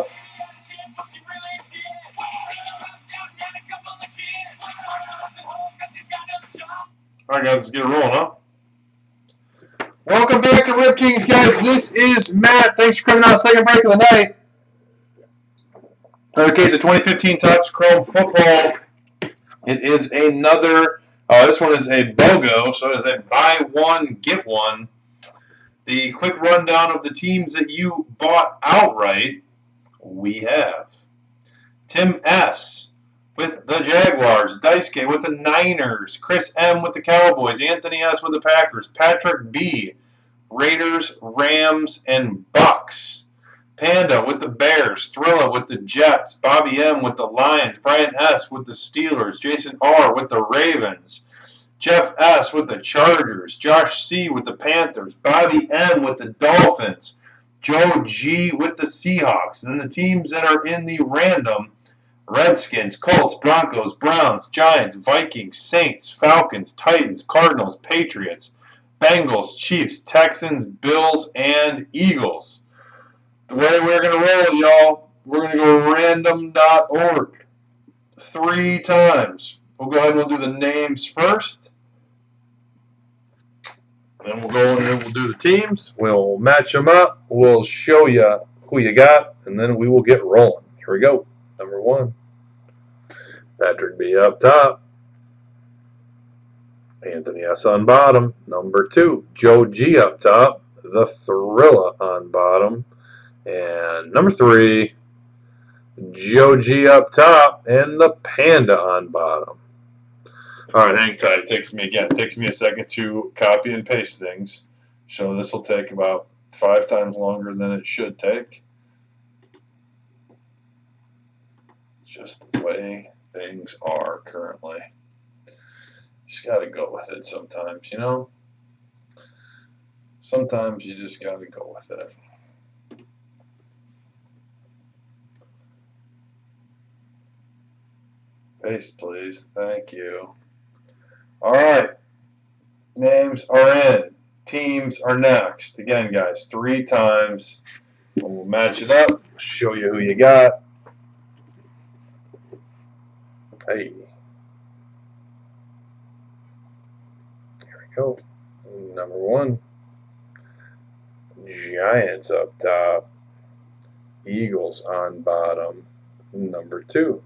Alright guys, let's get it rolling, huh? Welcome back to Rip Kings, guys. This is Matt. Thanks for coming out second break of the night. Another case of twenty fifteen Topps Chrome Football. It is another, uh, this one is a BOGO, so it is a buy one, get one. The quick rundown of the teams that you bought outright, we have Tim S. with the Jaguars, Daisuke with the Niners, Chris M. with the Cowboys, Anthony S. with the Packers, Patrick B. Raiders, Rams, and Bucks, Panda with the Bears, Thrilla with the Jets, Bobby M. with the Lions, Brian S. with the Steelers, Jason R. with the Ravens, Jeff S. with the Chargers, Josh C. with the Panthers, Bobby M. with the Dolphins, Joe G. with the Seahawks. And then the teams that are in the random: Redskins, Colts, Broncos, Browns, Giants, Vikings, Saints, Falcons, Titans, Cardinals, Patriots, Bengals, Chiefs, Texans, Bills, and Eagles. The way we're going to roll, y'all, we're going to go random dot org three times. We'll go ahead and we'll do the names first. Then we'll go and then we'll do the teams. We'll match them up. We'll show you who you got, and then we will get rolling. Here we go. Number one, Patrick B. up top. Anthony S. on bottom. Number two, Joe G. up top. The Thrilla on bottom. And number three, Joe G. up top. And the Panda on bottom. All right, hang tight. It takes me, again, it takes me a second to copy and paste things. So this will take about five times longer than it should take. Just the way things are currently. Just got to go with it sometimes, you know? Sometimes you just got to go with it. Paste, please. Thank you. All right. Names are in. Teams are next. Again, guys, three times. We'll match it up. Show you who you got. Hey. Here we go. Number one. Giants up top. Eagles on bottom. Number two.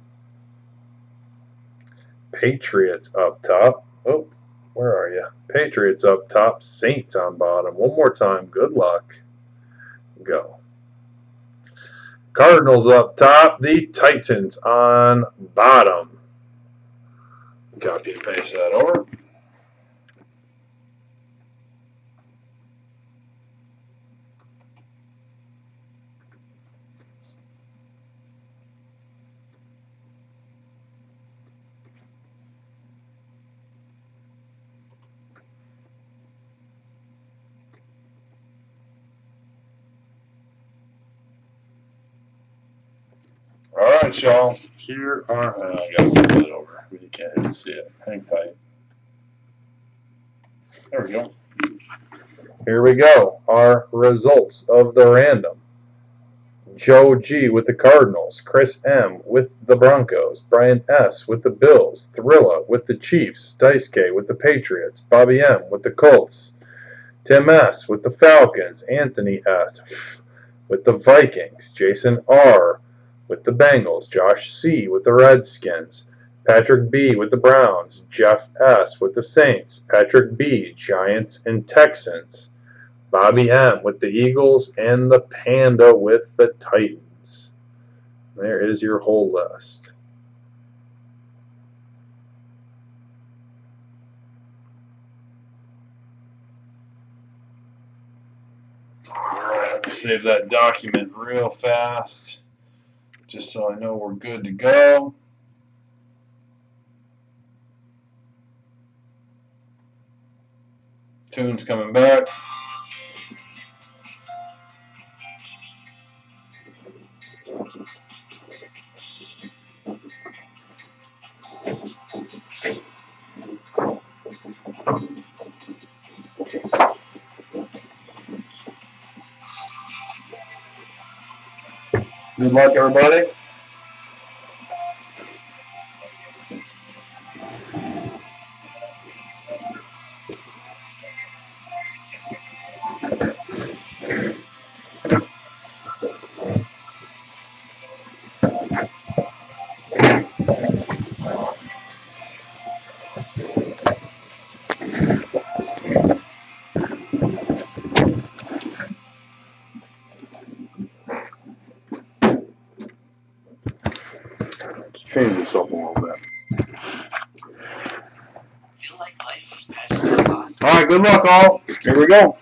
Patriots up top. Oh, where are you? Patriots up top. Saints on bottom. One more time. Good luck. Go. Cardinals up top. The Titans on bottom. Copy and paste that over. right, y'all. Here are. Oh, I got to put it over. You can't even see it. Hang tight. There we go. Here we go. Our results of the random. Joe G with the Cardinals, Chris M with the Broncos, Brian S with the Bills, Thrilla with the Chiefs, Dice K with the Patriots, Bobby M with the Colts, Tim S with the Falcons, Anthony S with the Vikings, Jason R with the Bengals, Josh C with the Redskins, Patrick B with the Browns, Jeff S with the Saints, Patrick B, Giants and Texans, Bobby M with the Eagles, and the Panda with the Titans. There is your whole list. Alright, let me save that document real fast, just so I know we're good to go. Tune's coming back. Good luck, everybody. Let's change this up a little bit. Feel like life is passing you by. All right, good luck, all. Here we go.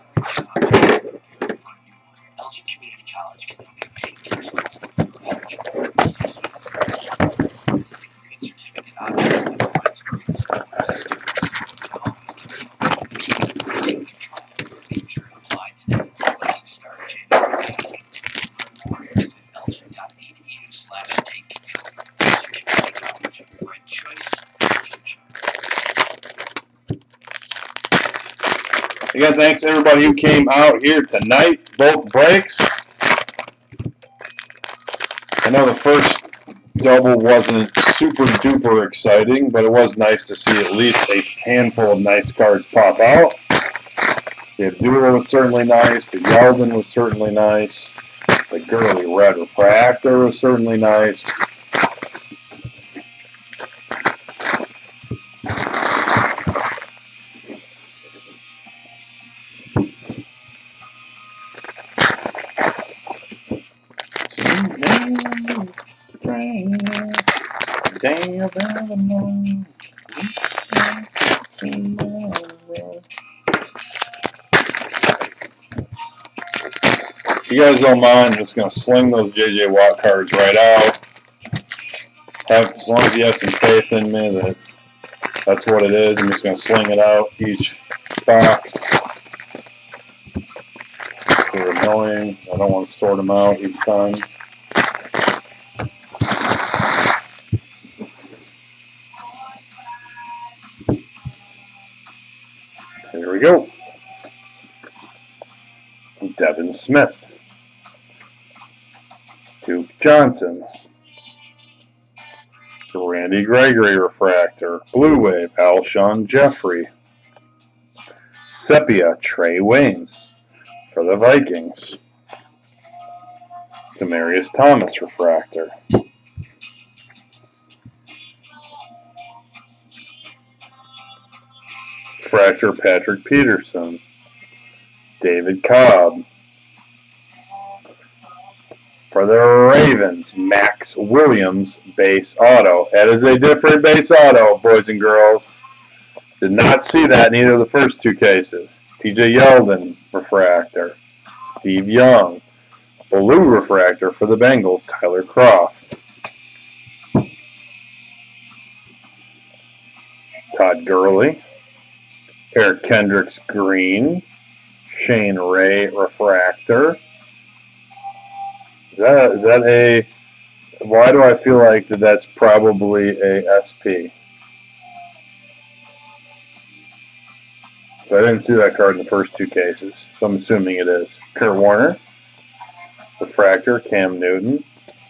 Elgin Community College can help you take control of your future. This is certificate options and provides great support to students. You can always take control of your future and apply today. Classes start January eighteenth. Learn more visit elgin dot e d u slash take control. Elgin Community College, right choice for the future. Again, thanks to everybody who came out here tonight, both breaks. I know the first double wasn't super duper exciting, but it was nice to see at least a handful of nice cards pop out. The Abdullah was certainly nice, the Yeldon was certainly nice, the Gurley Red Refractor was certainly nice. If you guys don't mind, I'm just going to sling those J J Watt cards right out. Have, as long as you have some faith in me that that's what it is, I'm just going to sling it out each box. They're annoying. I don't want to sort them out each time. Here we go. Devin Smith. Duke Johnson. Randy Gregory Refractor. Blue Wave, Alshon Jeffrey. Sepia, Trey Waynes for the Vikings. Demarius Thomas Refractor. Fracture, Patrick Peterson. David Cobb. For the Ravens, Max Williams, base auto. That is a different base auto, boys and girls. Did not see that in either of the first two cases. T J Yeldon, refractor. Steve Young, blue refractor for the Bengals, Tyler Croft. Todd Gurley. Eric Kendricks, green. Shane Ray, refractor. Is that, is that a Why do I feel like that that's probably a S P? So I didn't see that card in the first two cases, so I'm assuming it is. Kurt Warner, Refractor, Cam Newton.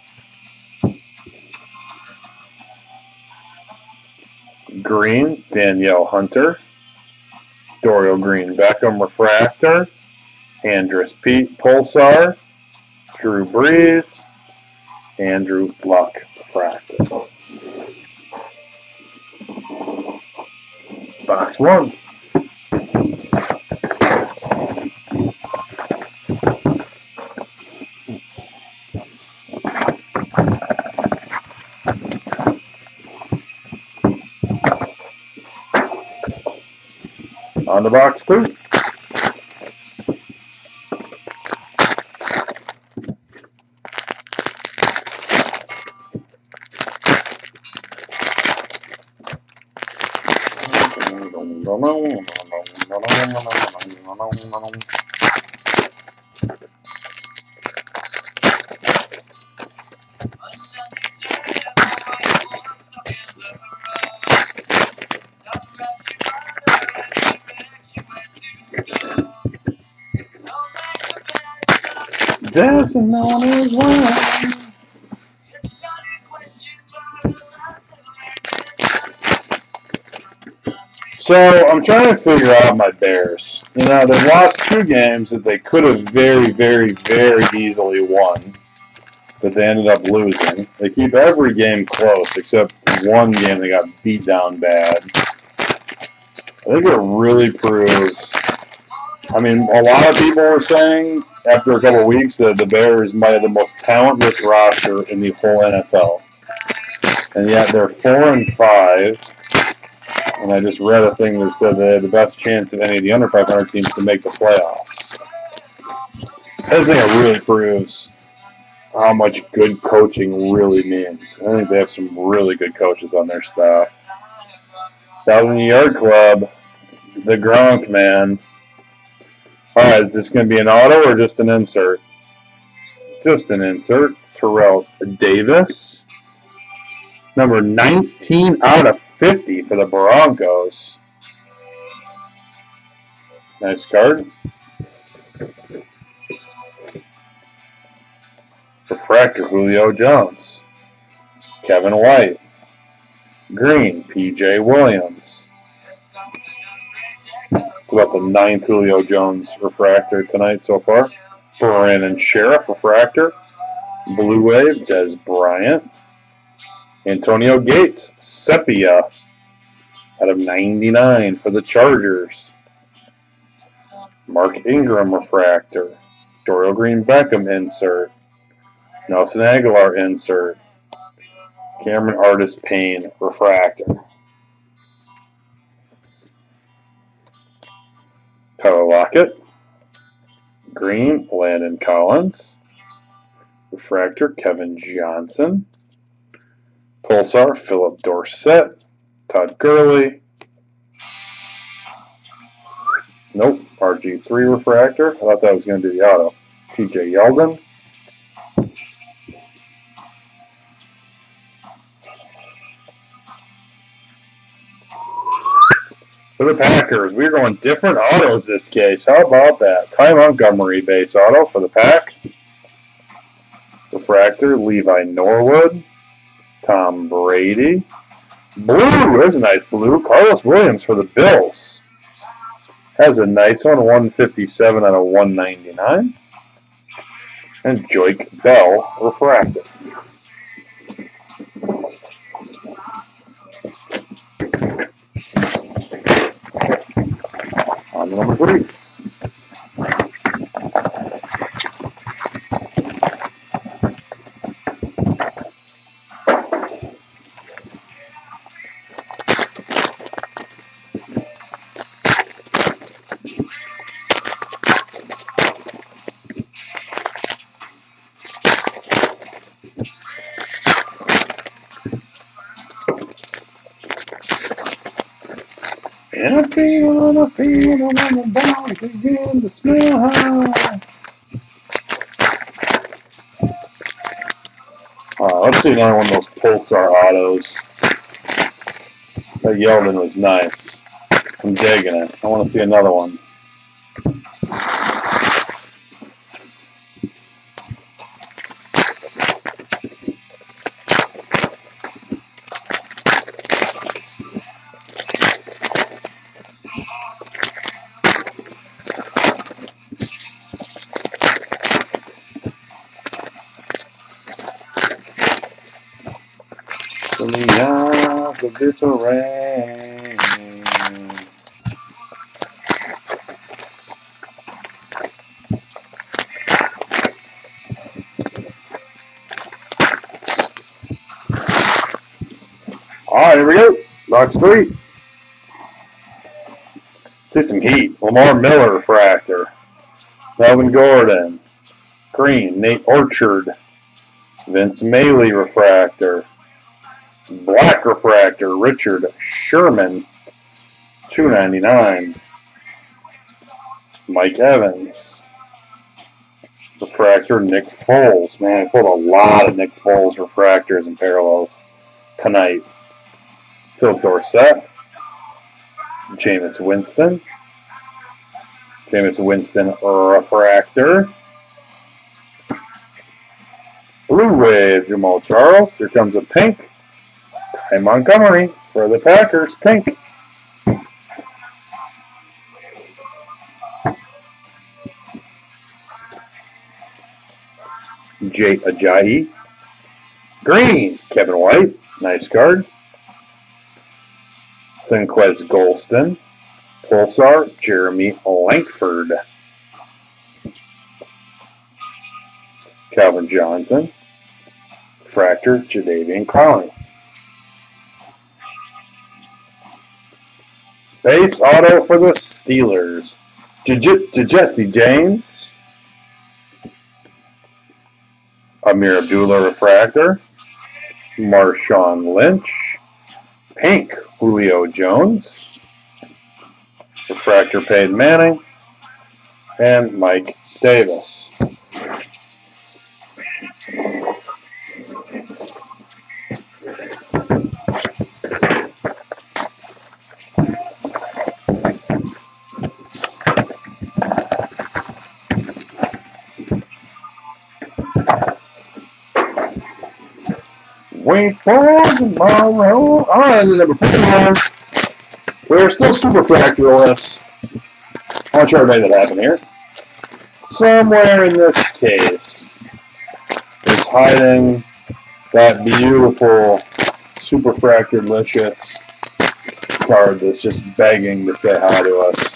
Green, Danielle Hunter. Dorial Green Beckham, Refractor. Andrus Pete, Pulsar. Drew Brees. Andrew Luck, Refractor. Box one. On to box two. Dancing on his way. So I'm trying to figure out my Bears. You know, they lost two games that they could have very, very, very easily won, that they ended up losing. They keep every game close except one game they got beat down bad. I think it really proves. I mean, a lot of people were saying after a couple of weeks that the Bears might have the most talentless roster in the whole N F L, and yet they're four and five. And I just read a thing that said they had the best chance of any of the under five hundred teams to make the playoffs. I think it really proves how much good coaching really means. I think they have some really good coaches on their staff. Thousand Yard Club, the Gronk man. All right, is this going to be an auto or just an insert? Just an insert. Terrell Davis. Number nineteen out of fifty for the Broncos. Nice card. Refractor, Julio Jones. Kevin White. Green, P J Williams. It's about the ninth Julio Jones refractor tonight so far. Brandon Sheriff, refractor. Blue Wave, Des Bryant. Antonio Gates, Sepia, out of ninety-nine for the Chargers. Mark Ingram, refractor. Dorial Green Beckham, insert. Nelson Aguilar, insert. Cameron Artis Payne, refractor. Tyler Lockett. Green, Landon Collins. Refractor, Kevin Johnson. Pulsar, Philip Dorsett. Todd Gurley. Nope, R G three refractor. I thought that was going to be the auto. T J Yeldon. For the Packers, we're going different autos this case. How about that? Ty Montgomery base auto for the Pack. Refractor, Levi Norwood. Tom Brady. Blue, there's a nice blue. Carlos Williams for the Bills. Has a nice one, one fifty-seven out of one ninety-nine. And Joique Bell, refractor. On to number three. And I feel, I feel, and I'm about to begin to smell high. All Let's see another one of those Pulsar autos. That Yeldon was nice. I'm digging it. I want to see another one. In the eyes of disarray. Alright, here we go. Box three. See some heat. Lamar Miller refractor. Melvin Gordon. Green. Nate Orchard. Vince Maley refractor. Black refractor. Richard Sherman. two ninety-nine. Mike Evans. Refractor. Nick Foles. Man, I pulled a lot of Nick Foles refractors and parallels tonight. Phil Dorsett. Jameis Winston. Jameis Winston refractor. Blue Wave, Jamal Charles. Here comes a pink. Ty Montgomery for the Packers, pink. Jay Ajayi. Green, Kevin White. Nice card. Sinquez Golston. Pulsar, Jeremy Langford. Calvin Johnson. Fractor, Jadeveon Clowney. Base auto for the Steelers. To Jesse James. Amir Abdullah refractor. Marshawn Lynch. Pink, Julio Jones. Refractor, Peyton Manning. And Mike Davis. Wait for tomorrow. On number four. We're still super fractureless. I'll try to make that happen here. Somewhere in this case is hiding that beautiful super fracturelicious card that's just begging to say hi to us.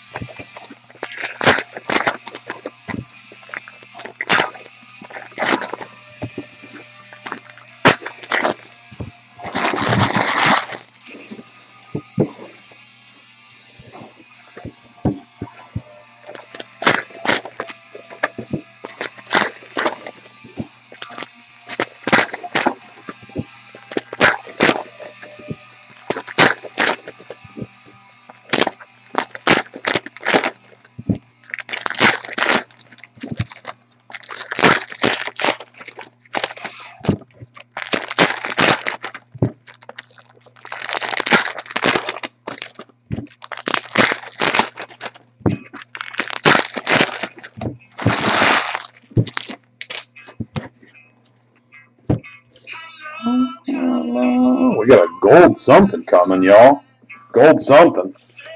We got a gold something coming, y'all. Gold something.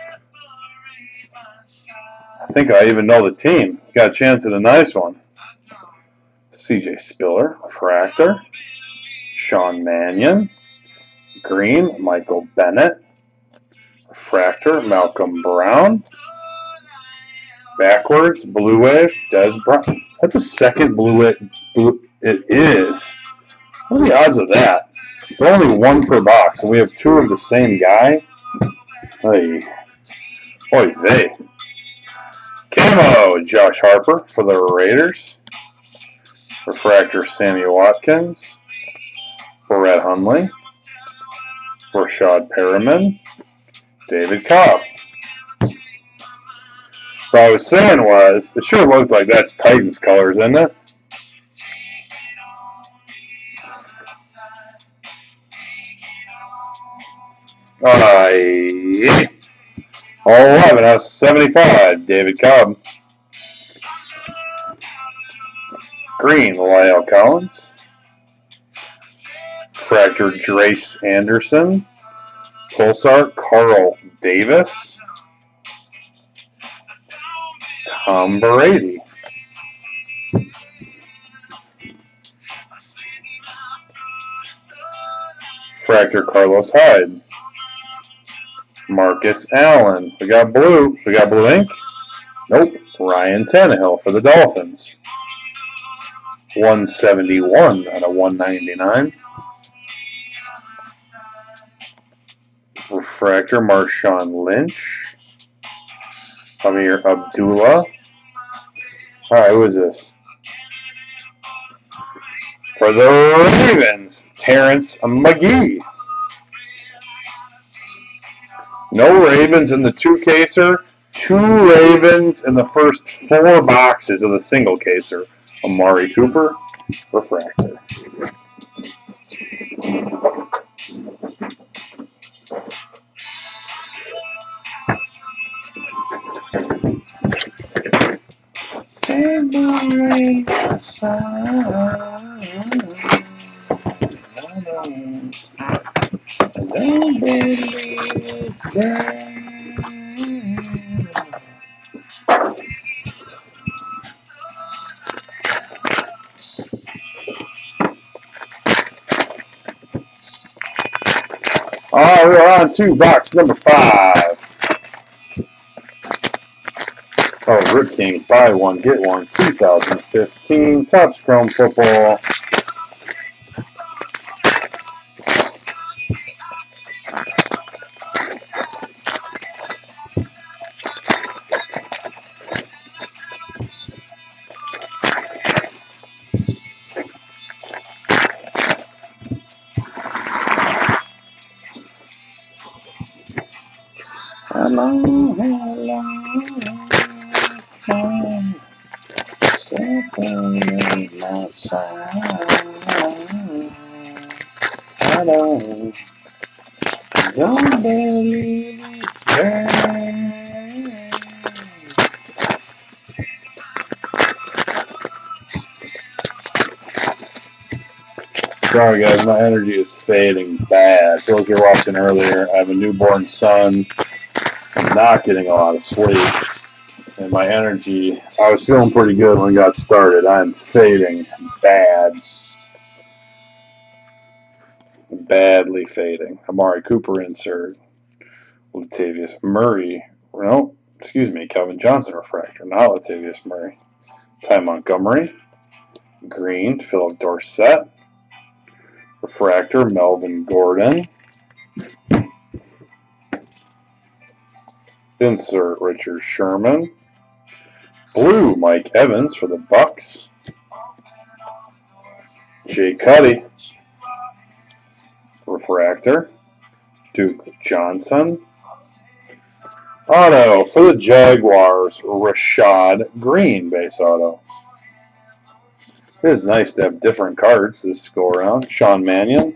I think I even know the team. Got a chance at a nice one. C J Spiller, refractor. Sean Mannion. Green, Michael Bennett. Refractor, Malcolm Brown. Backwards, Blue Wave, Des Bryant. That's the second Blue Wave. Blue, it is. What are the odds of that? They're only one per box, and we have two of the same guy. Hey, oy vey. Camo, Josh Harper for the Raiders. Refractor, Sammy Watkins. Brett Hundley. Rashad Perriman. David Cobb. What I was saying was, it sure looked like that's Titans colors, isn't it? Aye. All eleven out of seventy-five. David Cobb. Green, Lyle Collins. Fractor, Drace Anderson. Pulsar, Carl Davis. Tom Brady. Fractor, Carlos Hyde. Marcus Allen. We got blue. We got blue ink. Nope. Ryan Tannehill for the Dolphins. one seventy-one out of one ninety-nine. Refractor, Marshawn Lynch. Amir Abdullah. Alright, who is this? For the Ravens, Terrence McGee. No Ravens in the two-caser. Two Ravens in the first four boxes of the single-caser. Amari Cooper, refractor. Take the rain outside. I don't believe that. Alright, we're on to box number five. Oh, Rip King, buy one, get one, two thousand fifteen, Topps Chrome Football. Hello, hello, friend. Stepping outside. I don't, don't believe it. Sorry guys, my energy is fading bad. I feel like you're watching earlier. I have a newborn son. I'm not getting a lot of sleep. And my energy, I was feeling pretty good when we got started. I'm fading bad. Badly fading. Amari Cooper insert. Latavius Murray. No, excuse me, Calvin Johnson refractor, not Latavius Murray. Ty Montgomery. Green, Philip Dorsett. Refractor, Melvin Gordon. Insert, Richard Sherman. Blue, Mike Evans for the Bucks. Jay Cuddy. Refractor. Duke Johnson. Auto for the Jaguars, Rashad Green base auto. It is nice to have different cards this go around. Sean Mannion.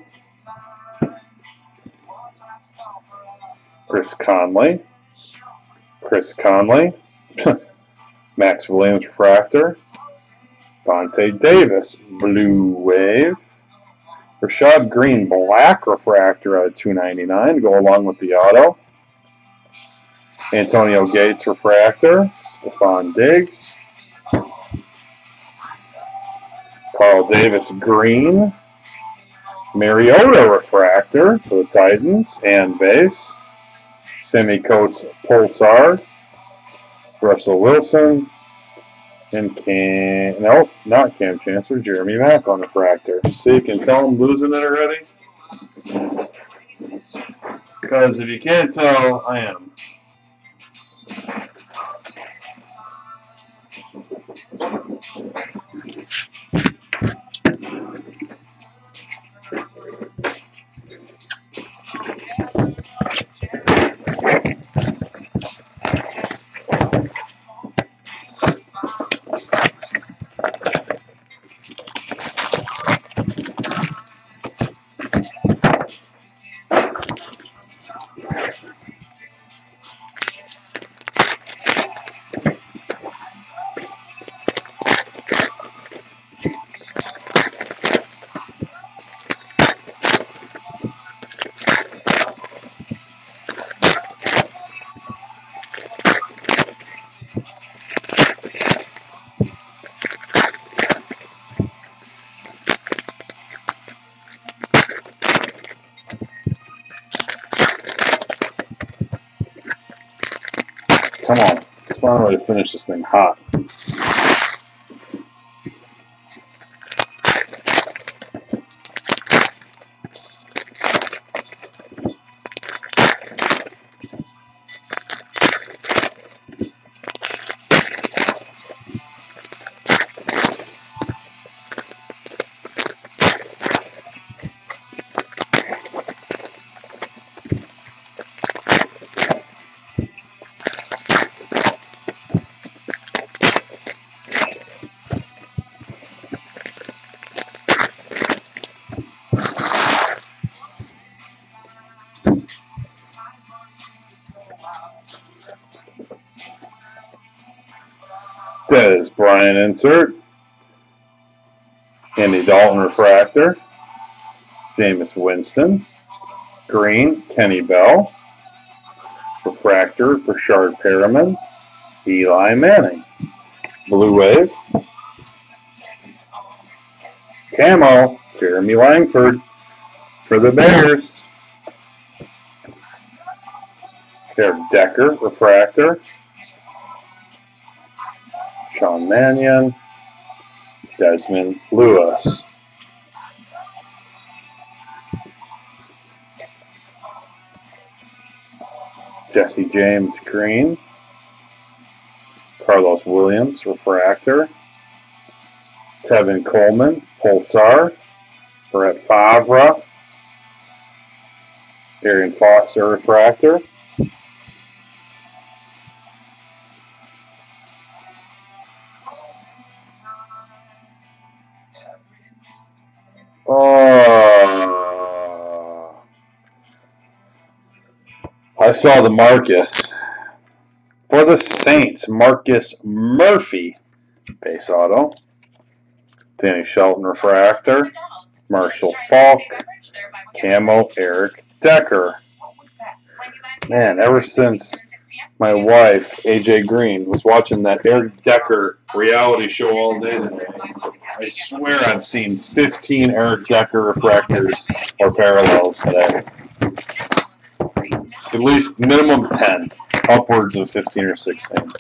Chris Conley. Chris Conley. Max Williams refractor. Vontae Davis, Blue Wave. Rashad Green, black refractor out of two ninety-nine to go along with the auto. Antonio Gates refractor. Stephon Diggs. Carl Davis green. Mariota refractor for the Titans and base. Sammy Coates Pulsar. Russell Wilson. And Cam, nope, not Cam Chancellor, Jeremy Mack on refractor. See, you can tell I'm losing it already. Because if you can't tell, I am. Come on. Let's find a way to finish this thing hot. Des Bryant insert. Andy Dalton refractor. Jameis Winston. Green, Kenny Bell. Refractor, Rashard Perriman. Eli Manning. Blue Wave. Camo, Jeremy Langford for the Bears. Eric Decker, refractor. Sean Mannion. Desmond Lewis. Jesse James Green. Carlos Williams, refractor. Tevin Coleman, Pulsar. Brett Favre. Arian Foster, refractor. Oh, I saw the Marcus. For the Saints, Marcus Murphy, base auto. Danny Shelton, refractor. Marshall Falk. Camo, Eric Decker. Man, ever since my wife, A J Green, was watching that Eric Decker reality show all day today, I swear I've seen fifteen Eric Decker refractors or parallels today. At least minimum ten, upwards of fifteen or sixteen.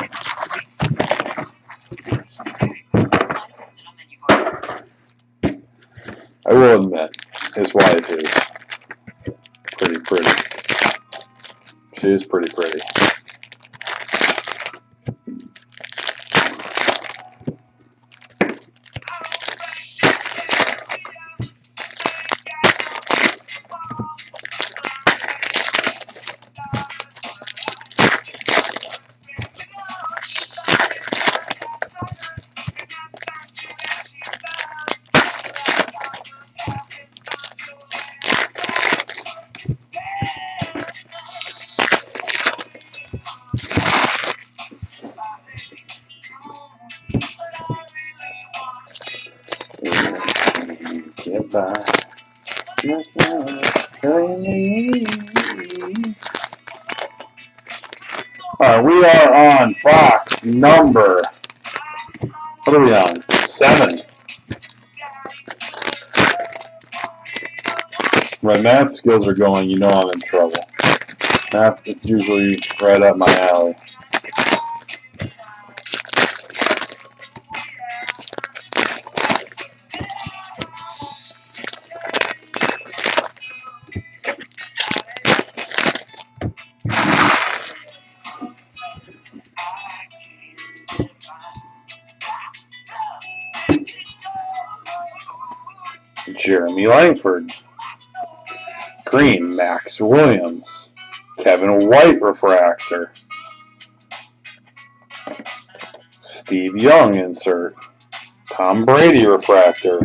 I will admit, his wife is pretty pretty. She is pretty pretty. Goodbye. Alright, we are on box number, what are we on? Seven. My math skills are going, you know I'm in trouble. Math is usually right up my alley. Jeremy Langford. Green, Max Williams. Kevin White, refractor. Steve Young, insert. Tom Brady, refractor.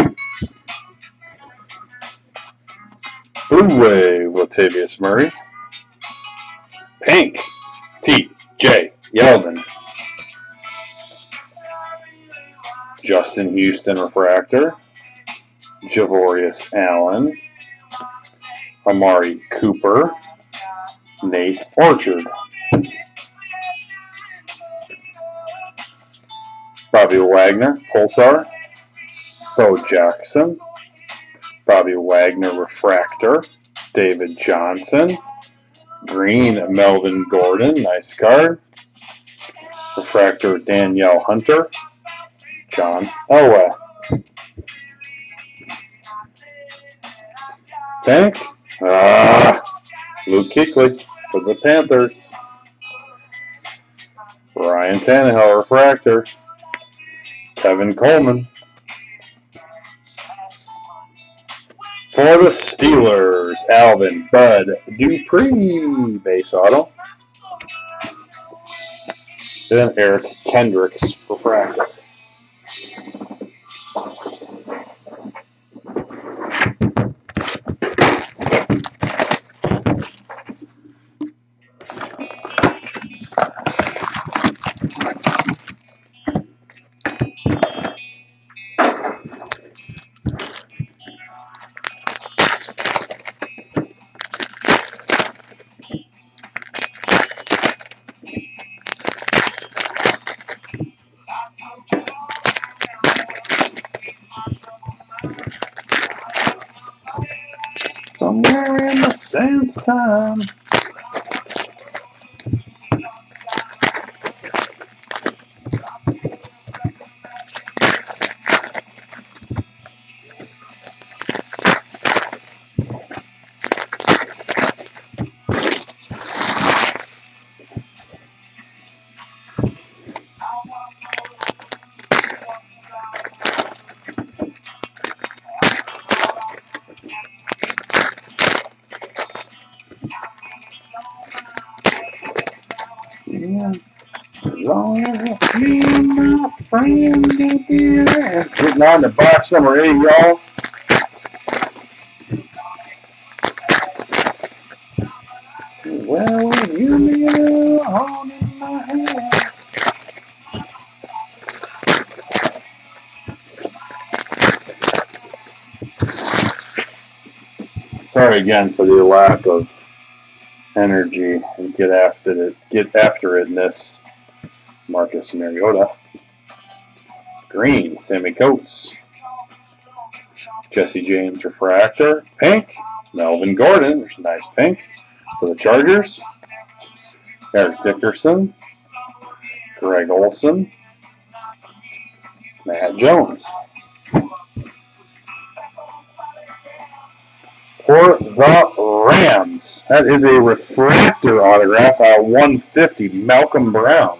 Blue Wave, Latavius Murray. Pink, T J Yeldon. Justin Houston, refractor. Javorius Allen. Amari Cooper. Nate Orchard. Bobby Wagner, Pulsar. Bo Jackson. Bobby Wagner, refractor. David Johnson. Green, Melvin Gordon, nice card. Refractor Danielle Hunter. John Elway. Pink. Ah, Luke Kuechly for the Panthers. Ryan Tannehill Refractor. Kevin Coleman. For the Steelers, Alvin Bud Dupree base auto. Then Eric Kendricks Refractor. Somewhere in the sands of time. Yeah. As long as you're my friend, don't do that. Getting on to box number eight, y'all. Well, with you near holding my hand. Sorry again for the lack of energy and get after it. Get after it in this. Marcus Mariota. Green, Sammy Coates. Jesse James Refractor. Pink, Melvin Gordon. There's a nice pink for the Chargers. Eric Dickerson. Greg Olson. Matt Jones. For the Rams, that is a refractor autograph out of one fifty, Malcolm Brown.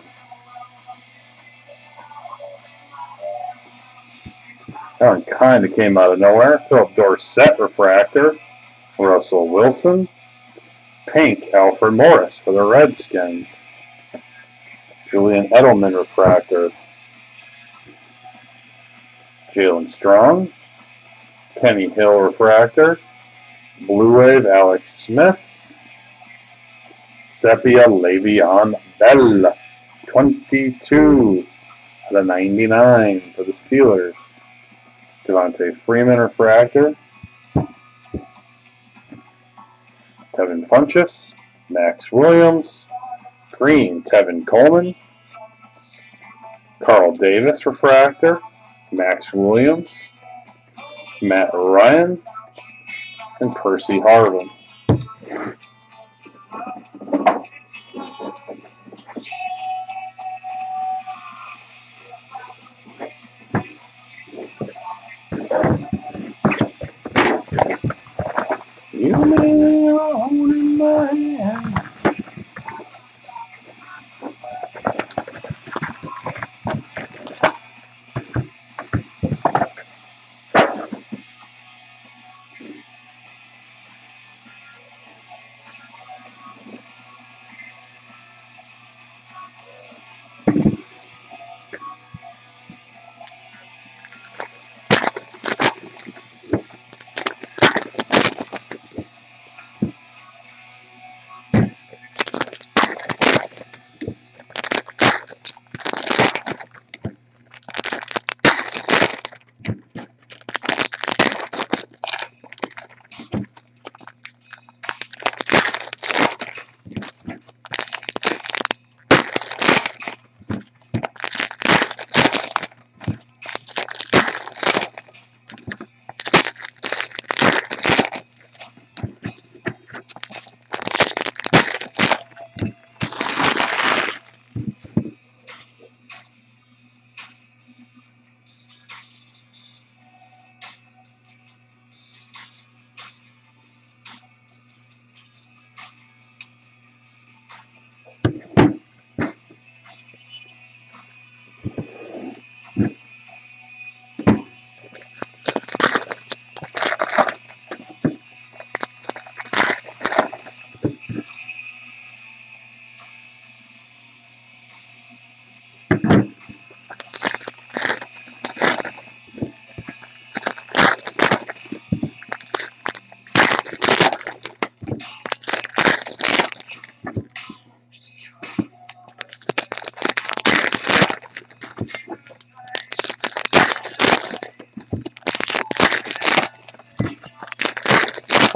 That one kind of came out of nowhere. Philip Dorsett refractor. Russell Wilson. Pink, Alfred Morris for the Redskins. Julian Edelman refractor. Jalen Strong. Kenny Hill refractor. Blue Wave, Alex Smith. Sepia Le'Veon Bell. twenty-two out of ninety-nine for the Steelers. Devontae Freeman refractor. Tevin Funchess. Max Williams. Green, Tevin Coleman. Carl Davis refractor. Max Williams. Matt Ryan. And Percy Harvin. You may hold in my hand.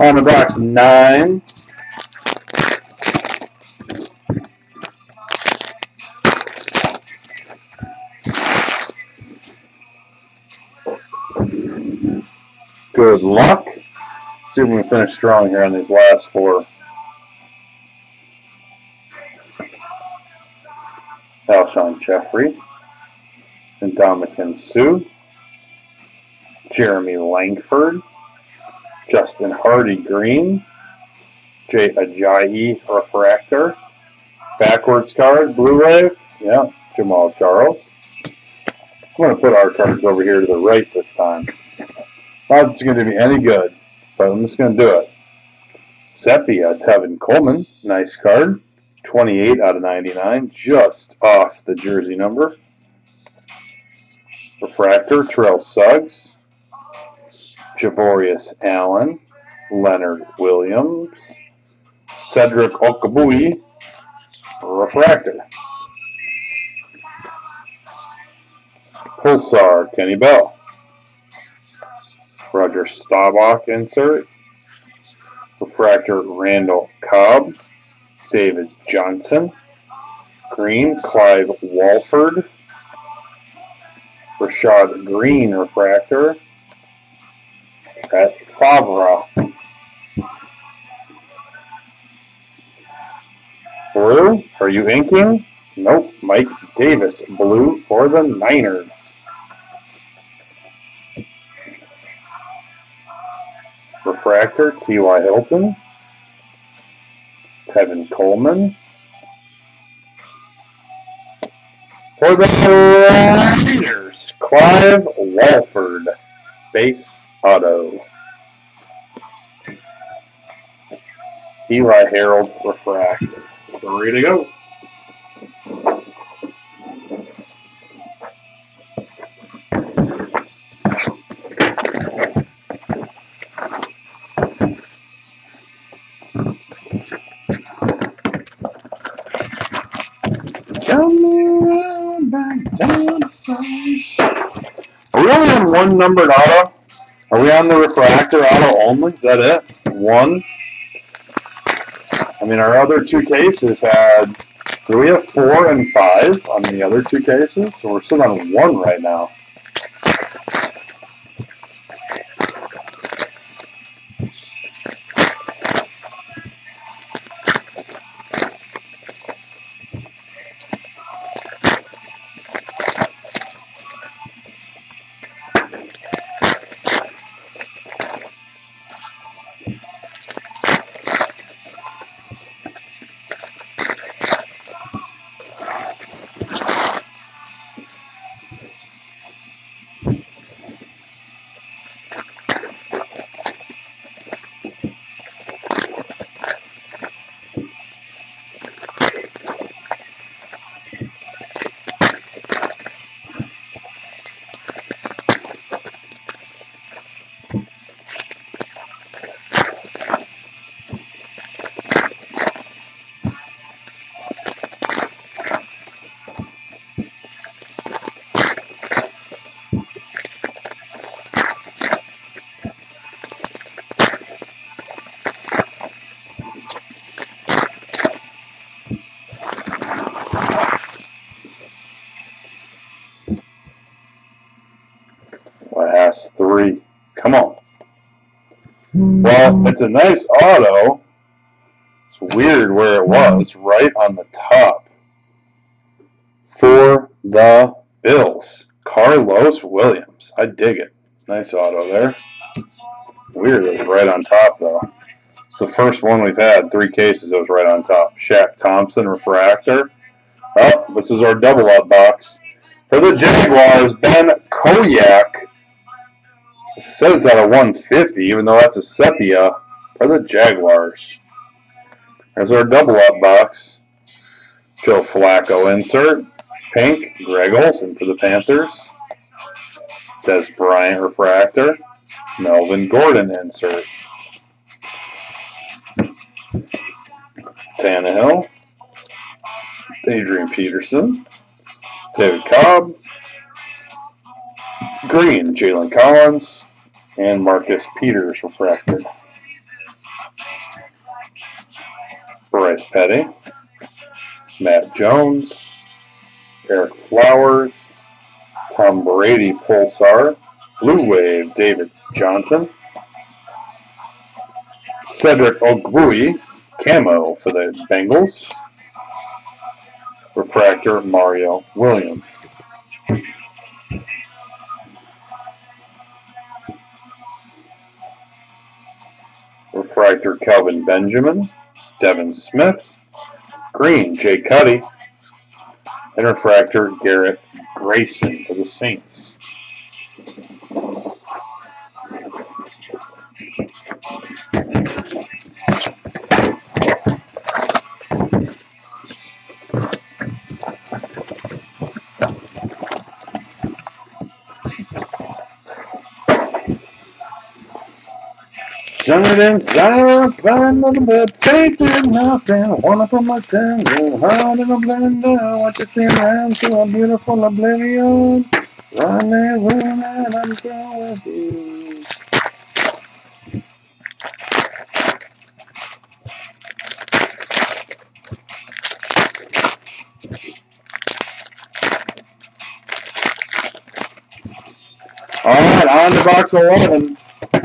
On the box nine. Good luck. See if we can finish strong here on these last four. Alshon Jeffrey, Ndamukong Suh, Jeremy Langford, Justin Hardy Green, Jay Ajayi Refractor, backwards card, Blue Wave, yeah, Jamal Charles. I'm going to put our cards over here to the right this time. Not that it's going to be any good, but I'm just going to do it. Sepia Tevin Coleman, nice card. twenty-eight out of ninety-nine, just off the jersey number. Refractor, Terrell Suggs, Javorius Allen, Leonard Williams, Cedric Okabui, Refractor. Pulsar, Kenny Bell. Roger Staubach insert. Refractor, Randall Cobb. David Johnson. Green, Clive Walford. Rashad Green refractor. Brett Favre. Blue, are you inking? Nope. Mike Davis, blue for the Niners. Refractor, T Y Hilton. Tevin Coleman. For the Raiders, Clive Walford, base auto. Eli Harold refractor. Ready to go. Are we only on one numbered auto? Are we on the refractor auto only? Is that it? One? I mean, our other two cases had, do we have four and five on the other two cases? So we're still on one right now. Last three. Come on. Well, it's a nice auto. It's weird where it was, right on the top. For the Bills, Carlos Williams. I dig it. Nice auto there. Weird it was right on top, though. It's the first one we've had. Three cases, it was right on top. Shaq Thompson, refractor. Oh, this is our double up box. For the Jaguars, Ben Koyak. It says that at one fifty, even though that's a sepia for the Jaguars. There's our double up box. Joe Flacco insert. Pink, Greg Olsen for the Panthers. Des Bryant refractor. Melvin Gordon insert. Tannehill. Adrian Peterson. David Cobb. Green, Jalen Collins. And Marcus Peters refractor. Bryce Petty, Matt Jones, Eric Flowers, Tom Brady Pulsar, Blue Wave David Johnson, Cedric Ogbuyi Camo for the Bengals, Refractor Mario Williams. Refractor Calvin Benjamin, Devin Smith, Green Jay Cuddy, and Refractor Garrett Grayson for the Saints. Summer inside, blind on the bed, faith in nothing. Wanna put my tongue, heart in a blender. Watch it spin around to a beautiful oblivion. Rendezvous and I'm going with you. All right, on to box eleven.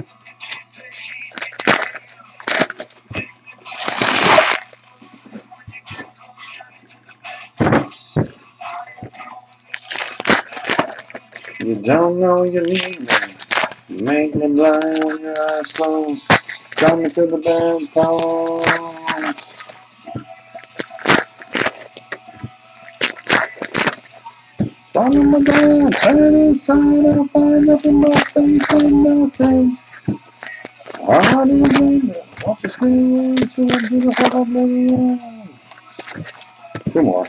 You don't know you need me. Make me blind when your eyes close. Draw me to the bedpost. Follow my down, turn inside out, find nothing but space and nothing. Heart in a blender, walk the screen to a beautiful oblivion. Two more.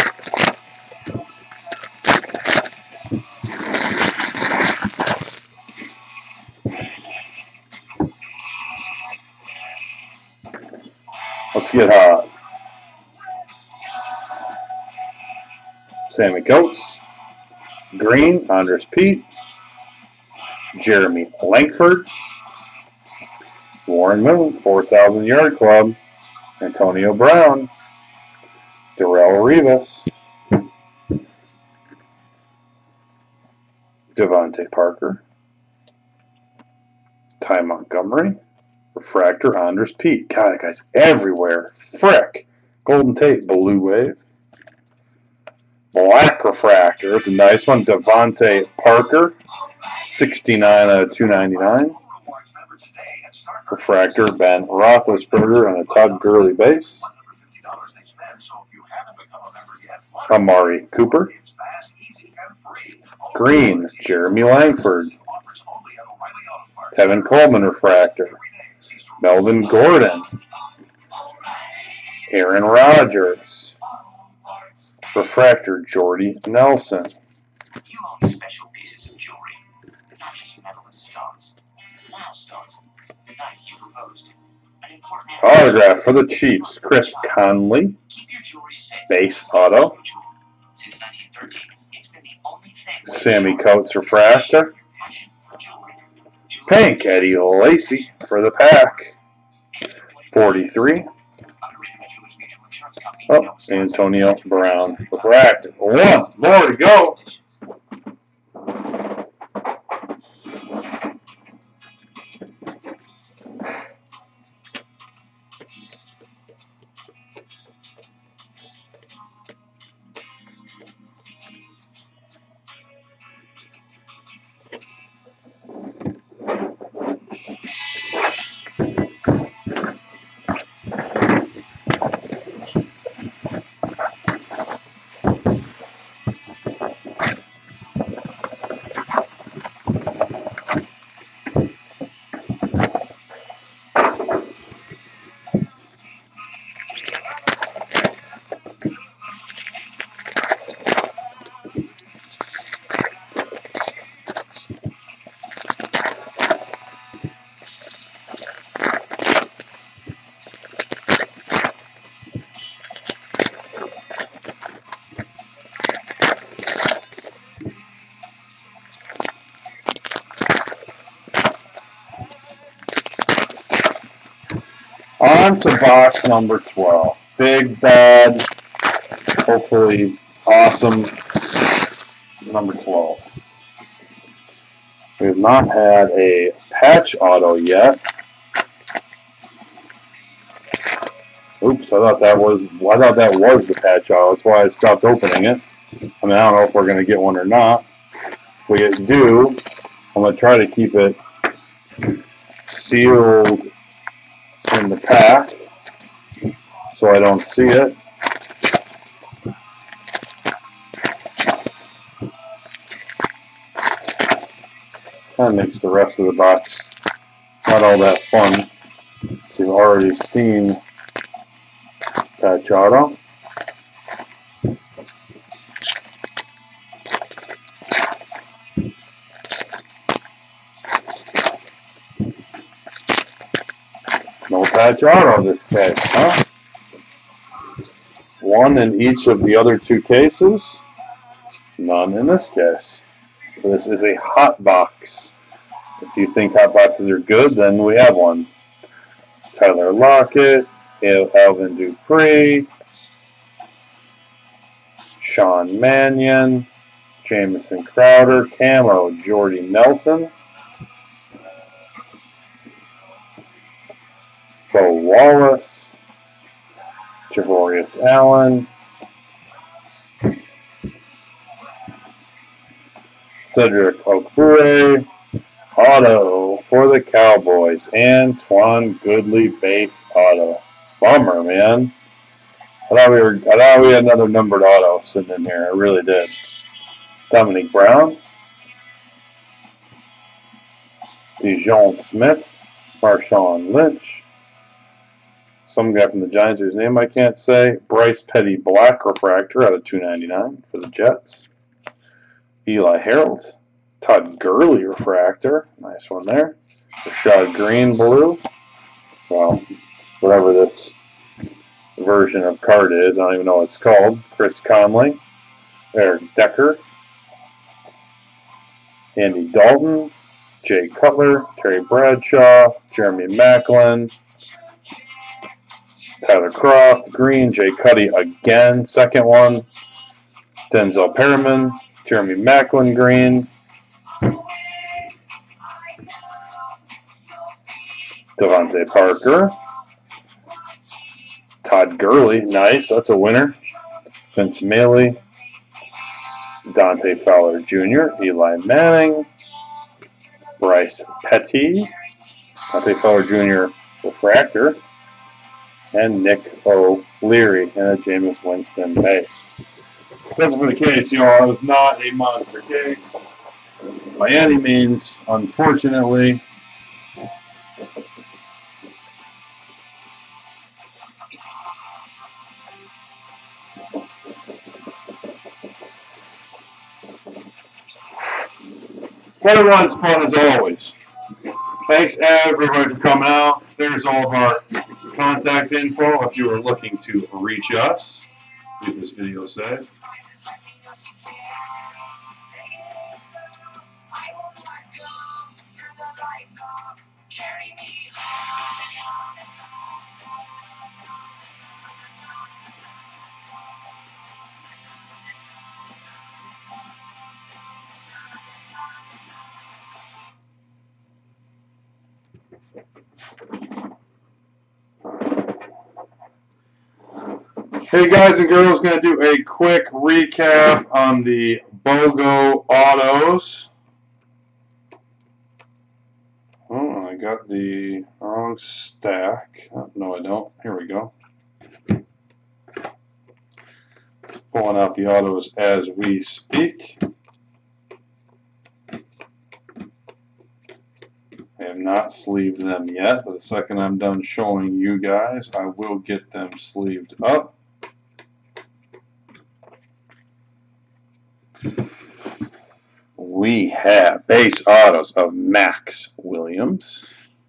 Let's get hot. Sammy Coates, Green, Andres Pete, Jeremy Langford, Warren Moon, four thousand Yard Club, Antonio Brown, Darrell Rivas, Devontae Parker, Ty Montgomery, Refractor, Andres Pete. God, that guy's everywhere. Frick. Golden Tate, Blue Wave. Black Refractor. That's a nice one. Devontae Parker, sixty-nine out of two ninety-nine. Refractor, Ben Roethlisberger on a Todd Gurley base. Amari Cooper. Green, Jeremy Langford. Tevin Coleman Refractor. Melvin Gordon. Aaron Rodgers. Refractor, Jordy Nelson. You own special pieces of jewelry, not just metal and stones. Milestones. The night you proposed. An important Autograph for the Chiefs, Chris Conley. Keep your jewelry safe. Base auto. Since nineteen thirteen, it's been the only thing. Sammy Coates Refractor. Pink, Eddie Lacy for the Pack. forty-three. Oh, Antonio Brown Refractor. One more to go. On to box number twelve. Big, bad, hopefully awesome number twelve. We have not had a patch auto yet. Oops, I thought that was I thought that was the patch auto. That's why I stopped opening it. I mean, I don't know if we're going to get one or not. If we do, I'm going to try to keep it sealed in the pack so I don't see it. Kind of makes the rest of the box not all that fun. So you've already seen patch auto. No patch auto this case, huh? One in each of the other two cases. None in this case. So this is a hot box. If you think hot boxes are good, then we have one. Tyler Lockett, Alvin Dupree, Sean Mannion, Jamison Crowder, Camo, Jordy Nelson, Bo Wallace, Javorius Allen, Cedric Okpue, auto for the Cowboys, Antoine Goodley base auto. Bummer, man. I thought we were. I thought we had another numbered auto sitting in here. I really did. Dominique Brown, Dijon Smith, Marshawn Lynch, some guy from the Giants whose name I can't say. Bryce Petty black refractor out of two ninety-nine for the Jets. Eli Harold, Todd Gurley refractor, nice one there. Rashad Green blue. Well, whatever this version of card is, I don't even know what it's called. Chris Conley, Eric Decker, Andy Dalton, Jay Cutler, Terry Bradshaw, Jeremy Maclin, Tyler Croft, Green, Jay Cuddy again, second one. Denzel Perriman, Jeremy Maclin Green, Devontae Parker, Todd Gurley, nice, that's a winner. Vince Mailey, Dante Fowler Junior, Eli Manning, Bryce Petty, Dante Fowler Junior refractor, and Nick O'Leary and a Jameis Winston base. That's for the case, y'all. It was not a monster case by any means, unfortunately. But it was fun as always. Thanks everybody for coming out. There's all of our contact info if you are looking to reach us. What this video say. Hey guys and girls, going to do a quick recap on the BOGO autos. Oh, I got the wrong stack. Oh, no, I don't. Here we go. Pulling out the autos as we speak. I have not sleeved them yet, but the second I'm done showing you guys, I will get them sleeved up. We have base autos of Max Williams,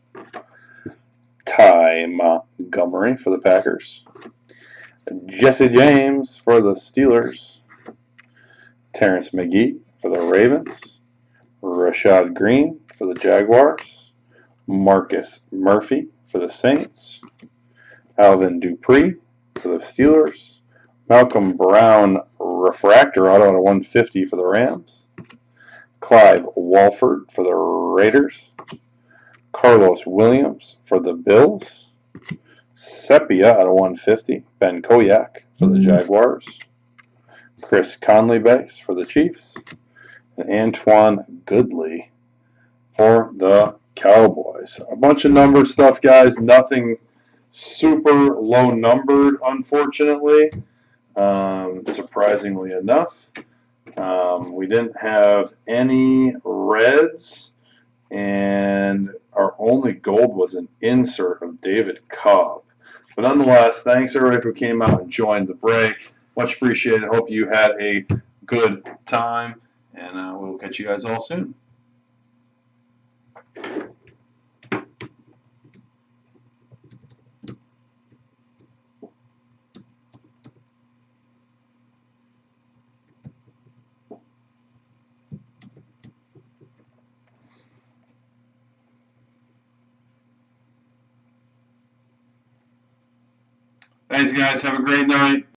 Ty Montgomery for the Packers, Jesse James for the Steelers, Terrence McGee for the Ravens, Rashad Green for the Jaguars, Marcus Murphy for the Saints, Alvin Dupree for the Steelers. Malcolm Brown refractor auto at one fifty for the Rams. Clive Walford for the Raiders. Carlos Williams for the Bills. Sepia out of one fifty. Ben Koyak for the Jaguars. Chris Conley base for the Chiefs. And Antoine Goodley for the Cowboys. A bunch of numbered stuff, guys. Nothing super low numbered, unfortunately. Um, surprisingly enough. Um, we didn't have any reds, and our only gold was an insert of David Cobb. But nonetheless, thanks everybody who came out and joined the break. Much appreciated. Hope you had a good time, and uh, we'll catch you guys all soon. Thanks, guys. Have a great night.